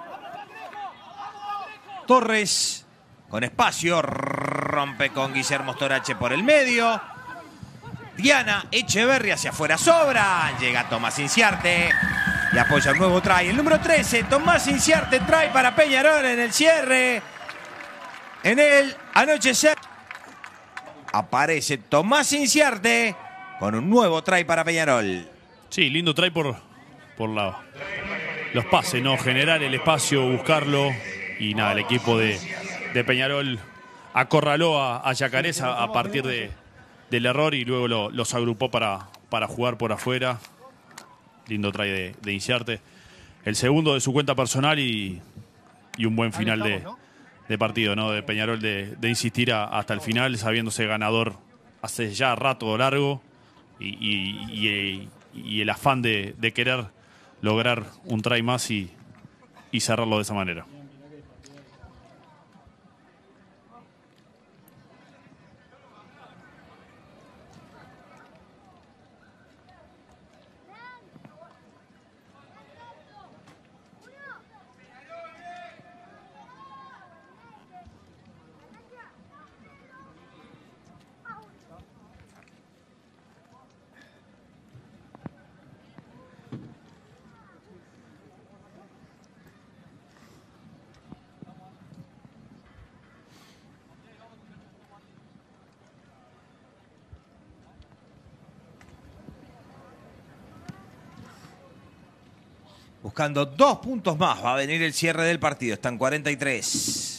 [SPEAKER 1] Torres. Con espacio. Rompe con Guillermo Storache por el medio. Diana Echeverry hacia afuera. Sobra. Llega Tomás Inciarte. Y apoya el nuevo try. El número trece. Tomás Inciarte trae para Peñarol en el cierre. En el anochecer. Aparece Tomás Inciarte con un nuevo try para Peñarol.
[SPEAKER 2] Sí, lindo try por, por la, los pases, ¿no? Generar el espacio, buscarlo. Y nada, el equipo de, de Peñarol acorraló a, a Yacarés a, a partir de, del error y luego lo, los agrupó para, para jugar por afuera. Lindo try de, de Inciarte. El segundo de su cuenta personal y, y un buen final de, de partido, ¿no? De Peñarol de, de insistir a, hasta el final, sabiéndose ganador hace ya rato largo y, y, y, y el afán de, de querer lograr un try más y, y cerrarlo de esa manera.
[SPEAKER 1] Buscando dos puntos más. Va a venir el cierre del partido. Están cuarenta y tres.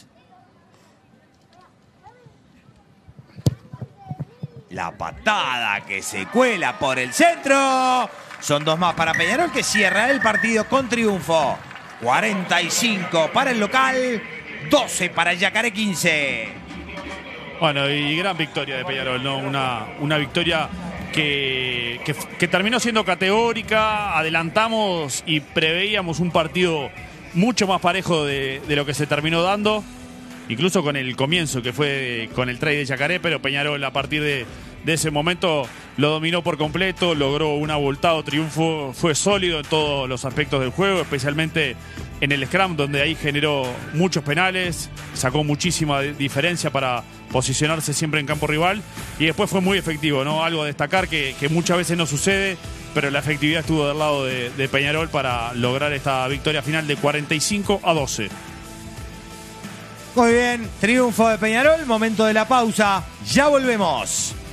[SPEAKER 1] La patada que se cuela por el centro. Son dos más para Peñarol, que cierra el partido con triunfo. cuarenta y cinco para el local. doce para el Yacaré quince.
[SPEAKER 2] Bueno, y gran victoria de Peñarol, ¿no? Una, una victoria que, que, que terminó siendo categórica. Adelantamos y preveíamos un partido mucho más parejo de, de lo que se terminó dando. Incluso con el comienzo, que fue con el try de Yacaré, pero Peñarol a partir de, de ese momento lo dominó por completo, logró un abultado triunfo, fue sólido en todos los aspectos del juego, especialmente en el scrum, donde ahí generó muchos penales, sacó muchísima diferencia para posicionarse siempre en campo rival, y después fue muy efectivo, ¿no? Algo a destacar que, que muchas veces no sucede, pero la efectividad estuvo del lado de, de Peñarol para lograr esta victoria final de cuarenta y cinco a doce.
[SPEAKER 1] Muy bien, triunfo de Peñarol, momento de la pausa, ya volvemos.